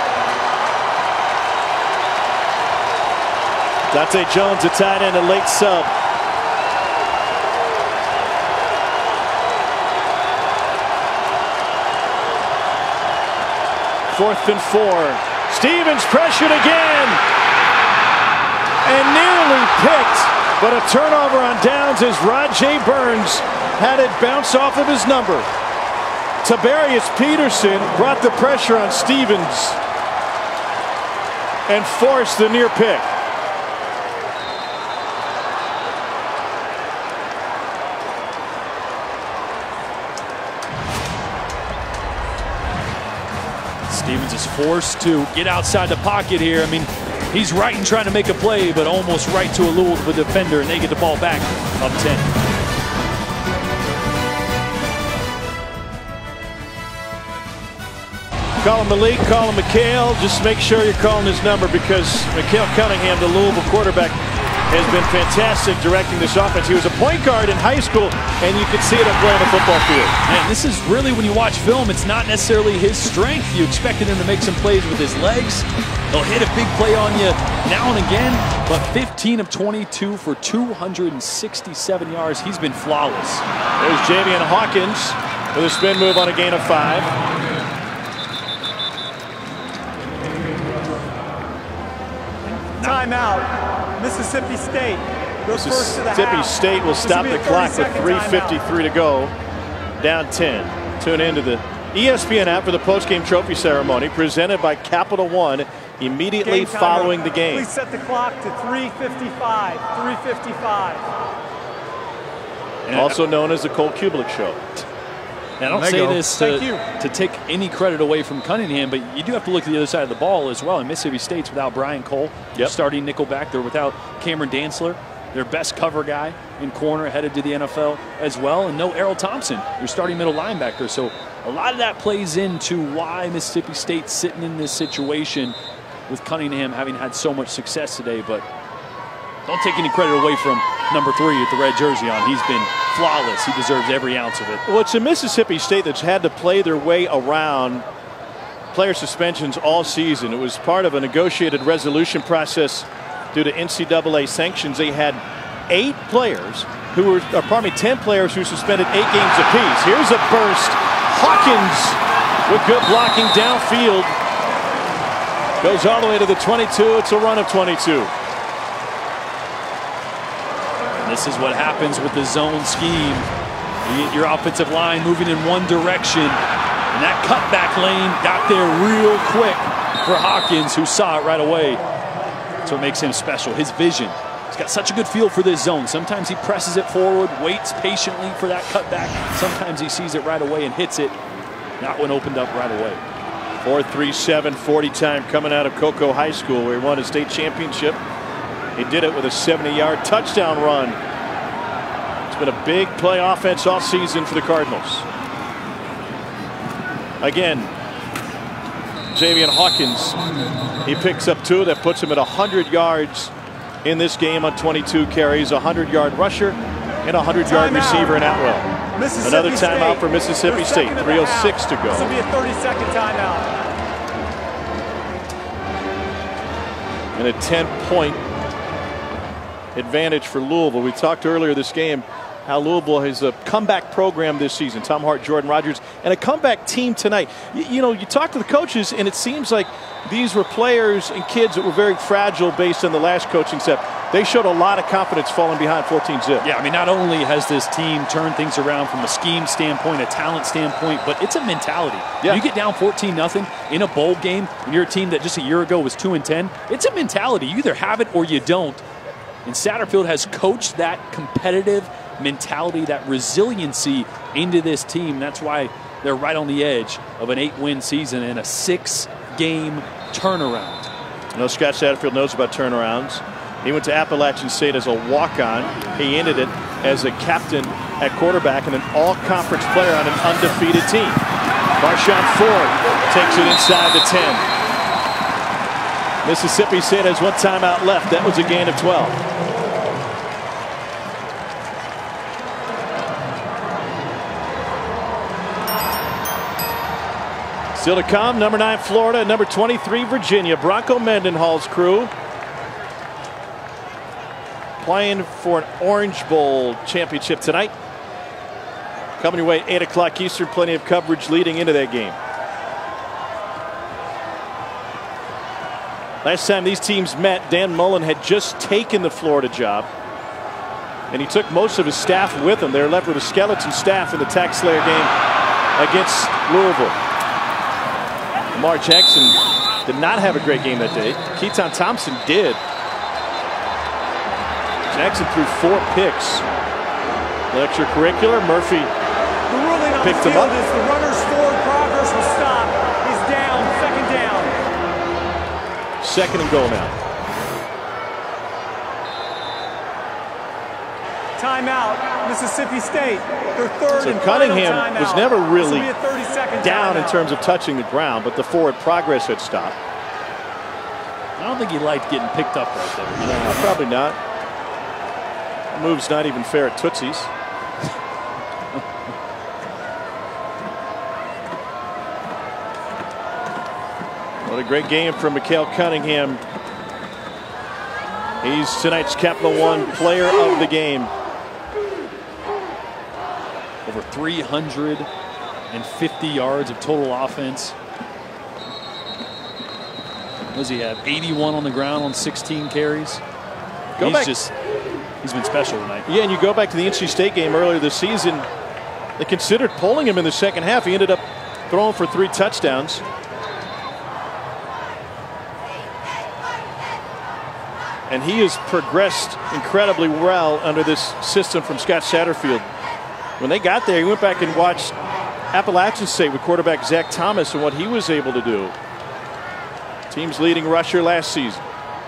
Dante Jones, a tight end, a late sub. Fourth and 4. Stevens pressured again. And nearly picked. But a turnover on downs as Rajay Burns had it bounce off of his number. Tabarius Peterson brought the pressure on Stevens and forced the near pick.
Stevens is forced to get outside the pocket here. I mean, he's right in trying to make a play, but almost right to a Louisville defender, and they get the ball back up 10.
Call him Malik, call him McHale. Just make sure you're calling his number, because McHale Cunningham, the Louisville quarterback, has been fantastic directing this offense. He was a point guard in high school, and you could see it up there on the football field.
Man, this is really, when you watch film, it's not necessarily his strength. You expected him to make some plays with his legs. He'll hit a big play on you now and again, but 15 of 22 for 267 yards. He's been flawless.
There's Javian Hawkins with a spin move on a gain of 5.
Timeout. Mississippi State goes first to the half.
Mississippi State will stop the clock with 3:53 to go. Down 10. Tune into the ESPN app for the postgame trophy ceremony presented by Capital One immediately following the game.
Please set the clock to 3:55. 3:55.
Also known as the Cole Kubelik Show.
And I don't say this to take any credit away from Cunningham, but you do have to look at the other side of the ball as well. And Mississippi State's without Brian Cole, starting nickelback. They're without Cameron Dantzler, their best cover guy in corner, headed to the NFL as well. And no Errol Thompson, your starting middle linebacker. So a lot of that plays into why Mississippi State's sitting in this situation with Cunningham having had so much success today. But don't take any credit away from number 3 with the red jersey on. He's been flawless. He deserves every ounce of it.
Well, it's a Mississippi State that's had to play their way around player suspensions all season. It was part of a negotiated resolution process due to NCAA sanctions. They had 10 players who were suspended 8 games apiece. Here's a burst. Hawkins with good blocking downfield. Goes all the way to the 22. It's a run of 22.
This is what happens with the zone scheme. You get your offensive line moving in one direction, and that cutback lane got there real quick for Hawkins, who saw it right away. That's what makes him special, his vision. He's got such a good feel for this zone. Sometimes he presses it forward, waits patiently for that cutback. Sometimes he sees it right away and hits it. That one opened up right away.
4.37 40 time coming out of Cocoa High School, where he won a state championship. He did it with a 70-yard touchdown run. It's been a big play offense all season for the Cardinals. Again, Javian Hawkins, he picks up 2. That puts him at 100 yards in this game on 22 carries, a 100-yard rusher and a 100-yard receiver in Atwell. Another timeout for Mississippi State, 3:06 to go.
This will be a 30-second timeout.
And a 10-point advantage for Louisville. We talked earlier this game how Louisville has a comeback program this season. Tom Hart, Jordan Rogers, and a comeback team tonight. You know, you talk to the coaches, and it seems like these were players and kids that were very fragile based on the last coaching step. They showed a lot of confidence falling behind 14-zip.
Yeah, I mean, not only has this team turned things around from a scheme standpoint, a talent standpoint, but it's a mentality. Yeah. You get down 14-0 in a bowl game, and you're a team that just a year ago was 2-10. It's a mentality. You either have it or you don't. And Satterfield has coached that competitive mentality, that resiliency into this team. That's why they're right on the edge of an 8-win season and a 6-game turnaround.
You know, Scott Satterfield knows about turnarounds. He went to Appalachian State as a walk-on. He ended it as a captain at quarterback and an all-conference player on an undefeated team. Marshawn Ford takes it inside the 10. Mississippi State has 1 timeout left. That was a gain of 12. Still to come, number 9 Florida, number 23 Virginia. Bronco Mendenhall's crew playing for an Orange Bowl championship tonight. Coming your way 8 o'clock Eastern. Plenty of coverage leading into that game. Last time these teams met, Dan Mullen had just taken the Florida job, and he took most of his staff with him. They're left with a skeleton staff in the TaxSlayer game against Louisville. Lamar Jackson did not have a great game that day. Keaton Thompson did. Jackson threw 4 picks. The extracurricular, Murphy picked him up.
The runner's forward progress will stop. He's down, 2nd down.
2nd and goal now.
Timeout, Mississippi State. Their 3rd
So
and
Cunningham
final
was
timeout.
never really
This will be a 30-second
down in
timeout.
terms of touching the ground, but the forward progress had stopped.
I don't think he liked getting picked up right there.
No, probably not. move's not even fair at Tootsie's. What a great game from Mikael Cunningham. He's tonight's Capital One Player of the Game.
Over 350 yards of total offense. What does he have? 81 on the ground on 16 carries. He's been special tonight.
Yeah, and you go back to the NC State game earlier this season. They considered pulling him in the second half. He ended up throwing for 3 touchdowns. And he has progressed incredibly well under this system from Scott Satterfield. When they got there, he went back and watched Appalachian State with quarterback Zach Thomas and what he was able to do. Team's leading rusher last season.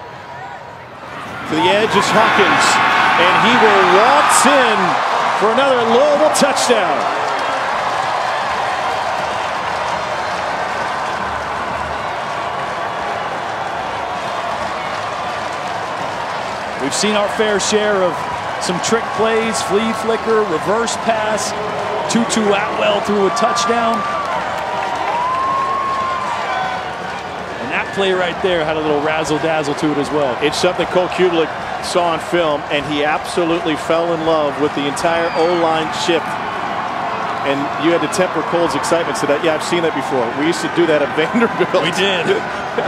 To the edge is Hawkins, and he will waltz in for another Louisville touchdown.
We've seen our fair share of some trick plays, flea flicker, reverse pass. Tutu Atwell threw a touchdown. And that play right there had a little razzle-dazzle to it as well.
It's something Cole Kublik saw on film, and he absolutely fell in love with the entire O-line shift. And you had to temper Cole's excitement to that. Yeah, I've seen that before. We used to do that at Vanderbilt.
We did.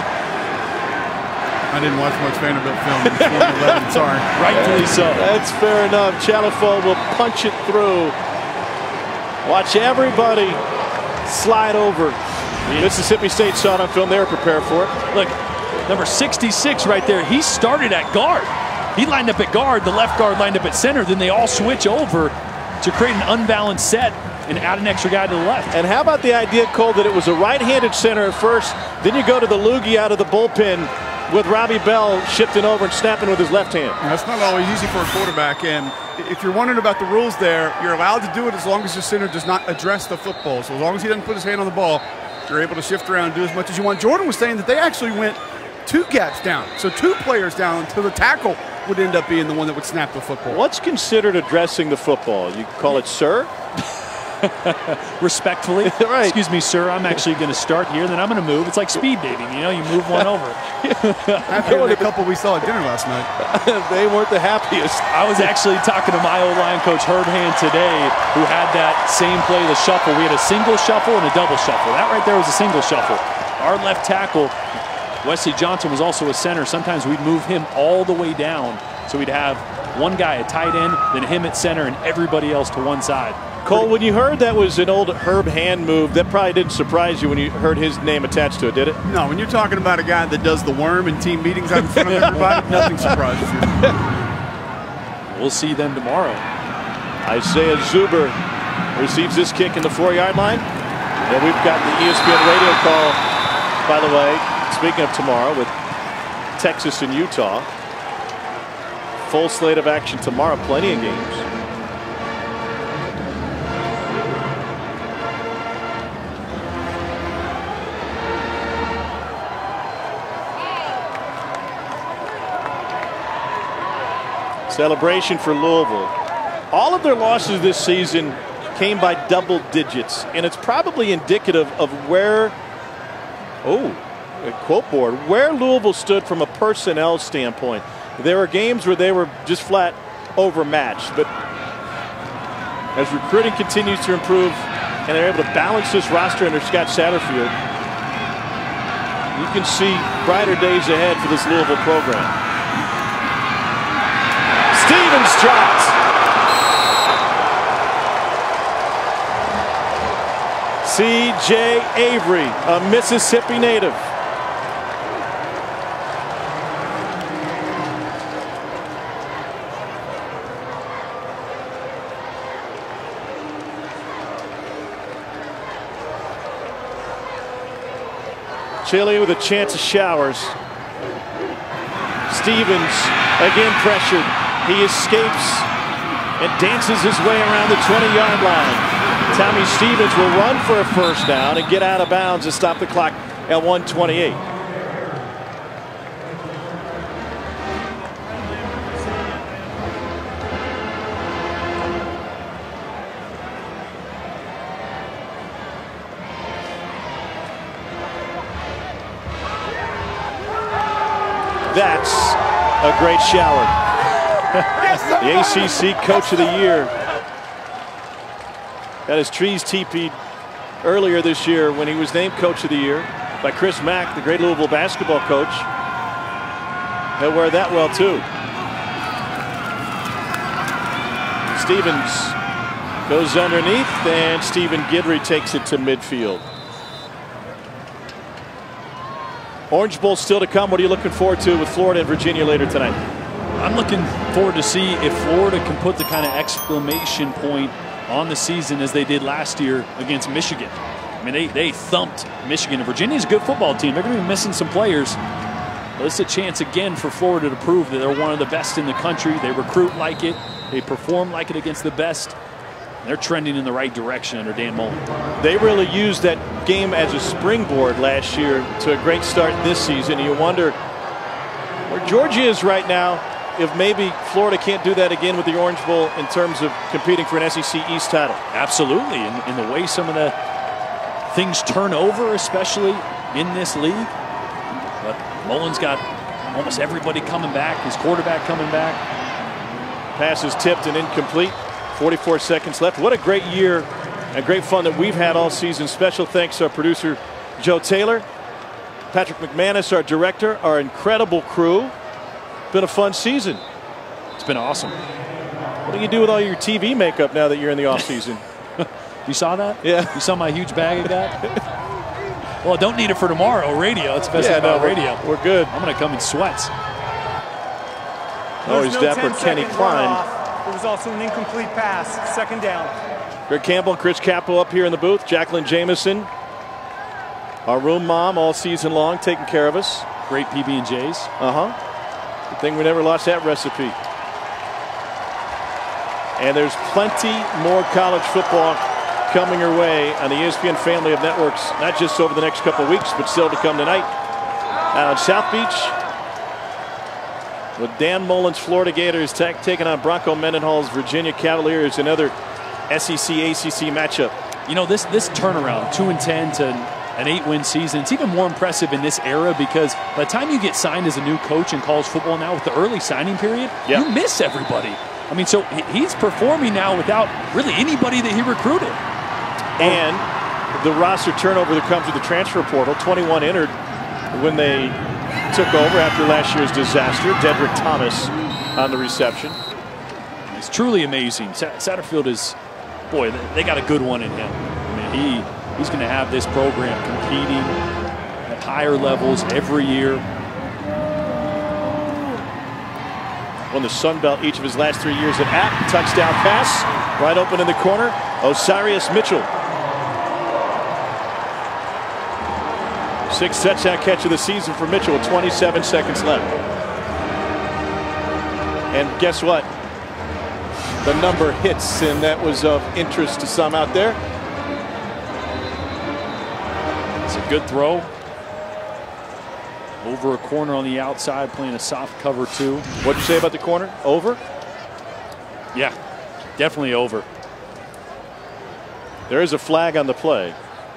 I didn't watch much Vanderbilt film in 2011, sorry.
Rightfully so.
That's fair enough. Chalifo will punch it through. Watch everybody slide over. Mississippi State saw it on film. They were prepared for it.
Look, number 66 right there. He started at guard. He lined up at guard. The left guard lined up at center. Then they all switch over to create an unbalanced set and add an extra guy to the left.
And how about the idea, Cole, that it was a right-handed center at first. Then you go to the loogie out of the bullpen with Robbie Bell shifting over and snapping with his left hand.
That's not always easy for a quarterback, and if you're wondering about the rules there, you're allowed to do it as long as your center does not address the football. So as long as he doesn't put his hand on the ball, you're able to shift around and do as much as you want. Jordan was saying that they actually went 2 gaps down, so 2 players down until the tackle would end up being the one that would snap the football.
What's considered addressing the football? You call it sir?
Respectfully.
Right.
Excuse me, sir, I'm actually going to start here, then I'm going to move. It's like speed dating, you know, you move one over.
After the couple we saw at dinner last night.
They weren't the happiest.
I was actually talking to my O-line coach, Herb Hand, today, who had that same play, the shuffle. We had a single shuffle and a double shuffle. That right there was a single shuffle. Our left tackle, Wesley Johnson, was also a center. Sometimes we'd move him all the way down. So we'd have one guy at tight end, then him at center, and everybody else to one side.
Cole, when you heard that was an old Herb Hand move, that probably didn't surprise you when you heard his name attached to it, did it?
No, when you're talking about a guy that does the worm in team meetings out in front of everybody, nothing surprises you.
We'll see them tomorrow.
Isaiah Zuber receives this kick in the 4-yard line. And we've got the ESPN radio call, by the way, speaking of tomorrow, with Texas and Utah. Full slate of action tomorrow, plenty of games. Celebration for Louisville. All of their losses this season came by double digits, and it's probably indicative of where, a quote board, where Louisville stood from a personnel standpoint. There were games where they were just flat overmatched, but as recruiting continues to improve and they're able to balance this roster under Scott Satterfield, you can see brighter days ahead for this Louisville program. Stevens dropped. C.J. Avery, a Mississippi native. Chilly with a chance of showers. Stevens again pressured. He escapes and dances his way around the 20-yard line. Tommy Stevens will run for a first down and get out of bounds and stop the clock at 1:28. that's a great shower. The ACC Coach of the Year. Got his trees teepeed earlier this year when he was named Coach of the Year by Chris Mack, the great Louisville basketball coach. He'll wear that well too. Stevens goes underneath, and Stephen Guidry takes it to midfield. Orange Bowl still to come. What are you looking forward to with Florida and Virginia later tonight?
I'm looking forward to see if Florida can put the kind of exclamation point on the season as they did last year against Michigan. I mean, they thumped Michigan. And Virginia's a good football team. They're going to be missing some players. But it's a chance again for Florida to prove that they're one of the best in the country. They recruit like it. They perform like it against the best. They're trending in the right direction under Dan Mullen.
They really used that game as a springboard last year to a great start this season. You wonder where Georgia is right now, if maybe Florida can't do that again with the Orange Bowl in terms of competing for an SEC East title.
Absolutely. In the way some of the things turn over, especially in this league. But Mullen's got almost everybody coming back. His quarterback coming back.
Pass is tipped and incomplete. 44 seconds left. What a great year and great fun that we've had all season. Special thanks to our producer, Joe Taylor, Patrick McManus, our director, our incredible crew. Been a fun season.
It's been awesome.
What do you do with all your TV makeup now that you're in the off season?
You saw that?
Yeah.
You saw my huge bag I got? Well, I don't need it for tomorrow. Radio. It's best about radio.
We're good.
I'm going to come in sweats.
Always dapper Kenny Klein.
There was also an incomplete pass. Second down.
Greg Campbell and Chris Capel up here in the booth. Jacqueline Jameson, our room mom all season long, taking care of us.
Great PB&Js.
Good thing we never lost that recipe. And there's plenty more college football coming your way on the ESPN family of networks, not just over the next couple of weeks, but still to come tonight out on South Beach with Dan Mullen's Florida Gators taking on Bronco Mendenhall's Virginia Cavaliers, another SEC ACC matchup.
You know, this turnaround, 2-10 to an 8-win season, it's even more impressive in this era because by the time you get signed as a new coach in college football now with the early signing period, you miss everybody. I mean, so he's performing now without really anybody that he recruited.
And the roster turnover that comes with the transfer portal, 21 entered when they took over after last year's disaster. Dedrick Thomas on the reception.
It's truly amazing. Satterfield is, boy, they got a good one in him. I mean, he's going to have this program competing at higher levels every year.
Won the Sun Belt each of his last 3 years at App. Touchdown pass, right open in the corner. Osiris Mitchell. 6th touchdown catch of the season for Mitchell with 27 seconds left. And guess what? The number hits, and that was of interest to some out there.
It's a good throw. Over a corner on the outside, playing a soft cover 2.
What'd you say about the corner? Over?
Yeah, definitely over.
There is a flag on the play.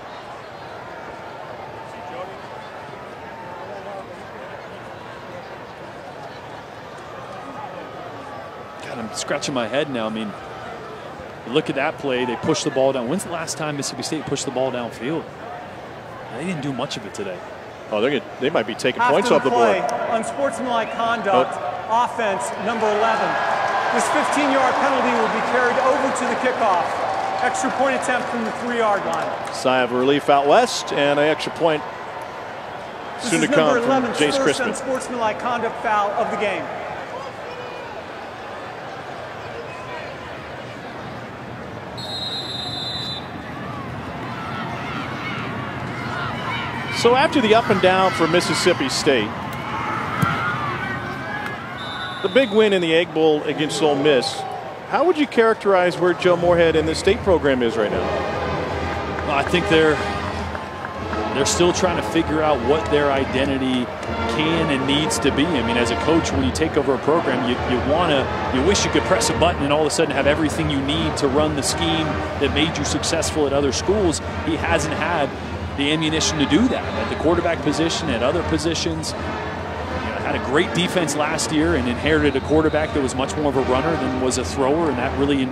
God, I'm scratching my head now. I mean, you look at that play, they push the ball down. When's the last time Mississippi State pushed the ball downfield? They didn't do much of it today.
Oh, they might be taking points off the board.
Unsportsmanlike conduct, offense, number 11. This 15-yard penalty will be carried over to the kickoff. Extra point attempt from the 3-yard line.
Sigh of relief out west, and an extra point soon to come from Jace Crispin.
First unsportsmanlike conduct foul of the game.
So after the up and down for Mississippi State, the big win in the Egg Bowl against Ole Miss, how would you characterize where Joe Moorhead and the state program is right now?
Well, I think they're still trying to figure out what their identity can and needs to be. I mean, as a coach, when you take over a program, you wish you could press a button and all of a sudden have everything you need to run the scheme that made you successful at other schools. He hasn't had the ammunition to do that at the quarterback position, at other positions. Had had a great defense last year and inherited a quarterback that was much more of a runner than was a thrower, and that really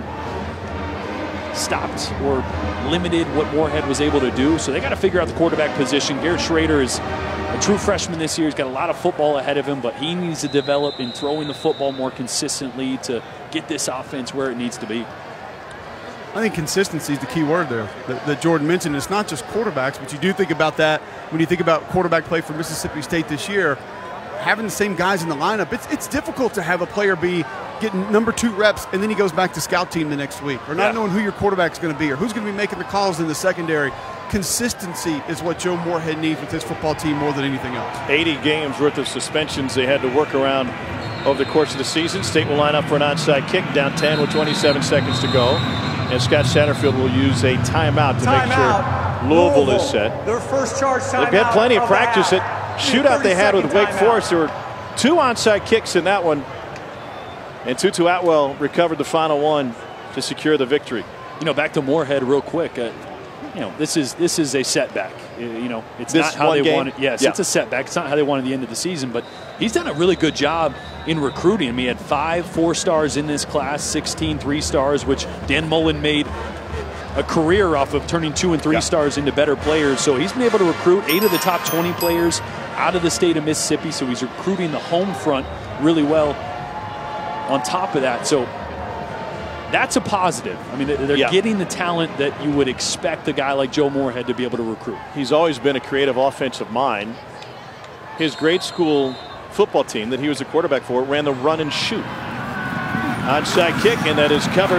stopped or limited what Moorhead was able to do. So they got to figure out the quarterback position. Garrett Schrader is a true freshman this year. He's got a lot of football ahead of him, but he needs to develop in throwing the football more consistently to get this offense where it needs to be.
I think consistency is the key word there that Jordan mentioned. It's not just quarterbacks, but you do think about that when you think about quarterback play for Mississippi State this year. Having the same guys in the lineup, it's difficult to have a player be getting number 2 reps and then he goes back to scout team the next week, or not knowing who your quarterback's going to be or who's going to be making the calls in the secondary. Consistency is what Joe Moorhead needs with his football team more than anything else.
80 games worth of suspensions they had to work around over the course of the season. State will line up for an onside kick, down 10 with 27 seconds to go. And Scott Satterfield will use a timeout to make sure Louisville is set.
Their first charge timeout.
They've had plenty of practice at shootout they had with Wake Forest. There were 2 onside kicks in that one. And Tutu Atwell recovered the final one to secure the victory.
You know, back to Moorhead real quick. You know, this is a setback. You know, it's not how they wanted. Yes, it's a setback. It's not how they wanted the end of the season, but he's done a really good job in recruiting. I mean, he had 5 4-stars in this class, 16 3-stars, which Dan Mullen made a career off of turning 2 and 3 stars into better players. So he's been able to recruit 8 of the top 20 players out of the state of Mississippi. So he's recruiting the home front really well on top of that. So that's a positive. I mean, they're getting the talent that you would expect a guy like Joe Moorhead to be able to recruit.
He's always been a creative offensive mind. His grade school football team that he was a quarterback for ran the run and shoot. Onside kick, and that is covered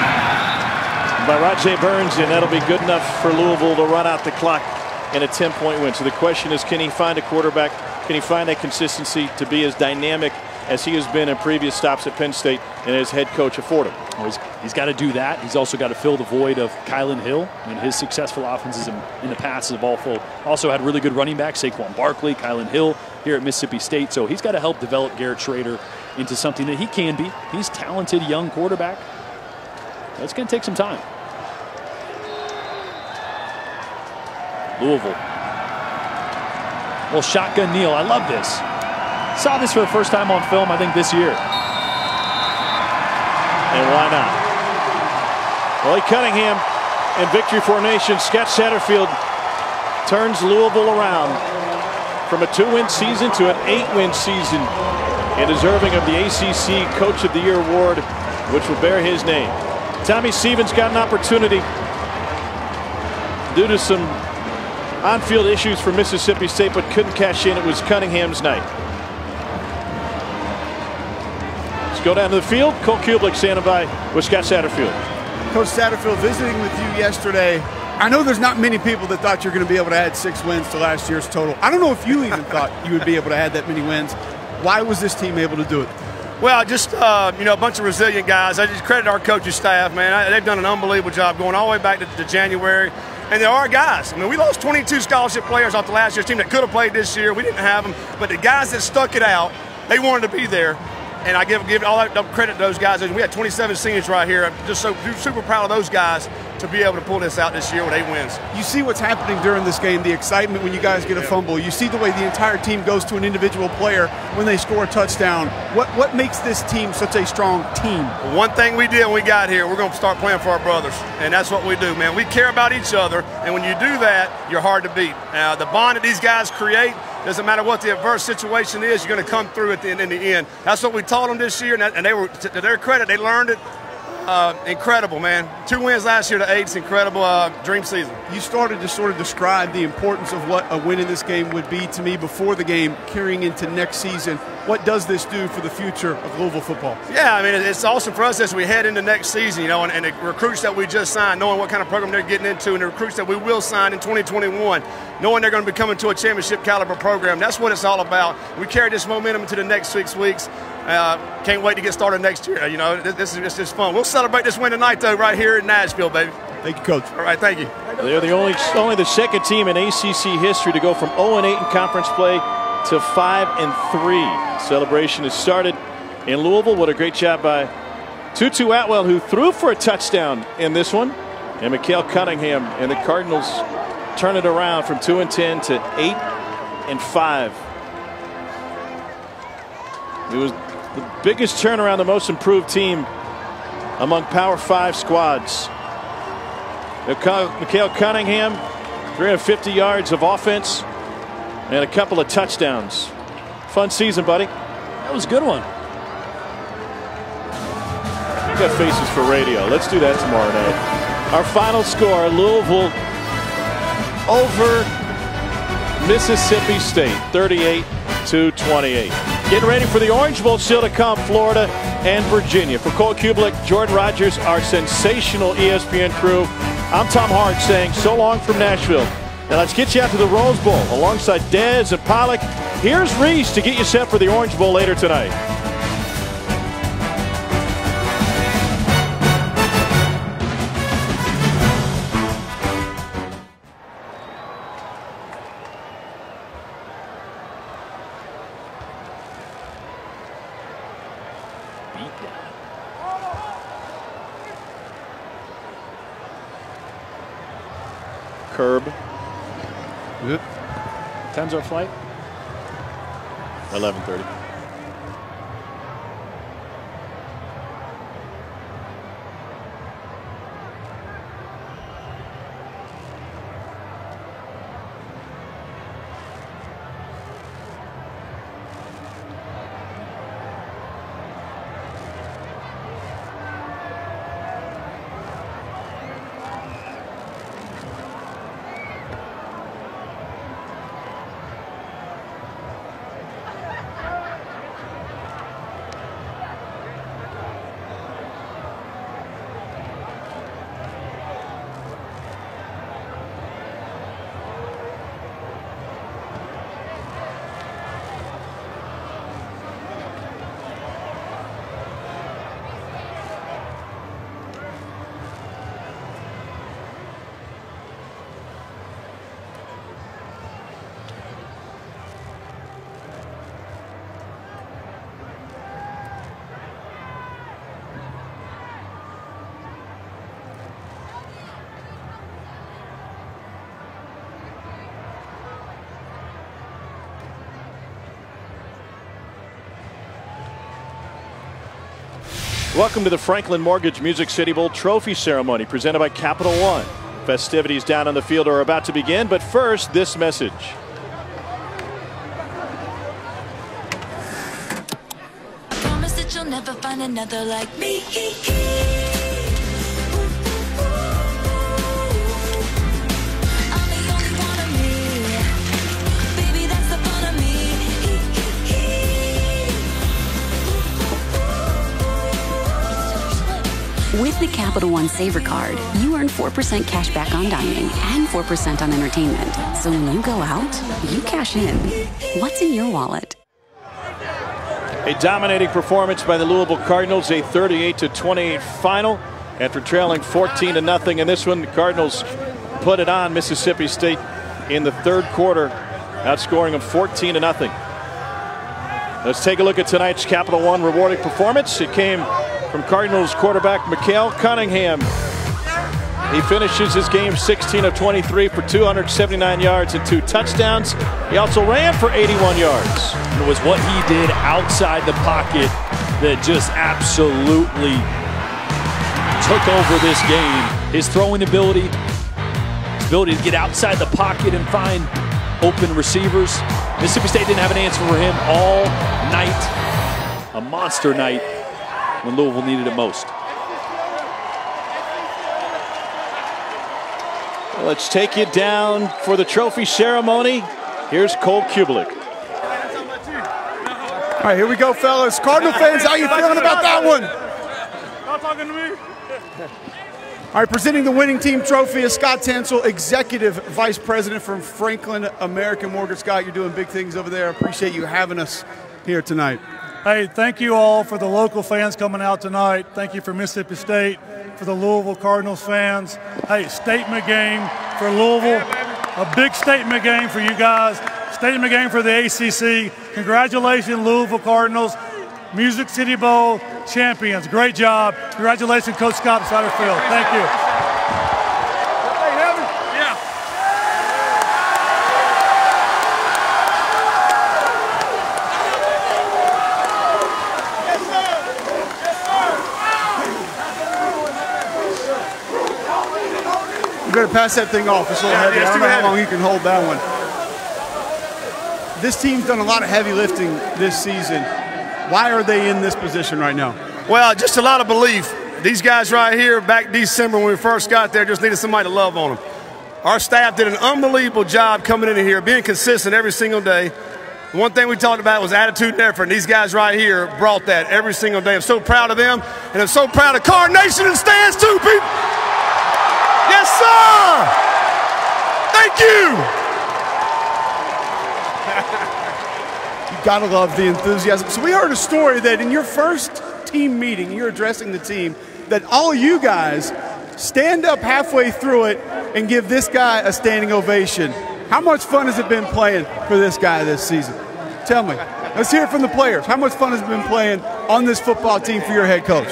by Rajay Burns, and that'll be good enough for Louisville to run out the clock in a 10-point win. So the question is, can he find a quarterback? Can he find that consistency to be as dynamic as he has been in previous stops at Penn State and as head coach at Fordham?
Well, he's got to do that. He's also got to fill the void of Kylan Hill. I mean, his successful offenses in the past have also had really good running backs, Saquon Barkley, Kylan Hill here at Mississippi State. So he's got to help develop Garrett Schrader into something that he can be. He's a talented young quarterback. That's going to take some time. Louisville. Well, shotgun kneel. I love this. Saw this for the first time on film, I think, this year.
And why not? Roy Cunningham in victory formation. Scott Satterfield turns Louisville around from a 2-win season to an 8-win season, and deserving of the ACC Coach of the Year award, which will bear his name. Tommy Stevens got an opportunity due to some on-field issues for Mississippi State, but couldn't cash in. It was Cunningham's night. Let's go down to the field. Cole Kublik standing by with Scott Satterfield.
Coach Satterfield, visiting with you yesterday. I know there's not many people that thought you're going to be able to add 6 wins to last year's total. I don't know if you even thought you would be able to add that many wins. Why was this team able to do it?
Well, just, you know, a bunch of resilient guys. I just credit our coaching staff, man. They've done an unbelievable job going all the way back to January. And there are guys. I mean, we lost 22 scholarship players off the last year's team that could have played this year. We didn't have them. But the guys that stuck it out, they wanted to be there. And I give all that credit to those guys. We had 27 seniors right here. I'm just so super proud of those guys to be able to pull this out this year with 8 wins.
You see what's happening during this game, the excitement when you guys get a fumble. You see the way the entire team goes to an individual player when they score a touchdown. What makes this team such a strong team?
One thing we did when we got here, we're going to start playing for our brothers. And that's what we do, man. We care about each other. And when you do that, you're hard to beat. The bond that these guys create, doesn't matter what the adverse situation is, you're going to come through at the end. In the end, that's what we taught them this year, and they were, to their credit, they learned it. Incredible, man. 2 wins last year to 8. It's incredible dream season.
You started to sort of describe the importance of what a win in this game would be to me before the game, carrying into next season. What does this do for the future of Louisville football?
Yeah, I mean, it's awesome for us as we head into next season, you know, and the recruits that we just signed, knowing what kind of program they're getting into, and the recruits that we will sign in 2021, knowing they're going to be coming to a championship caliber program. That's what it's all about. We carry this momentum into the next 6 weeks. Can't wait to get started next year. You know, this is just fun. We'll celebrate this win tonight, though, right here in Nashville, baby.
Thank you, Coach.
All right, thank you.
They're the only the second team in ACC history to go from 0-8 in conference play to 5-3. Celebration has started in Louisville. What a great job by Tutu Atwell, who threw for a touchdown in this one, and Mikael Cunningham, and the Cardinals turn it around from 2-10 to 8-5. It was the biggest turnaround, the most improved team among Power 5 squads. Mikael Cunningham, 350 yards of offense and a couple of touchdowns. Fun season, buddy.
That was a good one.
We got faces for radio. Let's do that tomorrow night. Our final score, Louisville over Mississippi State, 38-28. Getting ready for the Orange Bowl still to come, Florida and Virginia. For Cole Cubelic, Jordan Rogers, our sensational ESPN crew, I'm Tom Hart saying so long from Nashville. Now let's get you out to the Rose Bowl alongside Dez and Pollock. Here's Reese to get you set for the Orange Bowl later tonight. Curb.
Yep.
Time's our flight?
11:30. Welcome to the Franklin Mortgage Music City Bowl Trophy Ceremony presented by Capital One. Festivities down on the field are about to begin, but first, this message.
I promise that you'll never find another like me.
With the Capital One Saver Card, you earn 4% cash back on dining and 4% on entertainment. So when you go out, you cash in. What's in your wallet?
A dominating performance by the Louisville Cardinals, a 38-28 final after trailing 14-0 in this one. The Cardinals put it on Mississippi State in the third quarter, outscoring them 14-0. Let's take a look at tonight's Capital One rewarding performance. It came from Cardinals quarterback Mikael Cunningham. He finishes his game 16 of 23 for 279 yards and 2 touchdowns. He also ran for 81 yards.
It was what he did outside the pocket that just absolutely took over this game. His throwing ability, his ability to get outside the pocket and find open receivers. Mississippi State didn't have an answer for him all night. A monster night when Louisville needed it most.
Let's take you down for the trophy ceremony. Here's Cole Cubelic.
All right, here we go, fellas. Cardinal fans, how you feeling about that one?
Not talking to me.
All right, presenting the winning team trophy is Scott Tansel, Executive Vice President from Franklin American Mortgage. Scott, you're doing big things over there. I appreciate you having us here tonight.
Hey, thank you all for the local fans coming out tonight. Thank you for Mississippi State, for the Louisville Cardinals fans. Hey, statement game for Louisville. A big statement game for you guys. Statement game for the ACC. Congratulations, Louisville Cardinals. Music City Bowl champions. Great job. Congratulations, Coach Scott Satterfield. Thank you.
You better pass that thing off. It's a little heavy. I don't know how long you can hold that one. This team's done a lot of heavy lifting this season. Why are they in this position right now?
Well, just a lot of belief. These guys right here, back December when we first got there, just needed somebody to love on them. Our staff did an unbelievable job coming in here, being consistent every single day. One thing we talked about was attitude and effort, and these guys right here brought that every single day. I'm so proud of them, and I'm so proud of Card Nation and stands too, people. Yes, sir! Thank you!
You gotta love the enthusiasm. So we heard a story that in your first team meeting, you're addressing the team, that all you guys stand up halfway through it and give this guy a standing ovation. How much fun has it been playing for this guy this season? Tell me. Let's hear it from the players. How much fun has it been playing on this football team for your head coach?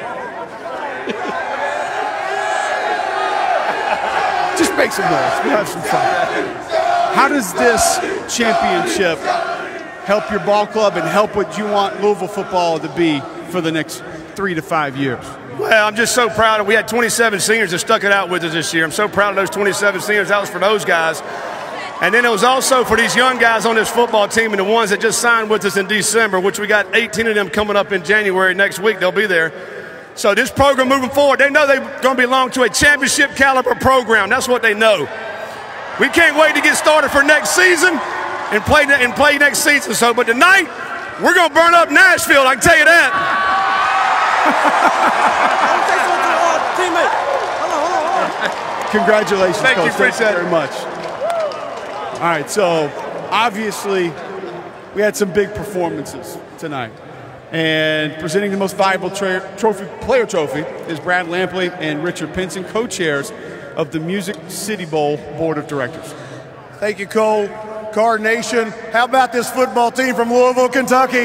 Just make some noise. We'll have some fun. How does this championship help your ball club and help what you want Louisville football to be for the next 3 to 5 years?
Well, I'm just so proud. We had 27 seniors that stuck it out with us this year. I'm so proud of those 27 seniors. That was for those guys. And then it was also for these young guys on this football team and the ones that just signed with us in December, which we got 18 of them coming up in January next week. They'll be there. So this program moving forward, they know they're going to belong to a championship caliber program. That's what they know. We can't wait to get started for next season and play next season. So, but tonight, we're going to burn up Nashville, I can tell you that.
Congratulations,
Thank
Coach.
you,
Thank you very much. All right, so obviously we had some big performances tonight. And presenting the most valuable player trophy is Brad Lampley and Richard Pinson, co-chairs of the Music City Bowl Board of Directors.
Thank you, Cole. Card Nation, how about this football team from Louisville, Kentucky?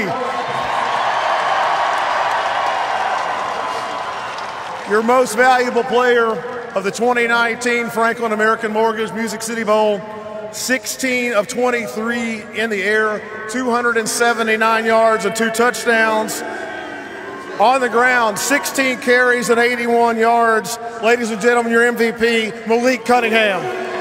Your most valuable player of the 2019 Franklin American Mortgage Music City Bowl, 16 of 23 in the air, 279 yards and 2 touchdowns. On the ground, 16 carries and 81 yards. Ladies and gentlemen, your MVP, Malik Cunningham.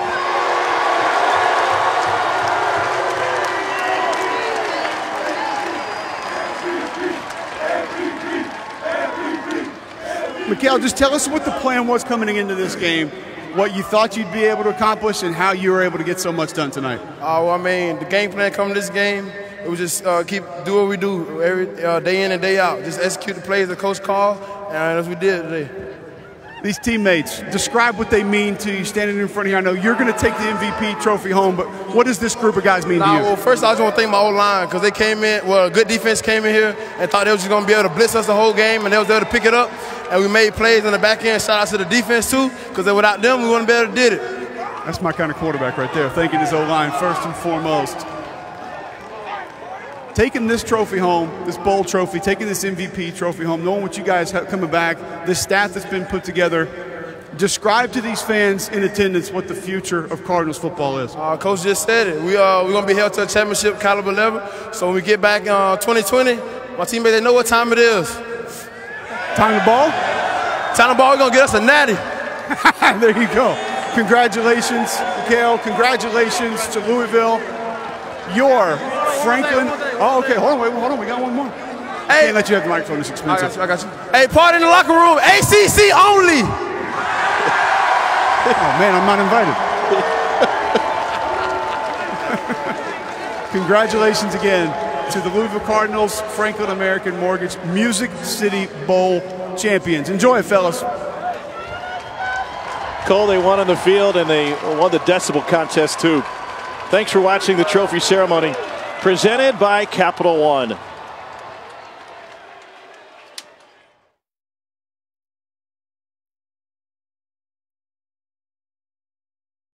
Mikhail, just tell us what the plan was coming into this game, what you thought you'd be able to accomplish, and how you were able to get so much done tonight.
Well, I mean, the game plan coming to this game, it was just do what we do every day in and day out. Just execute the plays the coach called, and as we did today.
These teammates, describe what they mean to you standing in front of you. I know you're going to take the MVP trophy home, but what does this group of guys mean to you?
Well, first I just want to thank my O-line because they came in, a good defense came in here and thought they was just going to be able to blitz us the whole game, and they was able to pick it up. And we made plays on the back end. Shout out to the defense, too, because without them, we wouldn't be able to did it.
That's my kind of quarterback right there, thanking his O-line first and foremost. Taking this trophy home, this bowl trophy, taking this MVP trophy home, knowing what you guys have coming back, this staff that's been put together, describe to these fans in attendance what the future of Cardinals football is.
Coach just said it. We're going to be held to a championship caliber level. So when we get back in 2020, my teammates, they know what time it is.
Time to ball?
Time to ball, we're going to get us a natty.
There you go. Congratulations, Mikhail. Congratulations to Louisville. Your Franklin. Oh, okay. Hold on. We got one more. Hey, can't let you have the microphone. It's expensive.
I got you. Hey, party in the locker room. ACC only.
Oh, man, I'm not invited. Congratulations again to the Louisville Cardinals, Franklin American Mortgage Music City Bowl champions. Enjoy it, fellas.
Cole, they won on the field, and they won the decibel contest, too. Thanks for watching the trophy ceremony presented by Capital One.